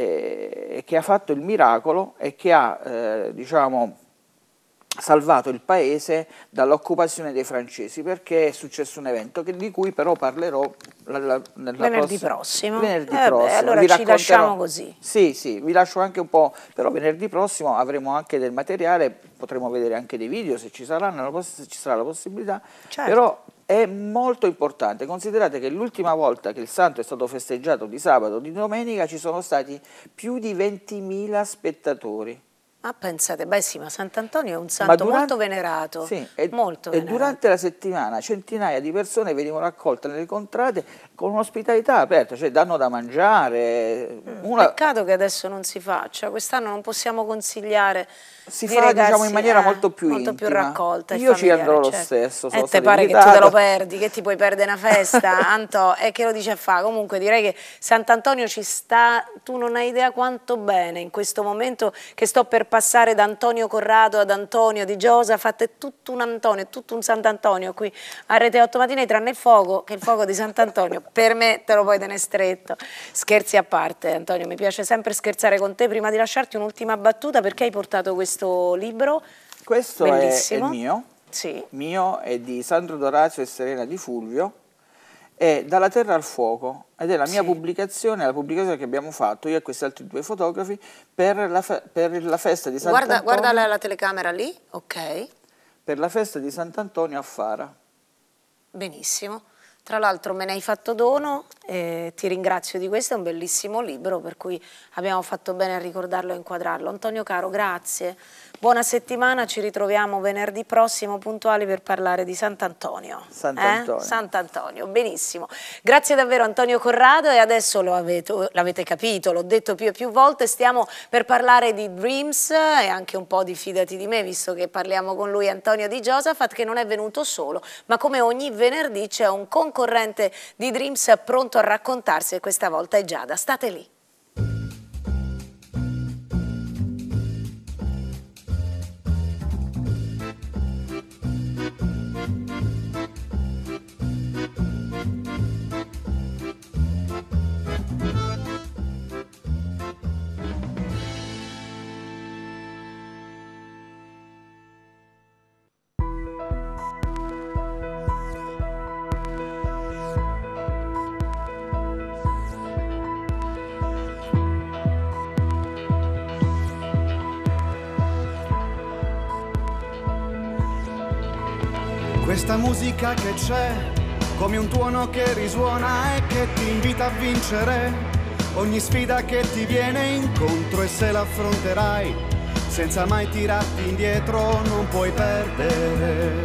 eh, che ha fatto il miracolo e che ha eh, diciamo, salvato il paese dall'occupazione dei francesi, perché è successo un evento che, di cui però parlerò la, la, nella venerdì prossima, prossimo. Venerdì eh prossimo. Beh, allora vi ci lasciamo così. Sì, sì, vi lascio anche un po', però venerdì prossimo avremo anche del materiale, potremo vedere anche dei video se ci saranno, se ci sarà la possibilità, certo. Però è molto importante, considerate che l'ultima volta che il santo è stato festeggiato di sabato o di domenica ci sono stati più di ventimila spettatori. Ma pensate, beh sì, ma Sant'Antonio è un santo durante, molto venerato, sì, e, molto e venerato. Durante la settimana centinaia di persone venivano raccolte nelle contrade con un'ospitalità aperta, cioè danno da mangiare. Mm, una... Peccato che adesso non si faccia, quest'anno non possiamo consigliare. Si fa ragazzi, diciamo in maniera eh, molto più molto intima. più raccolta. Io ci andrò certo. lo stesso. E eh, te pare che tu te lo perdi, che ti puoi perdere una festa, Anto, e che lo dice a fa. Comunque direi che Sant'Antonio ci sta, tu non hai idea quanto bene in questo momento che sto per passare da Antonio Corrado ad Antonio di Giosafat, è tutto un Antonio, è tutto un Sant'Antonio qui a Rete otto Mattine, tranne il fuoco, che il fuoco di Sant'Antonio, per me te lo puoi tenere stretto. Scherzi a parte, Antonio, mi piace sempre scherzare con te. Prima di lasciarti un'ultima battuta, perché hai portato questo libro? Questo bellissimo. È, è mio, sì. mio è di Sandro Dorazio e Serena Di Fulvio, è Dalla terra al fuoco, ed è la mia sì. pubblicazione, la pubblicazione che abbiamo fatto io e questi altri due fotografi per la, fe per la festa di Sant'Antonio. Guarda, guarda la, la telecamera lì, ok. Per la festa di Sant'Antonio a Fara. Benissimo. Tra l'altro me ne hai fatto dono, eh, ti ringrazio di questo, è un bellissimo libro per cui abbiamo fatto bene a ricordarlo e inquadrarlo. Antonio caro, grazie, buona settimana, ci ritroviamo venerdì prossimo puntuali per parlare di Sant'Antonio. Sant'Antonio. Eh? Sant'Antonio, benissimo. Grazie davvero Antonio Corrado e adesso lo avete, l'avete capito, l'ho detto più e più volte, stiamo per parlare di Dreams e anche un po' di Fidati di me, visto che parliamo con lui Antonio Di Giosafat, che non è venuto solo, ma come ogni venerdì c'è un concorrente di Dreams pronto a raccontarsi e questa volta è Giada. State lì. Questa musica che c'è, come un tuono che risuona e che ti invita a vincere ogni sfida che ti viene incontro, e se l'affronterai senza mai tirarti indietro non puoi perdere.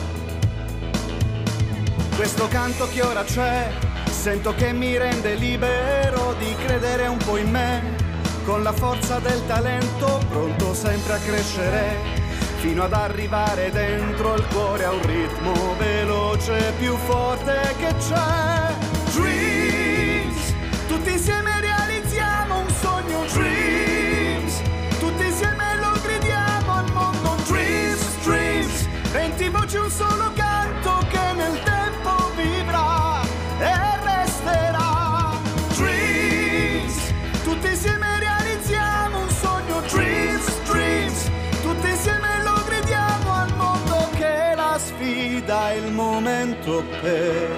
Questo canto che ora c'è, sento che mi rende libero di credere un po' in me, con la forza del talento pronto sempre a crescere, fino ad arrivare dentro il cuore a un ritmo veloce più forte che c'è. Dreams, tutti insieme realizziamo un sogno. Dreams, tutti insieme lo gridiamo al mondo. Dreams, dreams, venti voci un solo canto che nel tempo vivrà e resterà. Dreams, tutti insieme realizziamo un sogno. Dreams, dreams, tutti insieme lo gridiamo al mondo che la sfida è il momento per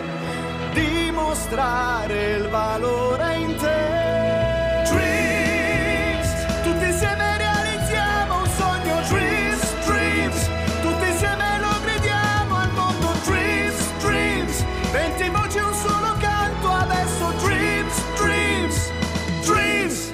dimostrare il valore in te. Dreams, tutti insieme realizziamo un sogno. Dreams, dreams, tutti insieme lo gridiamo al mondo. Dreams, dreams, venti voci un solo canto adesso. Dreams, dreams, dreams.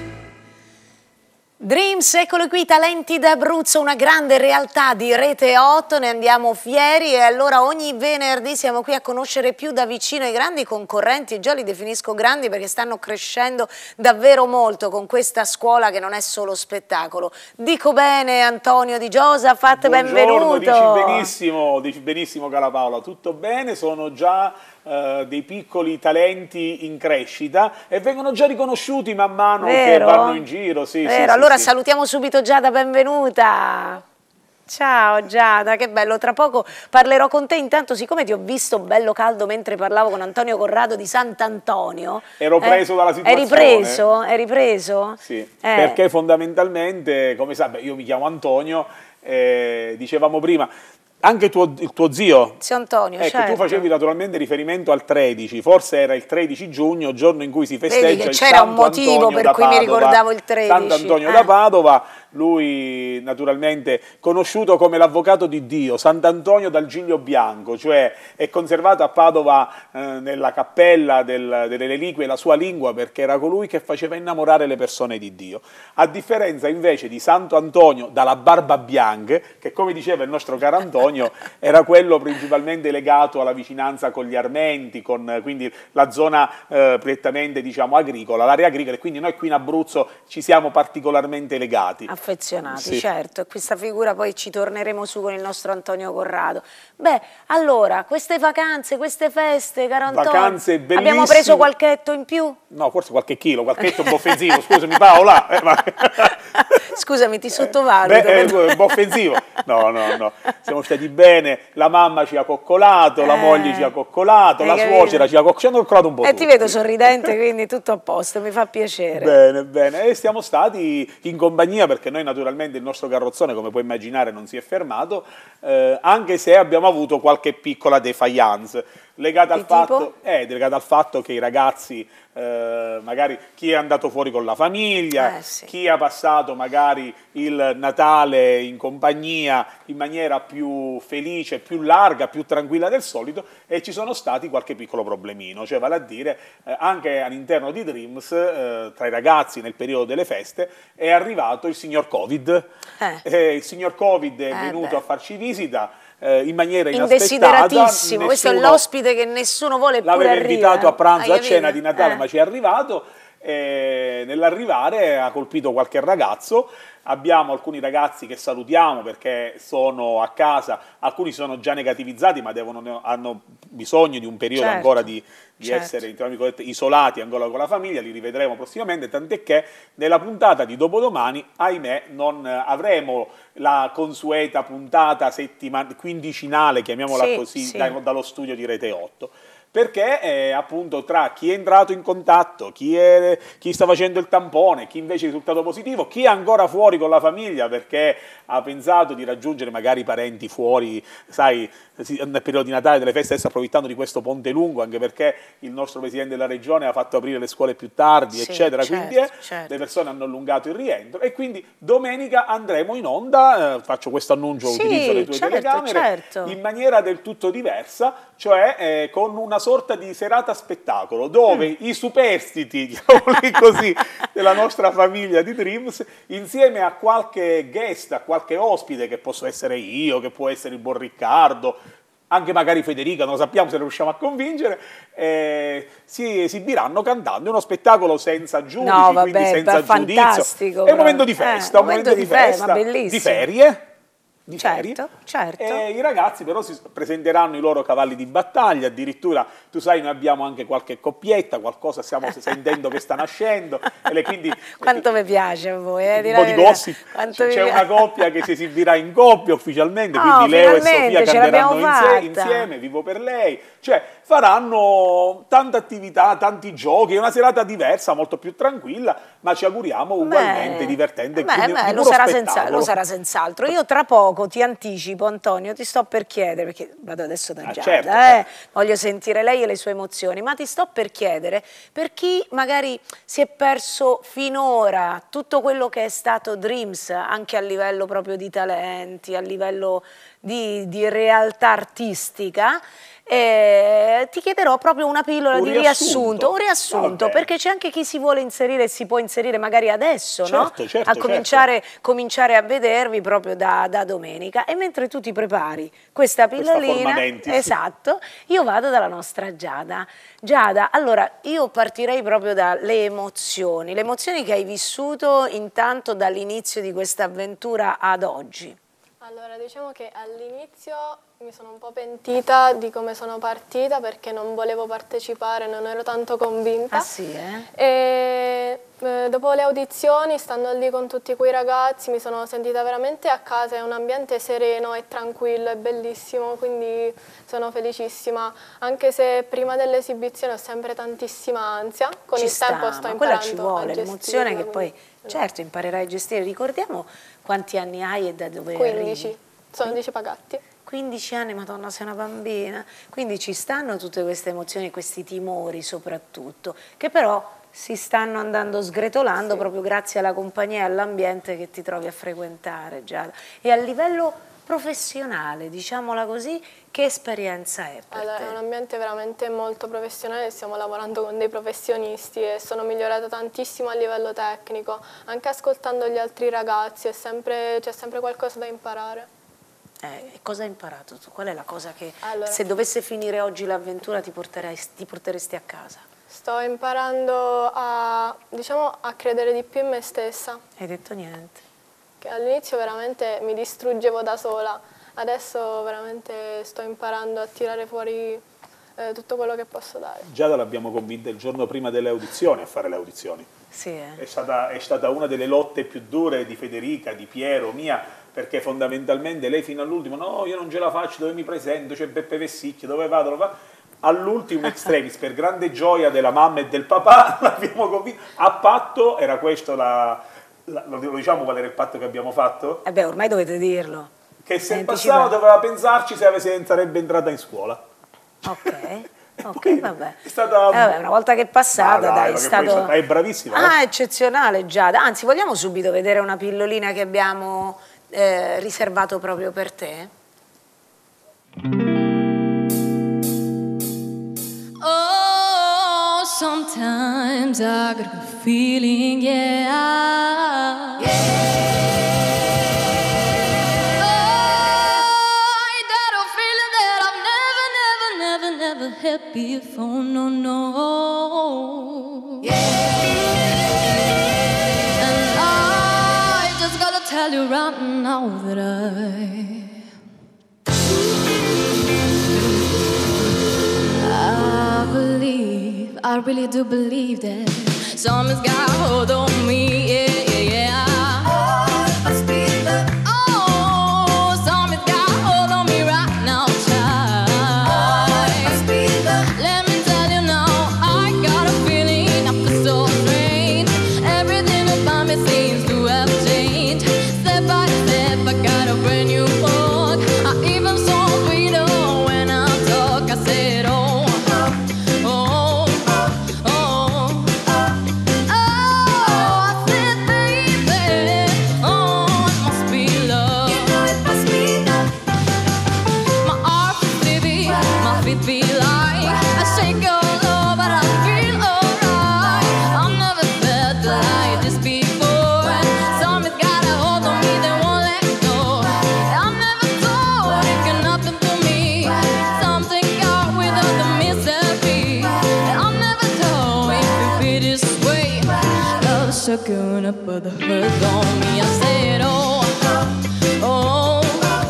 Dreams, eccolo qui, talenti d'Abruzzo, una grande realtà di Rete otto, ne andiamo fieri e allora ogni venerdì siamo qui a conoscere più da vicino i grandi concorrenti, già li definisco grandi perché stanno crescendo davvero molto con questa scuola che non è solo spettacolo. Dico bene, Antonio Di Giosafat, benvenuto. Dici benissimo, dici benissimo cara Paola, tutto bene, sono già Uh, dei piccoli talenti in crescita e vengono già riconosciuti man mano Vero? che vanno in giro. Sì, Vero, sì, allora sì, salutiamo subito Giada, benvenuta. Ciao Giada, che bello, tra poco parlerò con te, intanto siccome ti ho visto bello caldo mentre parlavo con Antonio Corrado di Sant'Antonio. Ero preso eh, dalla situazione. Eri preso? Eri preso? Sì, eh. perché fondamentalmente, come sai, io mi chiamo Antonio, eh, dicevamo prima, anche tuo, il tuo zio, Zio Antonio, ecco, certo. tu facevi naturalmente riferimento al tredici, forse era il tredici giugno, giorno in cui si festeggia il c'era un motivo Antonio per da cui mi Padova, ricordavo il tredici. Sant'Antonio eh. da Padova, lui naturalmente conosciuto come l'avvocato di Dio, Sant'Antonio dal Giglio Bianco, cioè è conservato a Padova eh, nella cappella del, delle reliquie la sua lingua perché era colui che faceva innamorare le persone di Dio. A differenza invece di Santo Antonio dalla barba bianca, che come diceva il nostro caro Antonio era quello principalmente legato alla vicinanza con gli armenti, con quindi la zona eh, prettamente diciamo agricola, l'area agricola, e quindi noi qui in Abruzzo ci siamo particolarmente legati. Affezionati, Sì. certo, e questa figura poi ci torneremo su con il nostro Antonio Corrado. Beh, allora, queste vacanze, queste feste, caro Antonio, Vacanze bellissime. abbiamo preso qualche etto in più? No, forse qualche chilo, qualche etto un po' offensivo, scusami Paola. Eh, ma... Scusami, ti sottovaluto. Beh, eh, un po' offensivo. No, no, no, siamo stati bene, la mamma ci ha coccolato, eh, la moglie ci ha coccolato, la capito? Suocera ci ha coccolato, ci hanno coccolato un po' E tutti. ti vedo sorridente, quindi tutto a posto, mi fa piacere. Bene, bene, e siamo stati in compagnia perché noi naturalmente il nostro carrozzone, come puoi immaginare, non si è fermato, eh, anche se abbiamo avuto qualche piccola defiance legata al, fatto, eh, legata al fatto che i ragazzi, eh, magari chi è andato fuori con la famiglia, eh, sì. chi ha passato magari il Natale in compagnia in maniera più felice, più larga, più tranquilla del solito, e ci sono stati qualche piccolo problemino, cioè vale a dire eh, anche all'interno di Dreams, eh, tra i ragazzi nel periodo delle feste, è arrivato il signor Covid, eh. Eh, il signor Covid è eh, venuto beh. a farci visita, Eh, in maniera inaspettata. Indesideratissimo, nessuno, questo è l'ospite che nessuno vuole, eppure l'aveva arriva. invitato a pranzo, Hai a cena capito? di Natale, eh. ma ci è arrivato. E nell'arrivare ha colpito qualche ragazzo. Abbiamo alcuni ragazzi che salutiamo perché sono a casa, alcuni sono già negativizzati ma devono, hanno bisogno di un periodo certo, ancora di, di certo. essere tra virgolette, isolati ancora con la famiglia, li rivedremo prossimamente, tant'è che nella puntata di dopodomani, ahimè, non avremo la consueta puntata settiman- quindicinale, chiamiamola sì, così, sì. da, dallo studio di Rete otto. Perché eh, appunto tra chi è entrato in contatto, chi, è, chi sta facendo il tampone, chi invece è risultato positivo, chi è ancora fuori con la famiglia perché ha pensato di raggiungere magari parenti fuori, sai, nel periodo di Natale, delle feste, adesso approfittando di questo ponte lungo, anche perché il nostro Presidente della Regione ha fatto aprire le scuole più tardi, sì, eccetera, certo, quindi eh, certo. le persone hanno allungato il rientro e quindi domenica andremo in onda, eh, faccio questo annuncio, sì, utilizzo le tue certo, telecamere, certo. in maniera del tutto diversa, cioè eh, con una sorta di serata spettacolo dove mm. i superstiti, diciamoli così, della nostra famiglia di Dreams, insieme a qualche guest, a qualche ospite, che posso essere io, che può essere il buon Riccardo, anche magari Federica, non lo sappiamo se riusciamo a convincere, eh, si esibiranno cantando. È uno spettacolo senza giudici, no, vabbè, quindi senza giudizio. Fantastico, è un momento di festa, eh, un momento, momento di, di festa, bellissimo. di ferie. di certo, ferie, certo. E i ragazzi però si presenteranno i loro cavalli di battaglia, addirittura tu sai noi abbiamo anche qualche coppietta, qualcosa stiamo sentendo che sta nascendo, e le, quindi quanto mi piace a voi, eh, un po' di gossip, c'è una coppia che si esibirà in coppia ufficialmente, quindi oh, Leo e Sofia canteranno insie insieme, Vivo per lei, cioè faranno tante attività, tanti giochi, una serata diversa, molto più tranquilla, ma ci auguriamo ugualmente beh, divertente. Beh, quindi beh, di lo, puro sarà senza, spettacolo. lo sarà senz'altro. Io tra poco ti anticipo, Antonio, ti sto per chiedere, perché vado adesso da Ah, Giada, certo, eh, voglio sentire lei e le sue emozioni, ma ti sto per chiedere, per chi magari si è perso finora tutto quello che è stato Dreams, anche a livello proprio di talenti, a livello di, di realtà artistica, Eh, ti chiederò proprio una pillola un di riassunto, riassunto, un riassunto, perché c'è anche chi si vuole inserire e si può inserire magari adesso, certo, no? certo, a cominciare, certo. cominciare a vedervi proprio da, da domenica, e mentre tu ti prepari questa pillolina, esatto, io vado dalla nostra Giada. Giada, allora io partirei proprio dalle emozioni, le emozioni che hai vissuto intanto dall'inizio di questa avventura ad oggi. Allora, diciamo che all'inizio mi sono un po' pentita di come sono partita, perché non volevo partecipare, non ero tanto convinta. Ah sì, eh? E eh, dopo le audizioni, stando lì con tutti quei ragazzi, mi sono sentita veramente a casa, è un ambiente sereno e tranquillo, è bellissimo, quindi sono felicissima. Anche se prima dell'esibizione ho sempre tantissima ansia, con ci il sta, tempo sto ma quella imparando ci vuole, l'emozione che poi, quindi... certo, imparerai a gestire. Ricordiamo quanti anni hai e da dove quindici, arrivi. sono dieci pagati. quindici anni, madonna, sei una bambina, quindi ci stanno tutte queste emozioni, questi timori soprattutto, che però si stanno andando sgretolando sì. proprio grazie alla compagnia e all'ambiente che ti trovi a frequentare, Giada. E a livello professionale, diciamola così, che esperienza è per allora, te? È un ambiente veramente molto professionale, stiamo lavorando con dei professionisti e sono migliorata tantissimo a livello tecnico, anche ascoltando gli altri ragazzi, c'è sempre, c'è sempre qualcosa da imparare. Eh, cosa hai imparato tu? Qual è la cosa che allora, se dovesse finire oggi l'avventura ti, ti porteresti a casa? Sto imparando a, diciamo, a credere di più in me stessa. Hai detto niente. Che all'inizio veramente mi distruggevo da sola, adesso veramente sto imparando a tirare fuori eh, tutto quello che posso dare. Giada l'abbiamo convinta il giorno prima delle audizioni a fare le audizioni. Sì, eh. È stata, è stata una delle lotte più dure di Federica, di Piero, mia, perché fondamentalmente lei fino all'ultimo, no, io non ce la faccio, dove mi presento, c'è Beppe Vessicchio, dove vado, dove vado. All'ultimo extremis, per grande gioia della mamma e del papà, l'abbiamo convinto, a patto, era questo la, la, lo diciamo qual era il patto che abbiamo fatto? Eh beh, ormai dovete dirlo. Che se passava doveva pensarci se avesse, sarebbe entrata in scuola. Ok. Ok, vabbè. È stata... eh, vabbè, una volta che è passata, dai, dai, dai, è stato... è bravissima. Ah, eh? eccezionale, Giada. Anzi, vogliamo subito vedere una pillolina che abbiamo eh, riservato proprio per te? Oh, sometimes I got a feeling, yeah, yeah. Happy before, no, no. Yeah. And I just gotta tell you right now that I I believe, I really do believe that someone's got a hold on me, yeah, yeah, yeah. Oh, it must be love. Oh, someone's got a hold on me right now, child. Let me tell you now, I got a feeling I feel so strange. Everything about me seems to have changed. Step by step, I got a brand new walk. I even saw sweeter when I talk. I said, oh, oh, oh, oh, oh. I said, baby, oh, it must be love. You know it must be love. My heart is baby, my feet be light. Shake all over, but I feel alright. I've never felt like this before. Something's got a hold on me, they won't let go. I never thought it could happen to me. Something got without the misery. I never thought it could be this way. Love sucking up, but the hurt on me. I said, oh, oh, oh.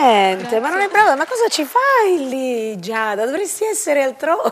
niente, ma non è brava, ma cosa ci fai lì, Giada? Dovresti essere altrove.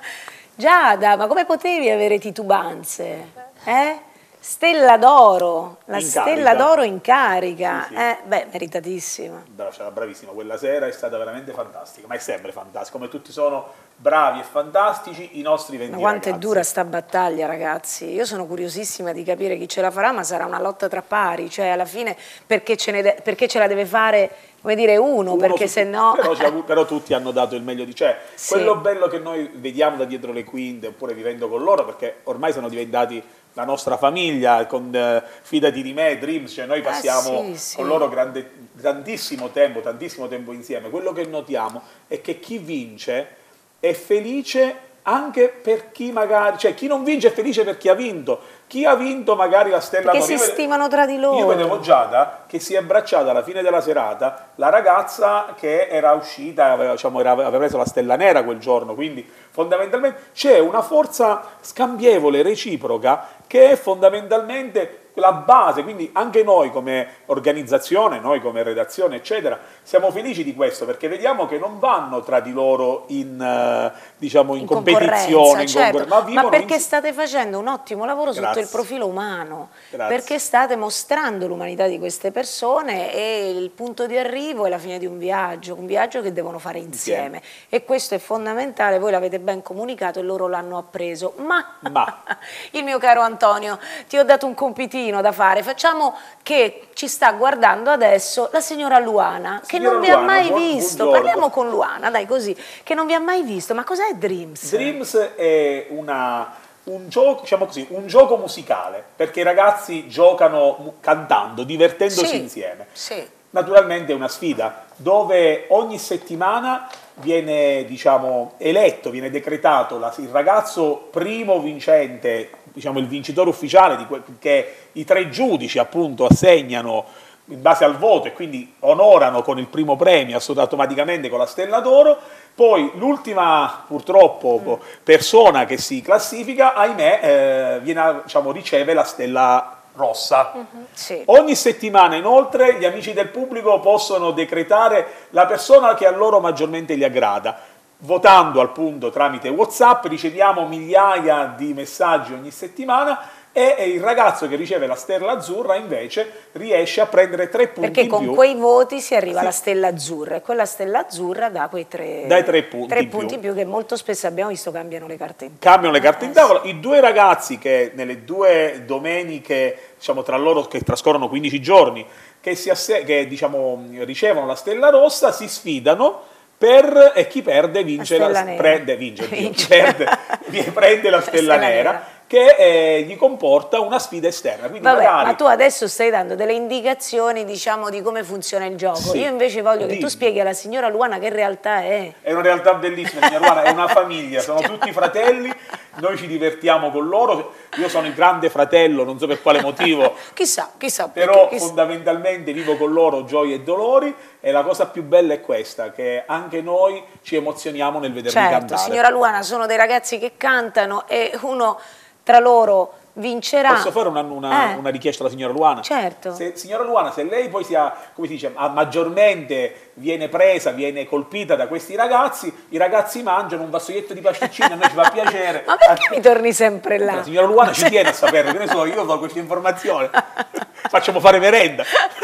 Giada, ma come potevi avere titubanze? Eh? Stella d'oro, la In stella carica. d'oro in carica, Sì, sì. Eh, beh, meritatissima. Brava, cioè, bravissima, quella sera è stata veramente fantastica, ma è sempre fantastica, come tutti sono bravi e fantastici i nostri venti Ma quanto ragazzi. è dura sta battaglia, ragazzi. Io sono curiosissima di capire chi ce la farà, ma sarà una lotta tra pari, cioè alla fine perché ce, ne de- perché ce la deve fare, come dire, uno, Uno perché su- se no... Però, ci ha avu- però tutti hanno dato il meglio di sé. Sì. Quello bello che noi vediamo da dietro le quinte, oppure vivendo con loro, perché ormai sono diventati la nostra famiglia, con eh, Fidati di me, Dreams, cioè noi passiamo sì, sì. con loro grande, tantissimo tempo, tantissimo tempo insieme. Quello che notiamo è che chi vince è felice anche per chi magari, cioè chi non vince è felice per chi ha vinto. Chi ha vinto magari la stella Perché d'oro. si Io vede- stimano tra di loro. Io vedevo Giada che si è abbracciata alla fine della serata la ragazza che era uscita, aveva, diciamo, era- aveva preso la stella nera quel giorno, quindi fondamentalmente c'è una forza scambievole, reciproca, che è fondamentalmente la base, quindi anche noi come organizzazione, noi come redazione, eccetera, siamo felici di questo perché vediamo che non vanno tra di loro in, eh, diciamo, in, In competizione, concorrenza, in certo. concorrenza, ma vivono ma perché in- state facendo un ottimo lavoro sotto Grazie. il profilo umano, Grazie. perché state mostrando l'umanità di queste persone e il punto di arrivo è la fine di un viaggio, un viaggio che devono fare insieme, e questo è fondamentale, voi l'avete ben comunicato e loro l'hanno appreso, ma, Ma. il mio caro Antonio, ti ho dato un compitino da fare, facciamo che ci sta guardando adesso la signora Luana, che Signora non vi ha Luana, mai buon- visto, buongiorno. parliamo con Luana, dai così, che non vi ha mai visto, ma cos'è Dreams? Dreams è una, un, gioco, diciamo così, un gioco musicale, perché i ragazzi giocano mu- cantando, divertendosi Sì, insieme. sì. Naturalmente è una sfida dove ogni settimana viene, diciamo, eletto, viene decretato la- il ragazzo primo vincente, diciamo il vincitore ufficiale, di que- che i tre giudici appunto assegnano in base al voto e quindi onorano con il primo premio assolut- automaticamente con la stella d'oro. Poi l'ultima purtroppo persona che si classifica, ahimè, eh, viene, a- diciamo, riceve la stella rossa. Sì. Ogni settimana inoltre gli amici del pubblico possono decretare la persona che a loro maggiormente gli aggrada. Votando appunto tramite WhatsApp riceviamo migliaia di messaggi ogni settimana e e il ragazzo che riceve la stella azzurra invece riesce a prendere tre punti Perché in con più. quei voti si arriva Sì. alla stella azzurra e quella stella azzurra dà quei tre, Dai tre punti tre in più. punti in più che molto spesso abbiamo visto cambiano le carte in Cambiano le carte in Eh, tavola. I due ragazzi che nelle due domeniche, diciamo tra loro che trascorrono quindici giorni, che, si asse- che diciamo, ricevono la stella rossa, si sfidano per, e chi perde vince La la, stella nera. prende, vince, oddio, chi Vince. perde, vi- prende la stella, stella nera, nera. che eh, gli comporta una sfida esterna. Quindi Vabbè, magari ma tu adesso stai dando delle indicazioni, diciamo, di come funziona il gioco. Sì. Io invece voglio che Dimmi. tu spieghi alla signora Luana che in realtà è. è una realtà bellissima, signora Luana, è una famiglia, sono tutti fratelli, noi ci divertiamo con loro, io sono il grande fratello, non so per quale motivo, Chissà, chissà però perché, chissà. fondamentalmente vivo con loro gioie e dolori e la cosa più bella è questa, che anche noi ci emozioniamo nel vederli Certo, cantare. signora Luana, sono dei ragazzi che cantano e uno tra loro vincerà. Posso fare una, una- Eh. una richiesta alla signora Luana? Certo. Se, signora Luana, se lei poi sia, come si dice, ha- maggiormente viene presa, viene colpita da questi ragazzi, i ragazzi mangiano un vassoietto di pasticcini, a noi ci fa piacere. Ma perché mi torni sempre là? La signora Luana ci tiene a sapere, che ne so, io do questa informazione, facciamo fare merenda.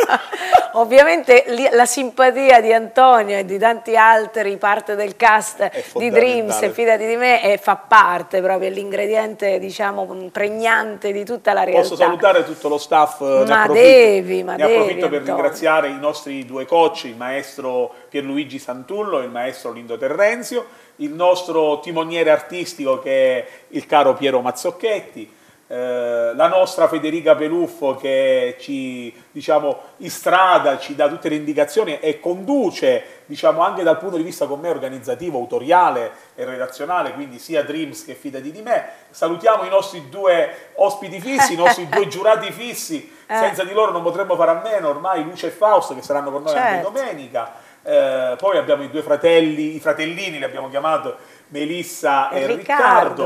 Ovviamente li- la simpatia di Antonio e di tanti altri, parte del cast di fondamentale. Dreams e Fidati di me, e fa parte proprio, è l'ingrediente, diciamo, pregnante di tutta la realtà. Posso salutare tutto lo staff, eh, ne Ma approfitto, devi, ma ne approfitto devi, per Antonio. ringraziare i nostri due coach, il maestro Pierluigi Santullo e il maestro Lindo Terrenzio, il nostro timoniere artistico che è il caro Piero Mazzocchetti, eh, la nostra Federica Peluffo che ci, diciamo, istrada, ci dà tutte le indicazioni e conduce, diciamo, anche dal punto di vista con me organizzativo, autoriale e redazionale, quindi sia Dreams che Fidati di me. Salutiamo i nostri due ospiti fissi, i nostri due giurati fissi, Eh. senza di loro non potremmo fare a meno, ormai Luce e Fausto che saranno con noi anche Certo. domenica. Eh, poi abbiamo i due fratelli, i fratellini li abbiamo chiamato Melissa e, E Riccardo. Riccardo.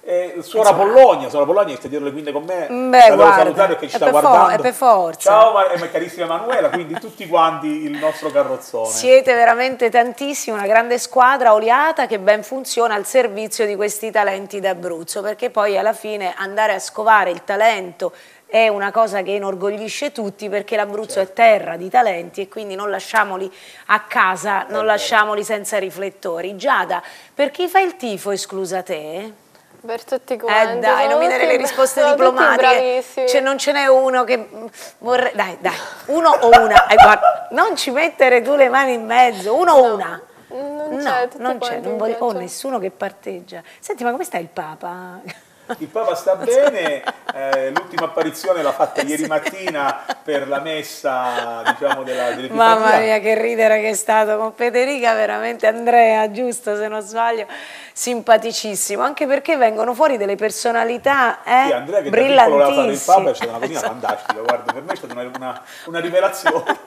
E suora Pollonia, suora Pollonia che sta dietro le quinte con me, Beh, la devo guarda, salutare perché ci è sta per for- guardando. è per forza. Ciao ma- eh, carissima Emanuela, quindi tutti quanti il nostro carrozzone. Siete veramente tantissimi, una grande squadra oliata che ben funziona al servizio di questi talenti d'Abruzzo, perché poi alla fine andare a scovare il talento è una cosa che inorgoglisce tutti, perché l'Abruzzo certo. è terra di talenti e quindi non lasciamoli a casa, non eh, lasciamoli senza riflettori. Giada, per chi fa il tifo, esclusa te? Per tutti quanti. Eh dai, non mi dare le risposte diplomatiche, cioè, non ce n'è uno che vorrei... Dai, dai, uno o una, eh, guarda, non ci mettere tu le mani in mezzo, uno o una. Non no, c'è, non c'è, non voglio... oh, nessuno che parteggia. Senti, ma come sta il Papa? Il Papa sta bene, eh, l'ultima apparizione l'ha fatta ieri mattina per la messa, diciamo, della, dell'Epifania. Mamma mia, che ridere che è stato con Federica, veramente Andrea, giusto se non sbaglio, simpaticissimo, anche perché vengono fuori delle personalità eh, sì, Andrea che brillantissime. da piccolo voleva fare il Papa, è stata una cosina fantastica, guarda, per me è stata una, una, una rivelazione.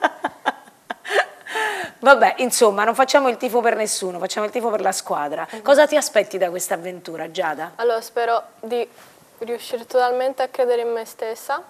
Vabbè, insomma, non facciamo il tifo per nessuno, facciamo il tifo per la squadra. Uh-huh. Cosa ti aspetti da questa avventura, Giada? Allora, spero di riuscire totalmente a credere in me stessa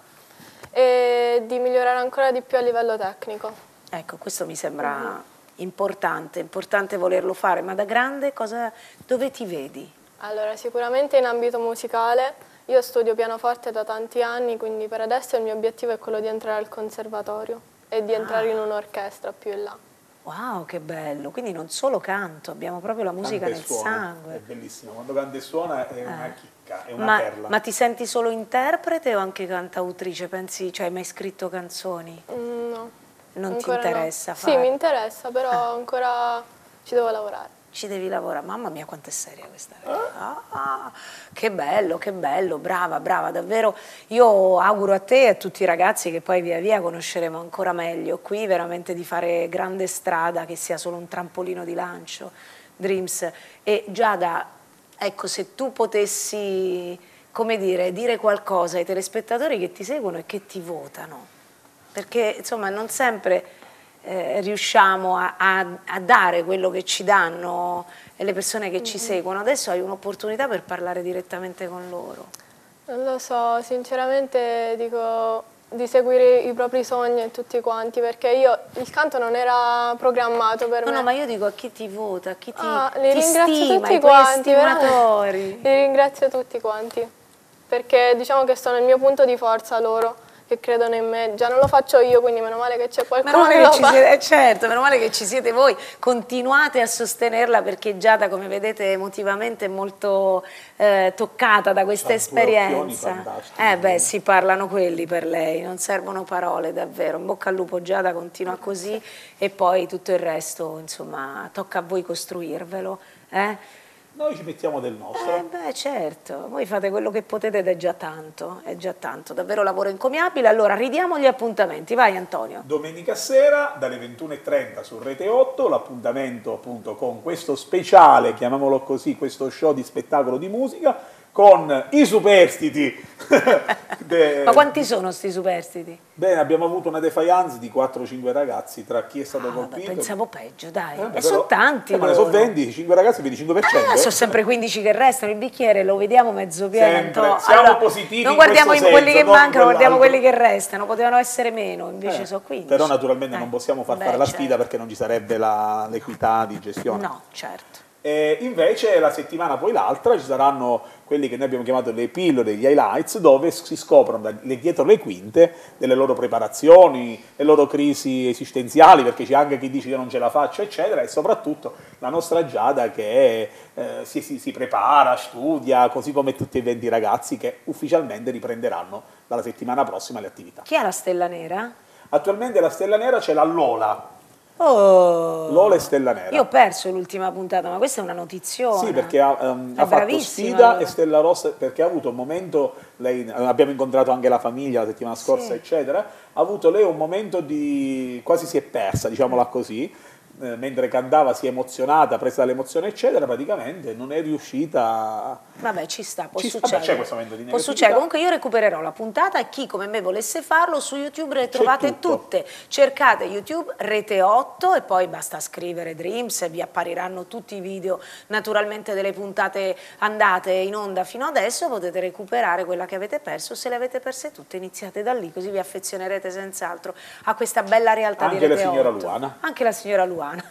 e di migliorare ancora di più a livello tecnico. Ecco, questo mi sembra uh-huh. importante, importante volerlo fare, ma da grande cosa, dove ti vedi? Allora, sicuramente in ambito musicale. Io studio pianoforte da tanti anni, quindi per adesso il mio obiettivo è quello di entrare al conservatorio e di entrare ah. in un'orchestra più in là. Wow, che bello, quindi non solo canto, abbiamo proprio la musica canta nel suona, sangue. È bellissimo, quando canta e suona è eh. una chicca, è una ma, perla. Ma ti senti solo interprete o anche cantautrice? Pensi, cioè hai mai scritto canzoni? Mm, no. Non ancora ti interessa no. fare? Sì, mi interessa, però ah. ancora ci devo lavorare. Ci devi lavorare, mamma mia quanto è seria questa ah, ah, che bello, che bello, brava, brava, davvero. Io auguro a te e a tutti i ragazzi che poi via via conosceremo ancora meglio qui, veramente di fare grande strada, che sia solo un trampolino di lancio, Dreams. E Giada, ecco, se tu potessi, come dire, dire qualcosa ai telespettatori che ti seguono e che ti votano, perché insomma non sempre... Eh, riusciamo a, a, a dare quello che ci danno le persone che mm-hmm. ci seguono. Adesso hai un'opportunità per parlare direttamente con loro. Non lo so, sinceramente dico di seguire i propri sogni e tutti quanti, perché io il canto non era programmato per no, me. No, ma io dico a chi ti vota, a chi ti, ah, li ti ringrazio stima, tutti i quanti, estimatori. Li ringrazio tutti quanti, perché diciamo che sono il mio punto di forza loro, che credono in me. Già non lo faccio io, quindi meno male che c'è qualcuno meno male che che lo ci fa. Siete, certo, meno male che ci siete voi. Continuate a sostenerla, perché Giada, come vedete, emotivamente è molto eh, toccata da questa esperienza. Eh beh, si parlano quelli per lei, non servono parole davvero. In bocca al lupo Giada, continua così e poi tutto il resto, insomma, tocca a voi costruirvelo. Eh? Noi ci mettiamo del nostro. Eh beh, certo, voi fate quello che potete ed è già tanto, è già tanto, davvero lavoro encomiabile. Allora, ridiamo gli appuntamenti, vai Antonio. Domenica sera dalle ventuno e trenta su Rete otto, l'appuntamento appunto con questo speciale, chiamiamolo così, questo show di spettacolo di musica, con i superstiti. De... Ma quanti sono sti superstiti? Bene, abbiamo avuto una defiance di quattro cinque ragazzi, tra chi è stato ah, colpito. Vabbè, pensavo peggio, dai. Eh, e però, sono tanti. Eh, ma ne sono venti, cinque ragazzi, venticinque per cento. Ah, sono sempre quindici che restano, il bicchiere lo vediamo mezzo pieno. Sempre. Siamo allora, positivi non guardiamo in quelli senso, che mancano, guardiamo quelli che altro. restano, potevano essere meno, invece eh, sono quindici. Però naturalmente eh. non possiamo far Beh, fare la certo. sfida perché non ci sarebbe l'equità di gestione. No, certo. E invece la settimana poi l'altra ci saranno quelli che noi abbiamo chiamato le pillole, gli highlights, dove si scoprono da, dietro le quinte delle loro preparazioni, le loro crisi esistenziali, perché c'è anche chi dice io non ce la faccio, eccetera, e soprattutto la nostra Giada che eh, si, si, si prepara, studia, così come tutti i venti ragazzi che ufficialmente riprenderanno dalla settimana prossima le attività. Chi è la Stella Nera? Attualmente la Stella Nera c'è la Lola. Oh, Lola e Stella Nera. Io ho perso l'ultima puntata, ma questa è una notiziona. Sì, perché ha, um, ha fatto sfida allora. E Stella Rossa, perché ha avuto un momento, lei, abbiamo incontrato anche la famiglia la settimana scorsa, sì. eccetera, ha avuto lei un momento di, quasi si è persa, diciamola così, eh, mentre cantava si è emozionata, presa dall'emozione eccetera, praticamente non è riuscita. Vabbè, ci sta, può Ci sta, succedere. c'è questo momento di Può negatività. succedere. Comunque io recupererò la puntata e chi come me volesse farlo su YouTube le trovate tutto. tutte. Cercate YouTube Rete otto e poi basta scrivere Dreams e vi appariranno tutti i video naturalmente delle puntate andate in onda fino adesso. Potete recuperare quella che avete perso. Se le avete perse tutte iniziate da lì, così vi affezionerete senz'altro a questa bella realtà Anche di Rete la signora otto. Luana. Anche la signora Luana.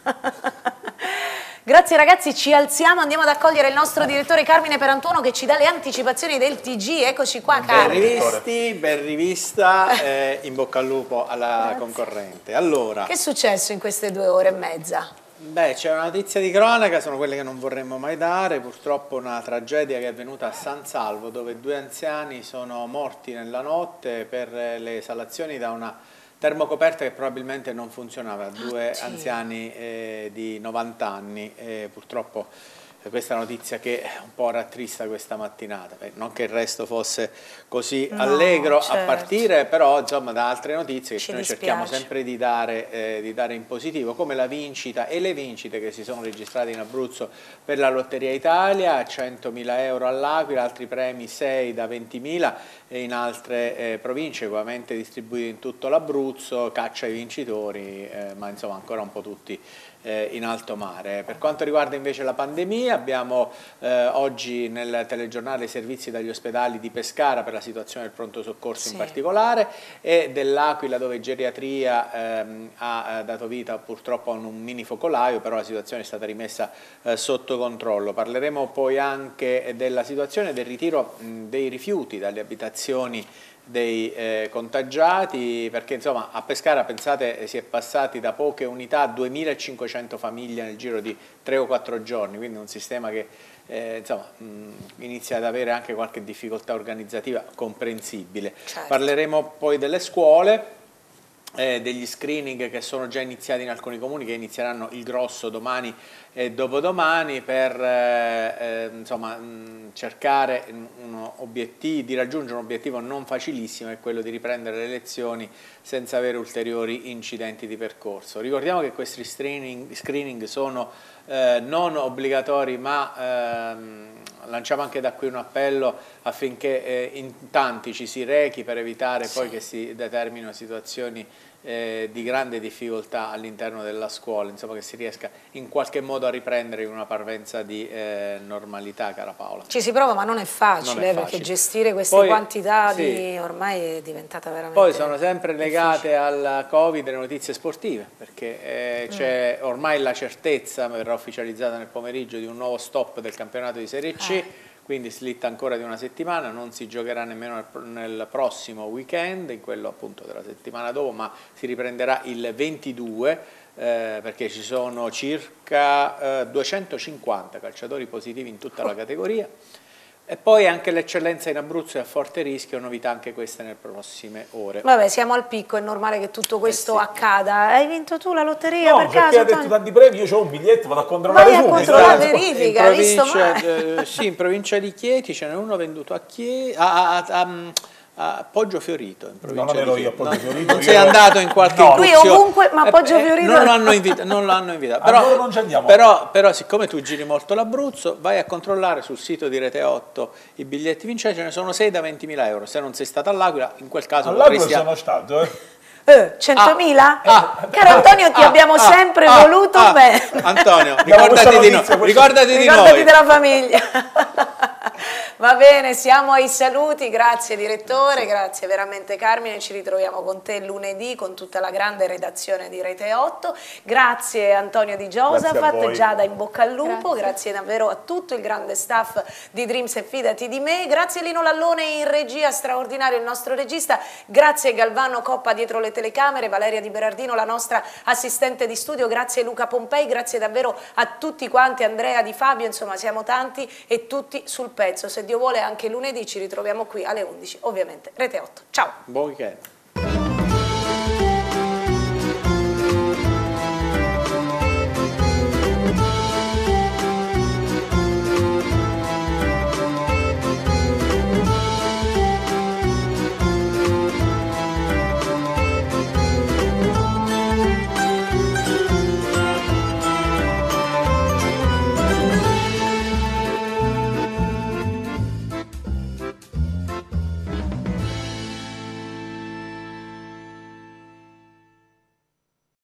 Grazie ragazzi, ci alziamo, andiamo ad accogliere il nostro direttore Carmine Perantuono che ci dà le anticipazioni del T G. Eccoci qua, Ben Carmine. rivisti, ben rivista, eh, in bocca al lupo alla concorrente. Allora, Che è successo in queste due ore e mezza? beh, c'è una notizia di cronaca, sono quelle che non vorremmo mai dare, purtroppo una tragedia che è avvenuta a San Salvo, dove due anziani sono morti nella notte per le esalazioni da una termocoperta che probabilmente non funzionava, due Oddio. anziani eh, di novanta anni, eh, purtroppo eh, questa è una notizia che un po' rattrista questa mattinata, Beh, non che il resto fosse così No, allegro certo. a partire però insomma da altre notizie che Ci noi dispiace. cerchiamo sempre di dare, eh, di dare in positivo, come la vincita e le vincite che si sono registrate in Abruzzo per la Lotteria Italia, centomila euro all'Aquila, altri premi sei da ventimila e in altre eh, province ugualmente distribuiti in tutto l'Abruzzo, caccia ai vincitori, eh, ma insomma ancora un po' tutti eh, in alto mare. Per quanto riguarda invece la pandemia, abbiamo eh, oggi nel telegiornale i servizi dagli ospedali di Pescara per la situazione del pronto soccorso Sì. in particolare e dell'Aquila dove geriatria ehm, ha eh, dato vita purtroppo a un mini focolaio, però la situazione è stata rimessa eh, sotto controllo. Parleremo poi anche della situazione del ritiro mh, dei rifiuti dalle abitazioni dei eh, contagiati, perché insomma a Pescara pensate si è passati da poche unità a duemilacinquecento famiglie nel giro di tre o quattro giorni, quindi un sistema che eh, insomma, mh, inizia ad avere anche qualche difficoltà organizzativa comprensibile. Certo. Parleremo poi delle scuole, eh, degli screening che sono già iniziati in alcuni comuni, che inizieranno il grosso domani e dopodomani per eh, eh, insomma, mh, cercare uno obiettivo, di raggiungere un obiettivo non facilissimo, è quello di riprendere le lezioni senza avere ulteriori incidenti di percorso. Ricordiamo che questi screening, screening sono eh, non obbligatori, ma ehm, lanciamo anche da qui un appello affinché eh, in tanti ci si rechi per evitare Sì. poi che si determinino situazioni eh, di grande difficoltà all'interno della scuola, insomma che si riesca in qualche modo a riprendere in una parvenza di eh, normalità, cara Paola. Ci si prova, ma non è facile, Non è eh, perché facile. gestire queste Poi, quantità sì. di ormai è diventata veramente Poi sono sempre legate difficile. al Covid le notizie sportive, perché eh, c'è ormai la certezza, verrà ufficializzata nel pomeriggio, di un nuovo stop del campionato di Serie C, Eh. quindi slitta ancora di una settimana, non si giocherà nemmeno nel, nel prossimo weekend, in quello appunto della settimana dopo, ma si riprenderà il ventidue, eh, perché ci sono circa eh, duecentocinquanta calciatori positivi in tutta la categoria. E poi anche l'eccellenza in Abruzzo è a forte rischio, novità anche queste nelle prossime ore. Vabbè, siamo al picco, è normale che tutto questo sì. accada. Hai vinto tu la lotteria No, per perché caso? ha detto Antonio? tanti premi, io ho un biglietto, vado a controllare Vai a subito. controllare, eh. verifica, in hai visto provincia, mai? eh, sì, in provincia di Chieti ce n'è uno venduto a, Chie- a, a, a, a Poggio Fiorito. In provincia No, non ero di io a Chieti. Poggio No, Fiorito, non io sei ero- andato in qualche No. Qui incursione? ovunque, ma a Poggio Eh, eh, Fiorito- non l'hanno invita- non l'hanno invitato. Però, Allora non ci andiamo. però, però siccome tu giri molto l'Abruzzo, vai a controllare sul sito di Rete otto i biglietti vincenti, ce ne sono sei da ventimila euro. Se non sei stato all'Aquila, in quel caso All'Aquila potresti... sono stato, eh. Eh, centomila? Ah, Caro Antonio, ti ah, abbiamo ah, sempre ah, voluto ah. bene. Antonio, Abbiamo ricordati questa di, no- notizia, questa- ricordati di Ricordati noi. della famiglia. Va bene, siamo ai saluti, grazie direttore, grazie veramente Carmine, ci ritroviamo con te lunedì con tutta la grande redazione di Rete otto, grazie Antonio Di Grazie a Giosafat, voi. Giada in bocca al lupo, grazie. Grazie. davvero a tutto il grande staff di Dreams e fidati di me, grazie Lino Lallone in regia, straordinario il nostro regista, grazie Galvano Coppa dietro le telecamere, Valeria Di Berardino la nostra assistente di studio, grazie Luca Pompei, grazie davvero a tutti quanti, Andrea Di Fabio, insomma siamo tanti e tutti sul pezzo, se Dio vuole anche lunedì ci ritroviamo qui alle undici, ovviamente Rete otto. Ciao! Buon weekend.